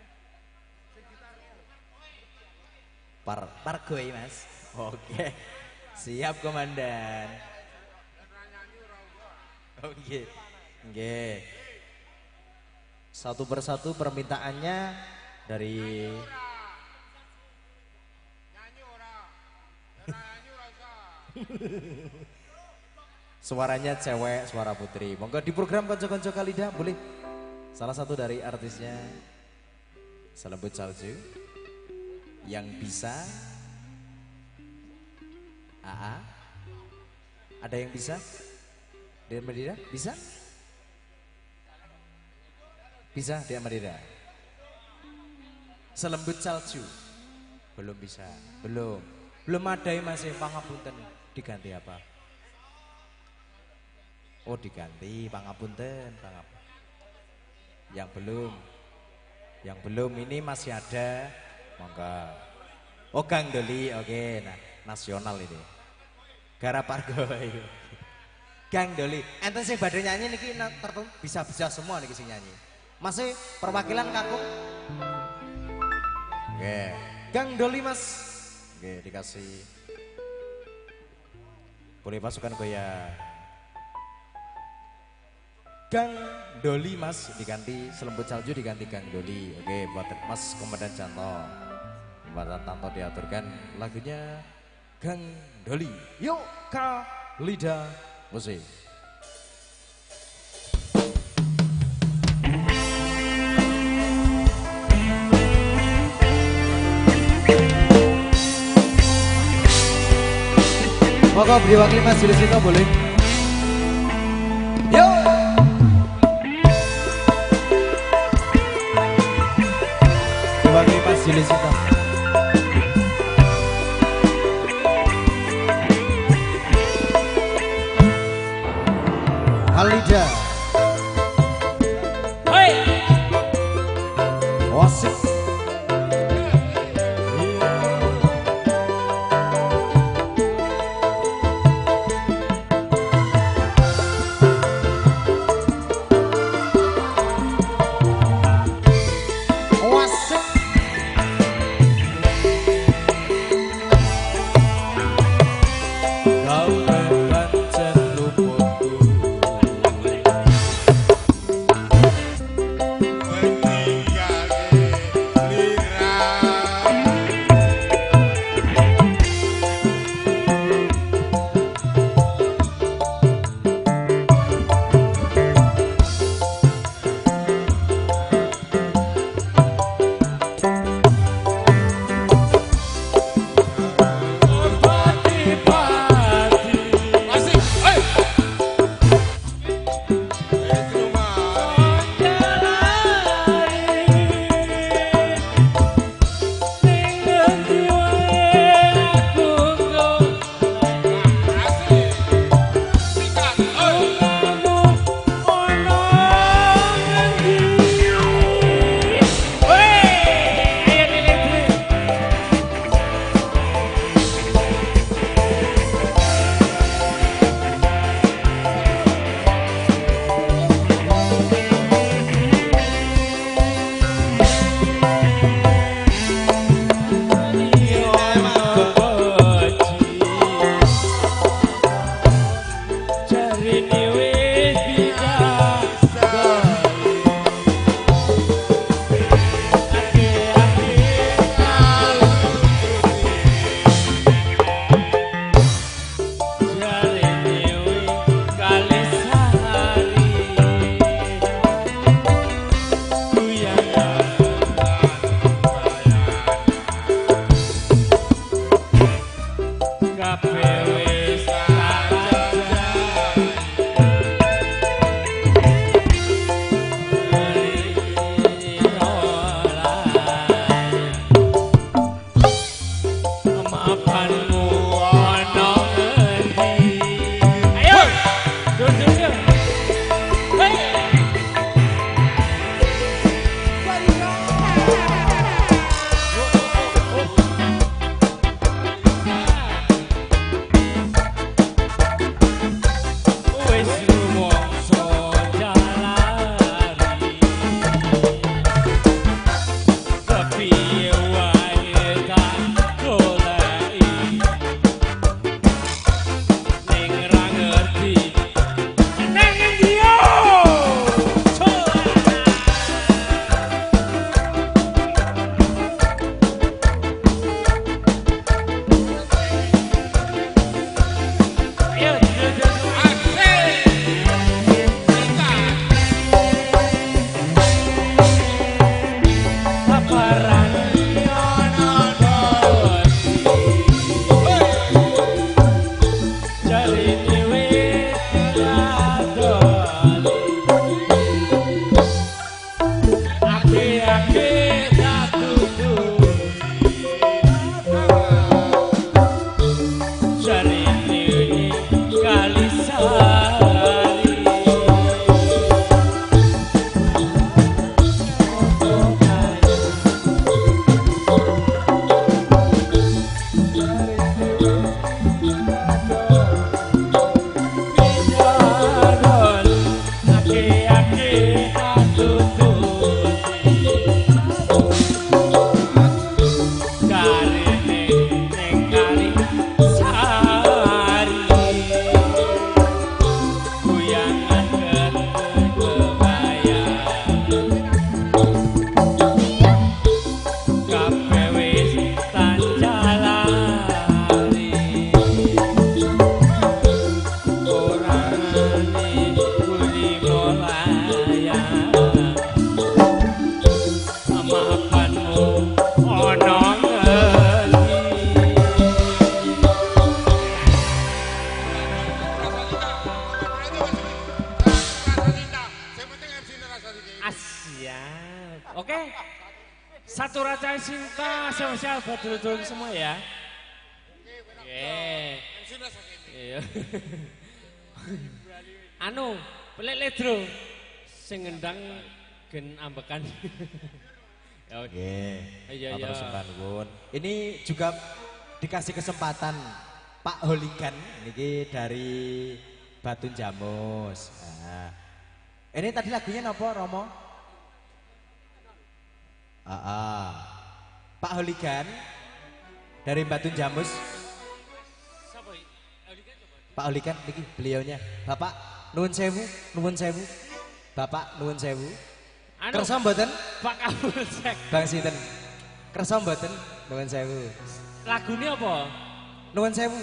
Par Pargoy, Mas. Oke. Siap Komandan. Oke. Oke. Satu persatu permintaannya dari suaranya cewek, suara putri. Monggo di program Konco-Konco Kalida boleh salah satu dari artisnya Selembut Salju yang bisa. Aa, ada yang bisa? Dian Madira bisa? Bisa Dian Madira? Selembut Salju belum bisa, belum, belum ada yang masih pangapunten. Diganti apa? Oh diganti pangapunten, pangapunten. Yang belum, yang belum ini masih ada, monggo. Oh Kang Doli, oke, nah nasional ini. Garap Pargoy. Gang Doli. Enten sing badhe nyanyi niki bisa-bisa semua niki sing nyanyi. Masih perwakilan kakung. Oke. Gang Doli Mas. Oke, dikasih. Boleh pasukan goyang. Gang Doli Mas diganti Selembut Salju diganti Gang Doli. Oke, buat Mas Komandan Canto. Komandan Tanto diaturkan lagunya Gang Doli. Yuk Kalida Musik. Monggo diwakili Mas Yuli Sinto boleh. Yuk. Diwakili Mas Yuli Sinto. Kalida. Hei. Wasik. Asyap. Oke. Satu rasa cinta spesial buat dulur-dulur semua ya. Oke. Iya. Anu, pelek ledro sing ngendang gen ambekan. Ya oke. Iya iya. Ini juga dikasih kesempatan Pak Holigan niki dari Batu Jamus. Nah, ini tadi lagunya napa Romo? Ah, ah. Pak Holigan dari Batu Jamus. Pak Holigan niki beliaunya. Bapak nuwun sewu, nuwun sewu. Bapak nuwun sewu. Anu, kersa mboten? Pak Kapolsek. Bang sinten? Kersa mboten? Nuwun sewu. Lagune apa? Nuwun sewu.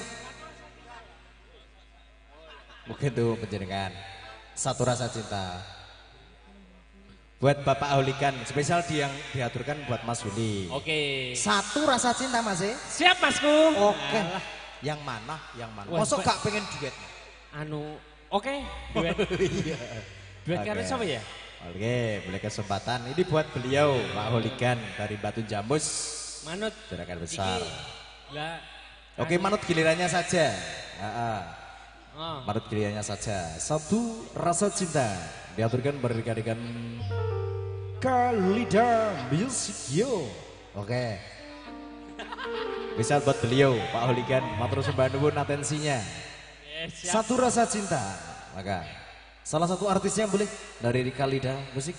Mungkin tuh penjenengan Satu Rasa Cinta. Buat Bapak Holigan, spesial di yang diaturkan buat Mas Willy. Oke. Satu Rasa Cinta Mas e? Siap Masku. Oke. Yang mana? Yang mana? Mosok gak pengen duet? Anu, oke. Duet. Iya. Duet karo siapa ya? Oke, boleh kesempatan. Ini buat beliau, Pak Holigan dari Batu Jamus. Manut. Gerakan besar. Lah. Oke, manut gilirannya saja. Ah, oh. Manut gilirannya saja. Satu Rasa Cinta diaturkan berdirikan Kalida Music Yo. Oke. Bisa buat beliau, Pak Holigan, matur sembah nuwun atensinya. Yes, Satu Rasa Cinta. Maka salah satu artisnya boleh dari Kalida Musik.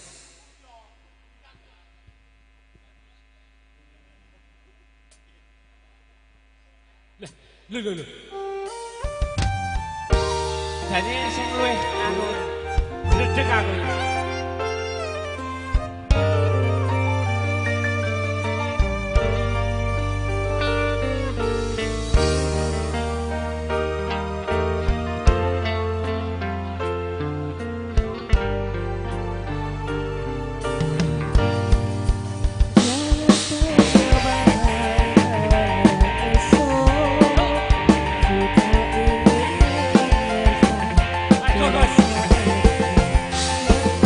Lho lho lho. Jane sing luwih anu gledek aku. Bye.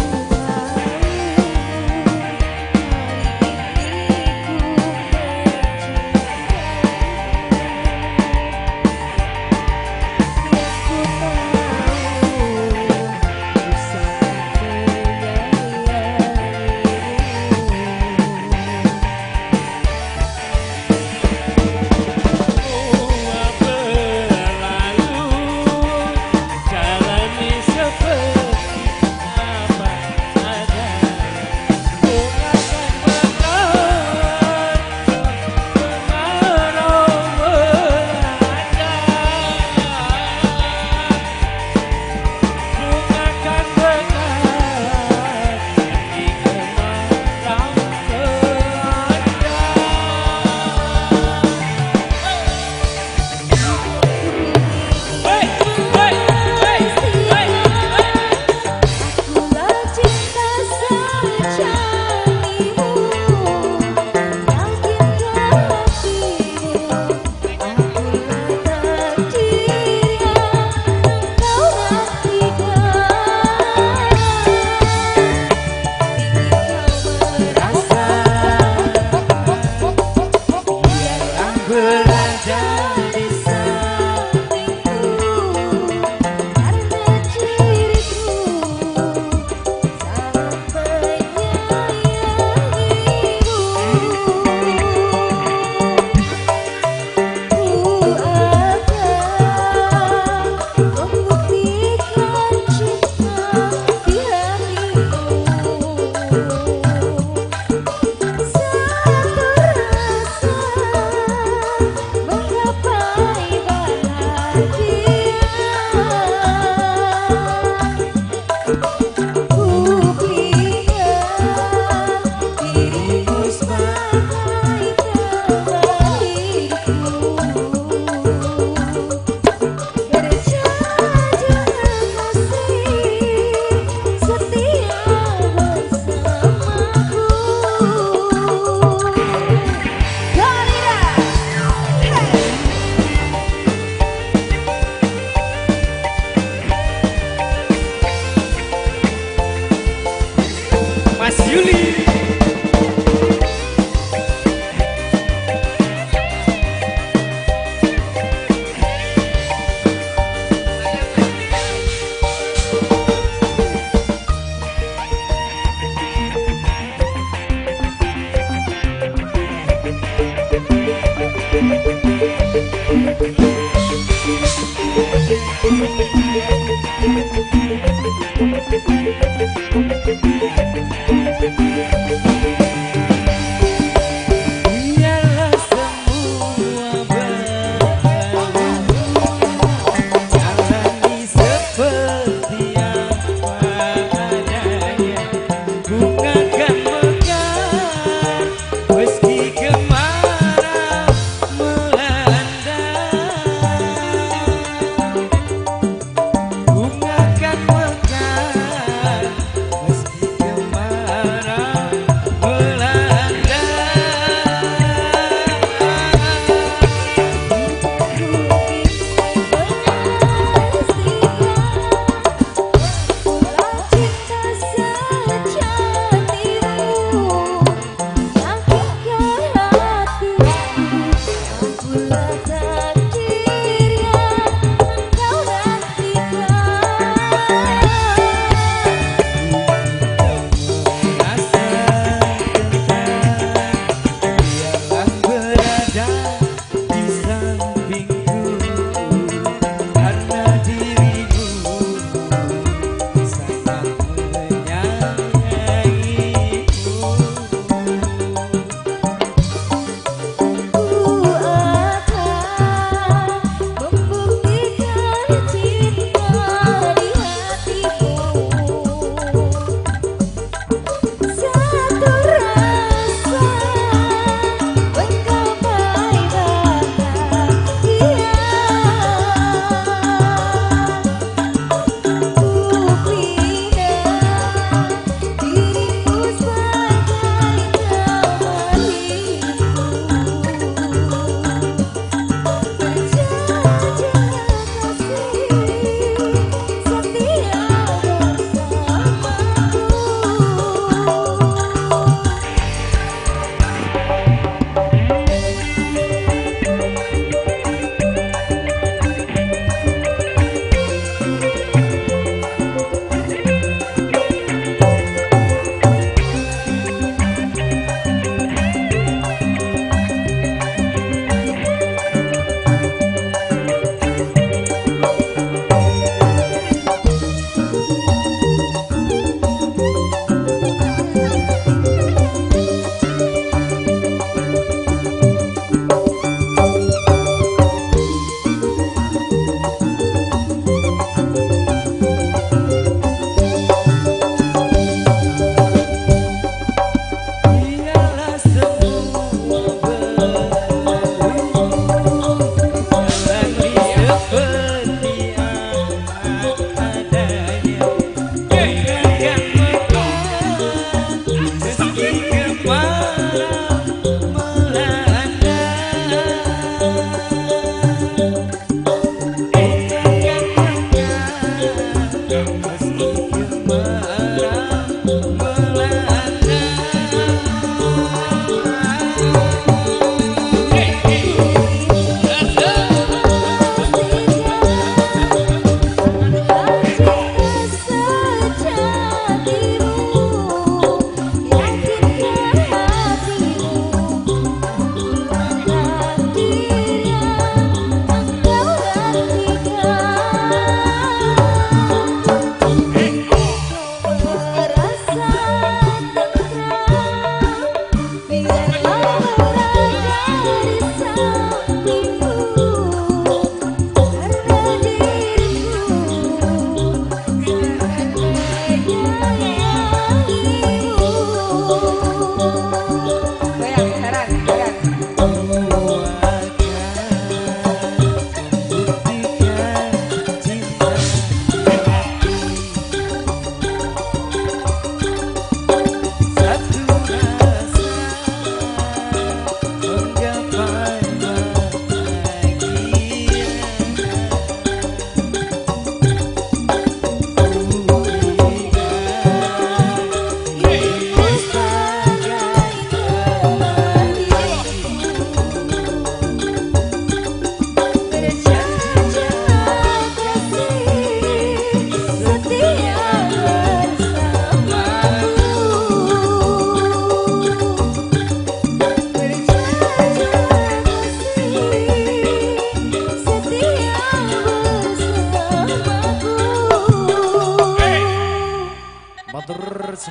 Mas Yuli. Biarlah semua berlalu, jalani seperti apa adanya. Bunga kan mekar meski kemarau melanda. Bunga kan mekar meski kemarau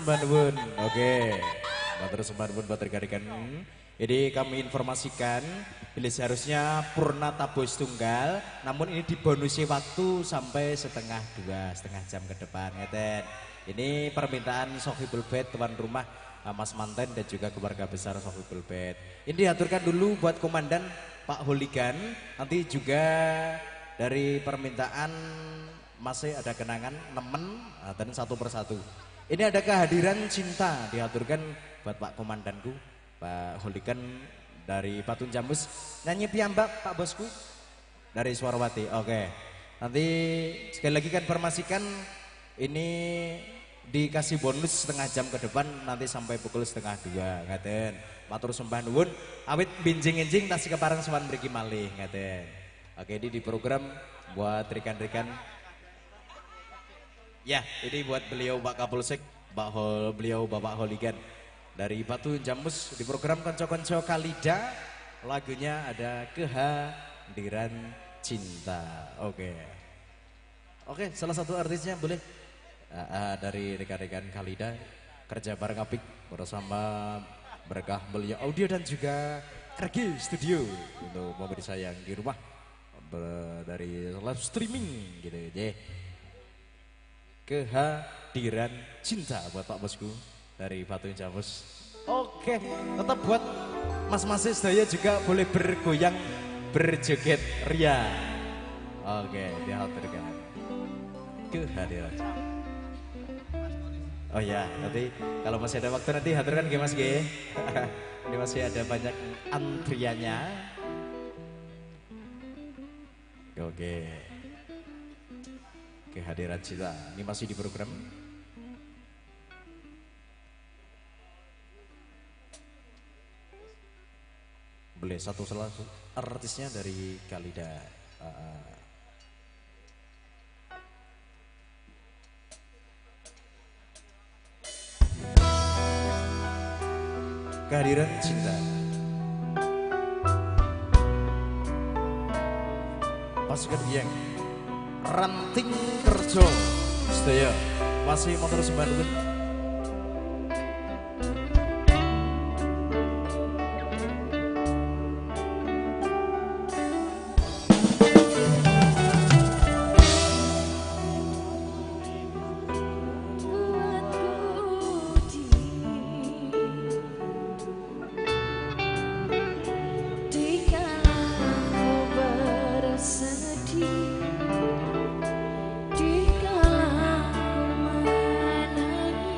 sembah nuwun. Oke. Matur sembah nuwun buat rekan-rekan. Ini kami informasikan bila seharusnya purna tabuh tunggal, namun ini dibonusi waktu sampai setengah dua, setengah jam ke depan, ngeten. Ini permintaan Sohibul Bait tuan rumah Mas Manten dan juga keluarga besar Sohibul Bait. Ini diaturkan dulu buat komandan Pak Holigan, nanti juga dari permintaan masih ada kenangan nemen dan satu persatu. Ini ada kehadiran cinta diaturkan buat Pak Komandanku Pak Holigan dari Patun Jamus, nyanyi piyambak Pak Bosku dari Suarwati. Oke, nanti sekali lagi kan informasikan ini dikasih bonus setengah jam ke depan nanti sampai pukul setengah dua ngaten. Matur sembah nuwun awit binjing-injing tasih kepareng sowan mriki malih ngaten. Oke, ini di program buat rekan-rekan. Ya, ini buat beliau Pak Kapolsek, Pak Hol, beliau Bapak Holigan dari Batu Jamus di program Konco-Konco Kalida. Lagunya ada Kehadiran Cinta. Oke. Oke, salah satu artisnya boleh uh, uh, dari rekan-rekan Kalida kerja bareng apik bersama Berkah Mulia Audio dan juga Regi Studio untuk pemirsa yang di rumah dari live streaming gitu ya. Kehadiran Cinta buat Pak Bosku dari Batu Jamus. Oke, tetap buat mas-mas sedaya juga boleh bergoyang berjoget ria. Oke, dihaturkan kehadiran. Oh ya, nanti kalau masih ada waktu nanti haturkan ke Mas G. Ini masih ada banyak antriannya. Oke. Kehadiran Cinta, ini masih di program. Boleh satu salah artisnya dari Kalida. Uh, Kehadiran Cinta. Pasukan Biang Ranting Kerjo sedaya masih motor sembangun. Dikala ku menangis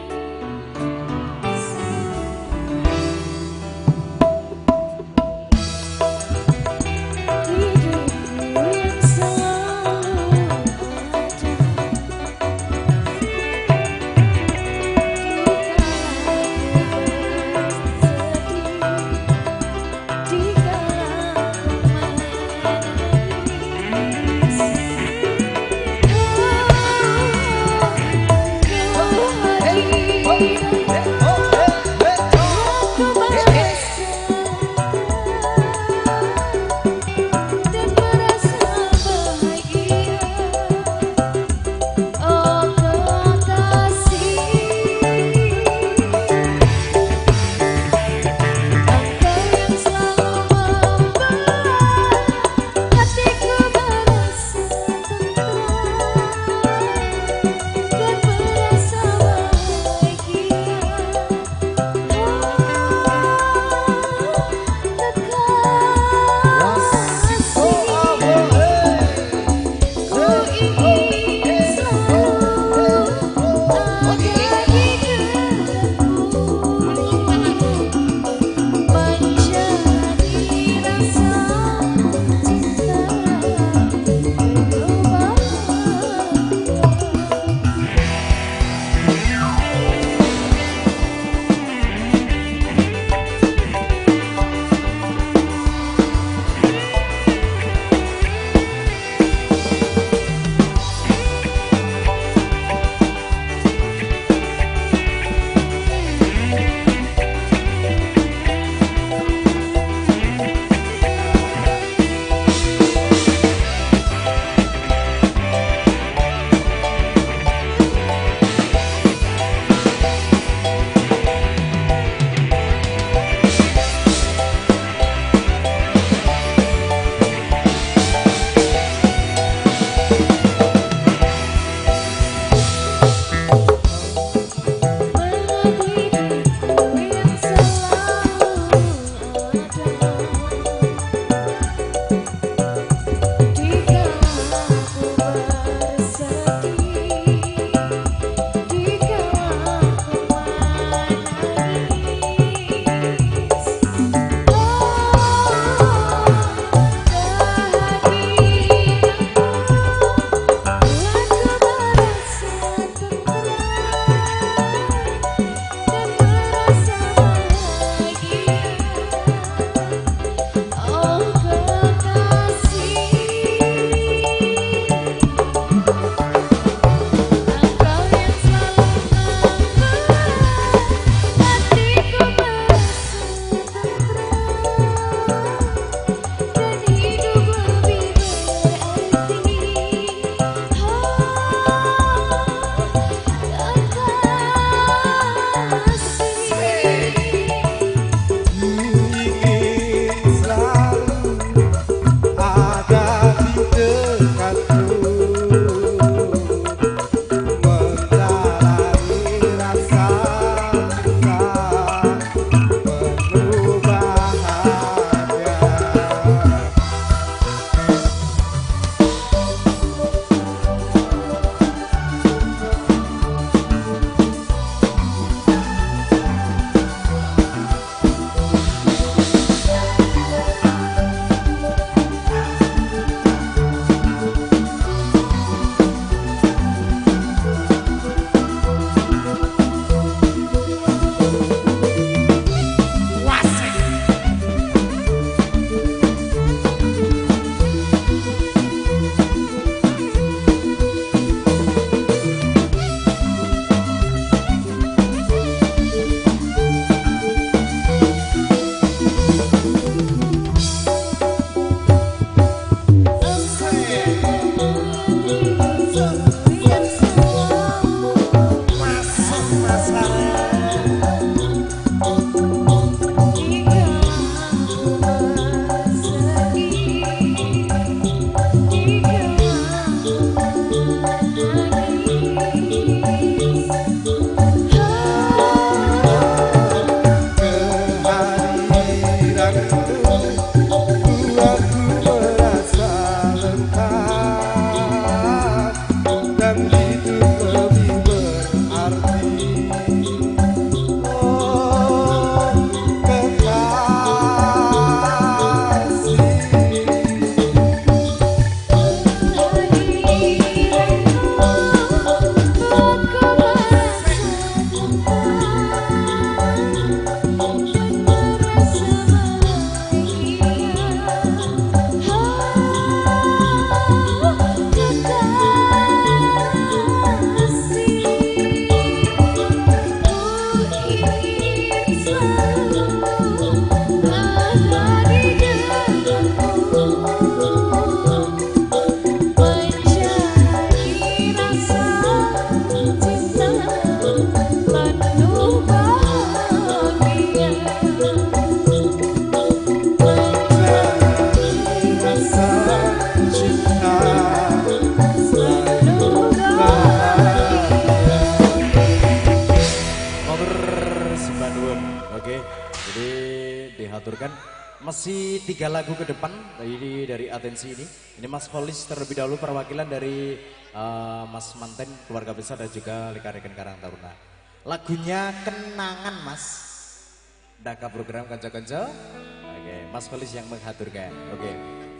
Masih tiga lagu ke depan ini dari atensi ini. Ini Mas Holis terlebih dahulu perwakilan dari uh, Mas Manten, keluarga besar dan juga rekan-rekan Karang Taruna. Lagunya Kenangan Mas. Daka program kanca-kanca. Oke, Mas Holis yang menghaturkan. Oke.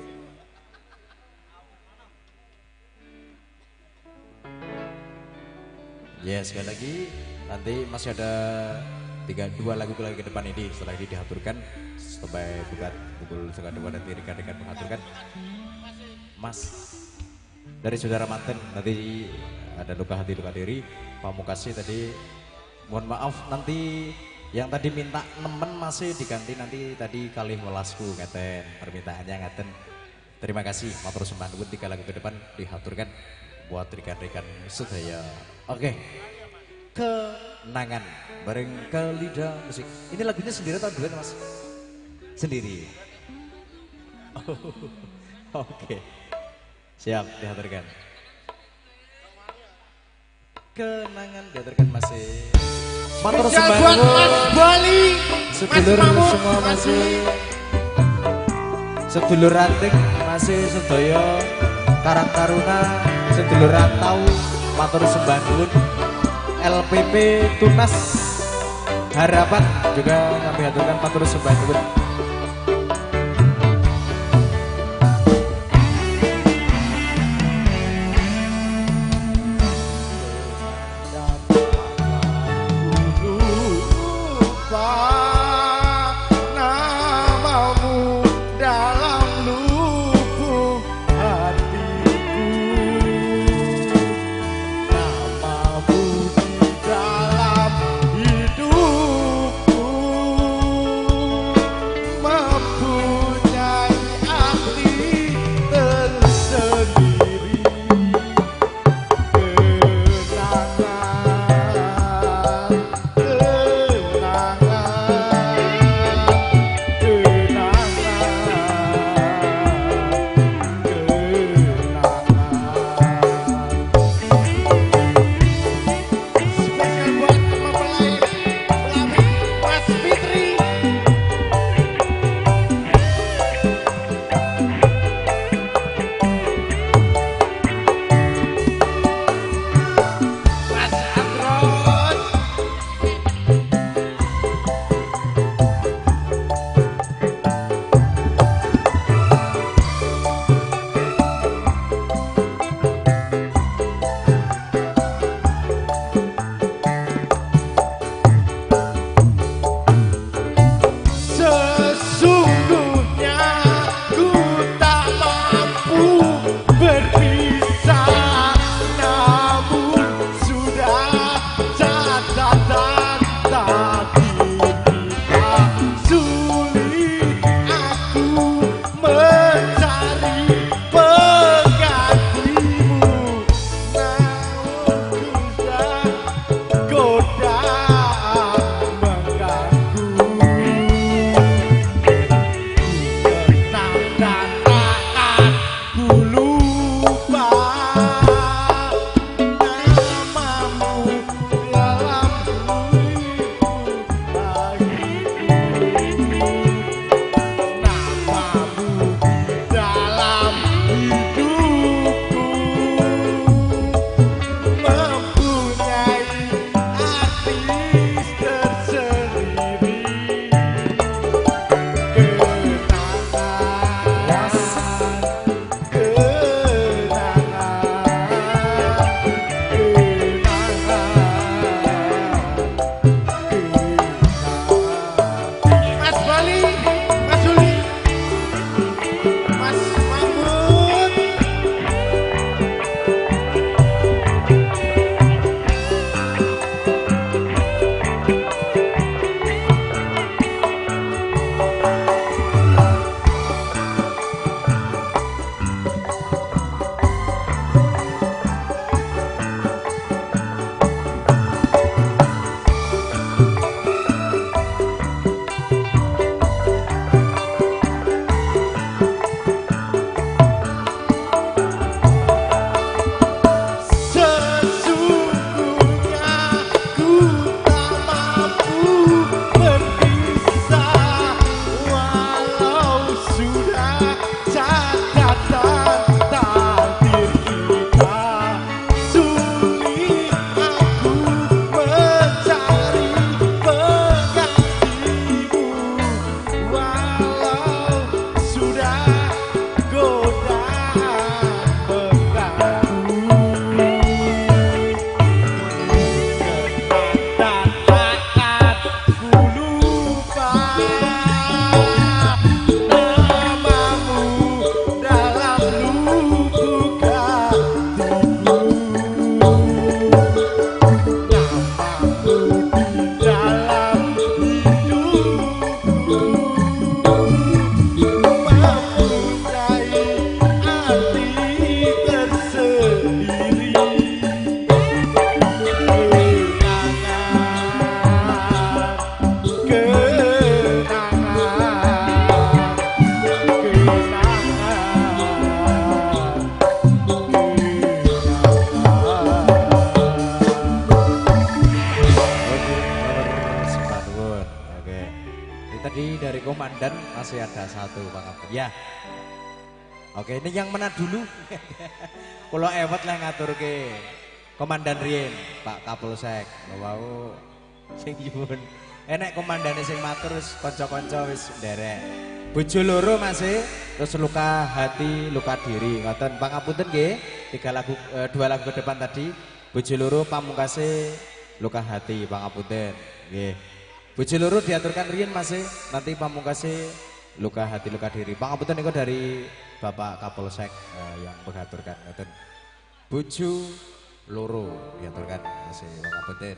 Ya, sekali lagi nanti masih ada tiga dua lagu lagi ke depan ini setelah ini dihaturkan sampai buka pukul setengah dua nanti rekan-rekan mengaturkan. Mas dari saudara Manten nanti ada luka hati luka diri Pamukasi tadi mohon maaf nanti yang tadi minta nemen masih diganti nanti tadi kali welasku ngaten permintaannya ngaten. Terima kasih matur sembah nuwun tiga lagu ke depan dihaturkan buat rekan-rekan sedaya. Oke. Kenangan bareng Kalida Musik. Ini lagunya sendiri atau duet Mas? Sendiri. Oh, oke. Siap dihaturkan. Kenangan dihaturkan masih. Matur sembah nuwun Mas Bali. Sedulur semua masih. Sedulur ranting masih sedaya Karang Taruna, sedulur rantau matur sembah nuwun. L P P Tunas Harapan juga kami aturkan matur sembah nuwun. Mas Bali. tadi dari komandan masih ada satu Bang Abdul. Ya. Oke, ini yang mana dulu? Kalau ewet lah ngatur ke Komandan Rien, Pak Kapolsek. Wow, sing yun. Enek komandane sing matur wis kanca-kanca wis nderek. Bojo loro masih terus luka hati, luka diri. Ngoten pangapunten nggih. Tiga lagu eh, dua lagu ke depan tadi. Bojo loro pamungkase luka hati, pangapunten. Nggih. Bojo loro diaturkan Rien masih nanti pamungkase luka hati, luka diri. Pangapunten niku dari Bapak Kapolsek eh, yang mengaturkan ngoten. Bojo loro diaturkan masih pangapunten.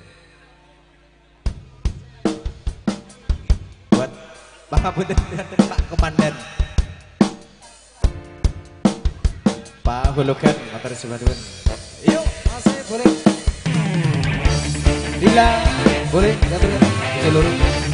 Buat pangapunten Pak Komandan. Pak Hologan matur suwun. Yuk, masih boleh. Dila boleh diaturkan bojo loro.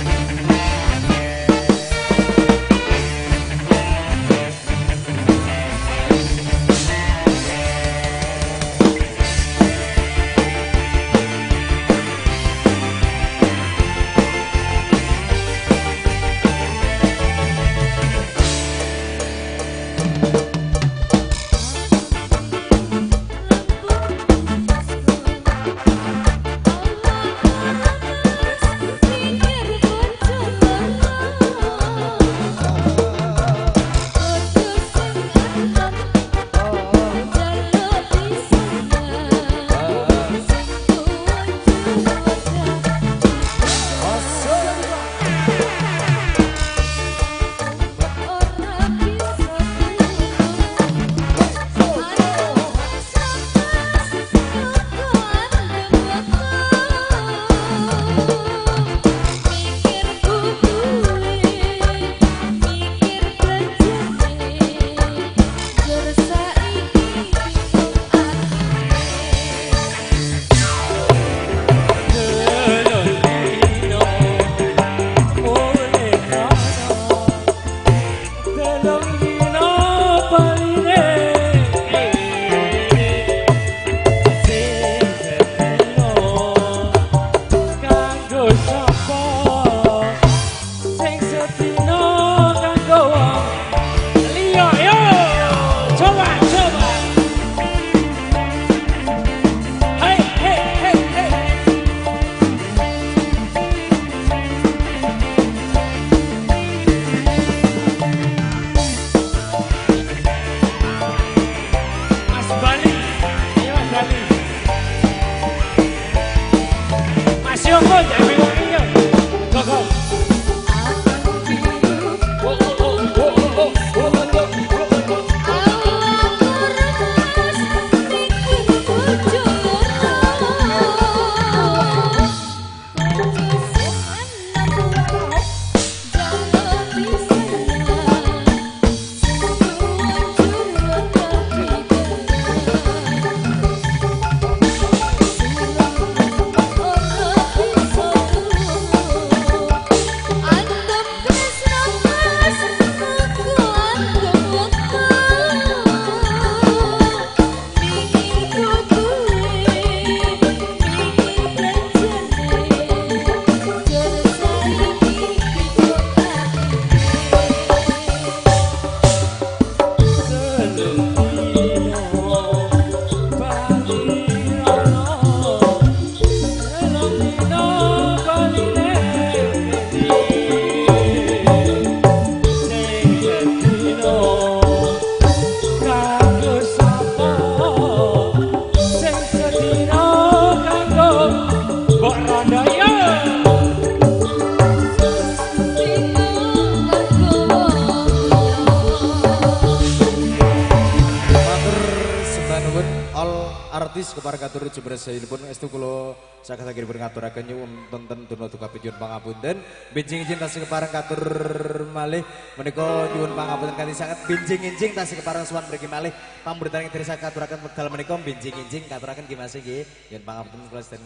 artis keparakatur jebres pun estu kula saged saged ngaturaken nyuwun wonten duna duka pinjun pangapunten benjing izin tasih kepareng katur malih menika nyuwun pangapunten kanthi sanget benjing injing tasih kepareng suwan mriki malih pamuritan ing dherek aturaken wekdal menika benjing injing katuraken nggih Mas nggih yen pangapunten kula sedherek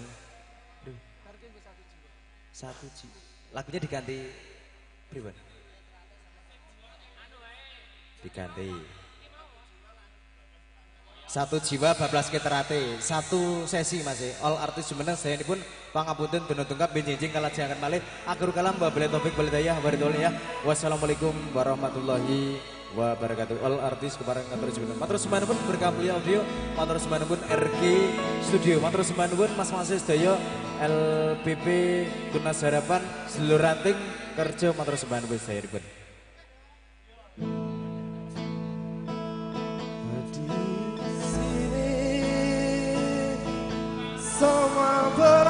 satu ji lagunya diganti pripun diganti Satu jiwa bablas keterate, satu sesi Mas. All artis jumeneng saya ini pun pangapunten dono tungkap benjing kalah jangan malih. Akhir kalam wabillahi taufik wal hidayah ya. Wassalamualaikum warahmatullahi wabarakatuh. All artis kebareng ngatur jumeneng. Matur sumanipun berkampli audio, matur sumanipun R G Studio, matur sumanipun Mas-mas sedaya L P P Tunas Harapan seluruh ranting kerja matur sumanipun saeripun. Semua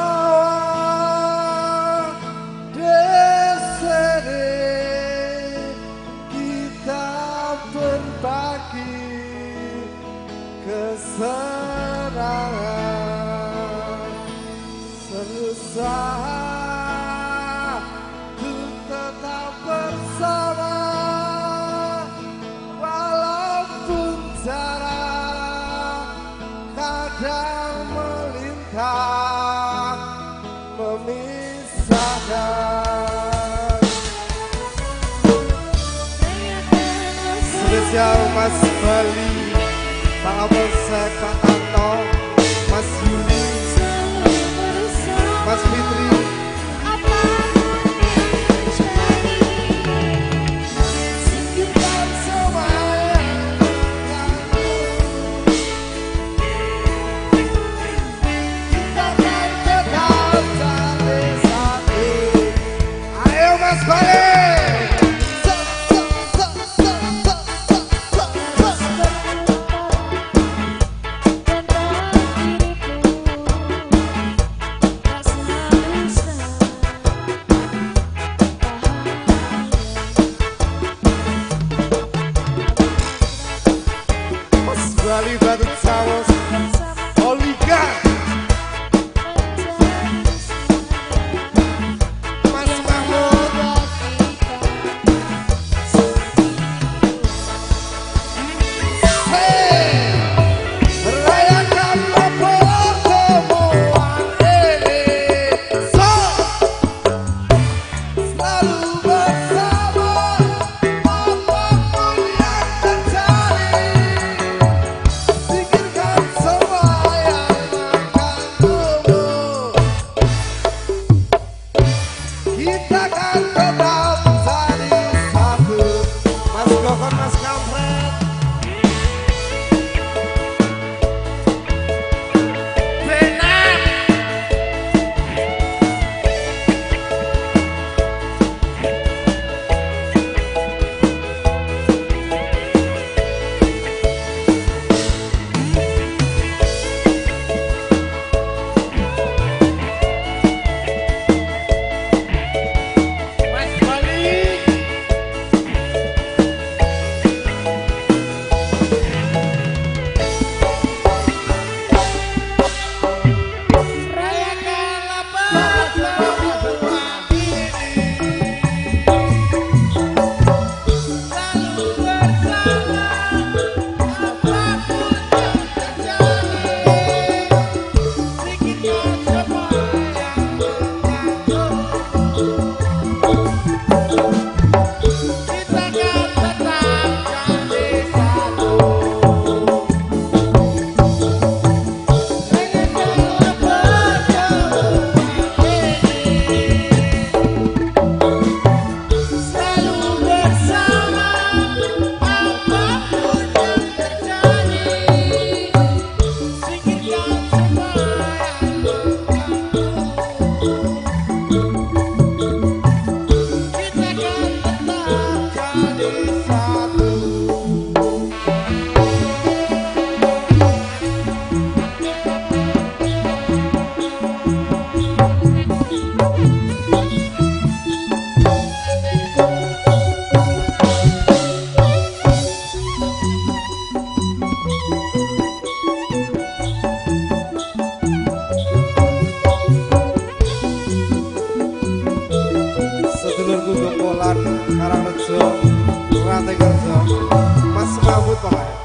berawal desere kita berbagi kesenangan berusaha untuk tetap bersama walaupun jarak kadang memisahkan. Spesial Mas Bali, Pak Polsek, Pak Anto, Mas Yuli, Mas Fitri, Bali Batu Sawos, Oliga, Mas Mahmud, hey, rayakan pertemuan ini, so selalu bersama apapun yang terjadi. Kita kan tetap jadi satu. Mas Gokon, Mas Kampret, benar. Sedulurku Gombolan, Karangrejo, Rantai Kerja, Mas Mahmud pokoknya.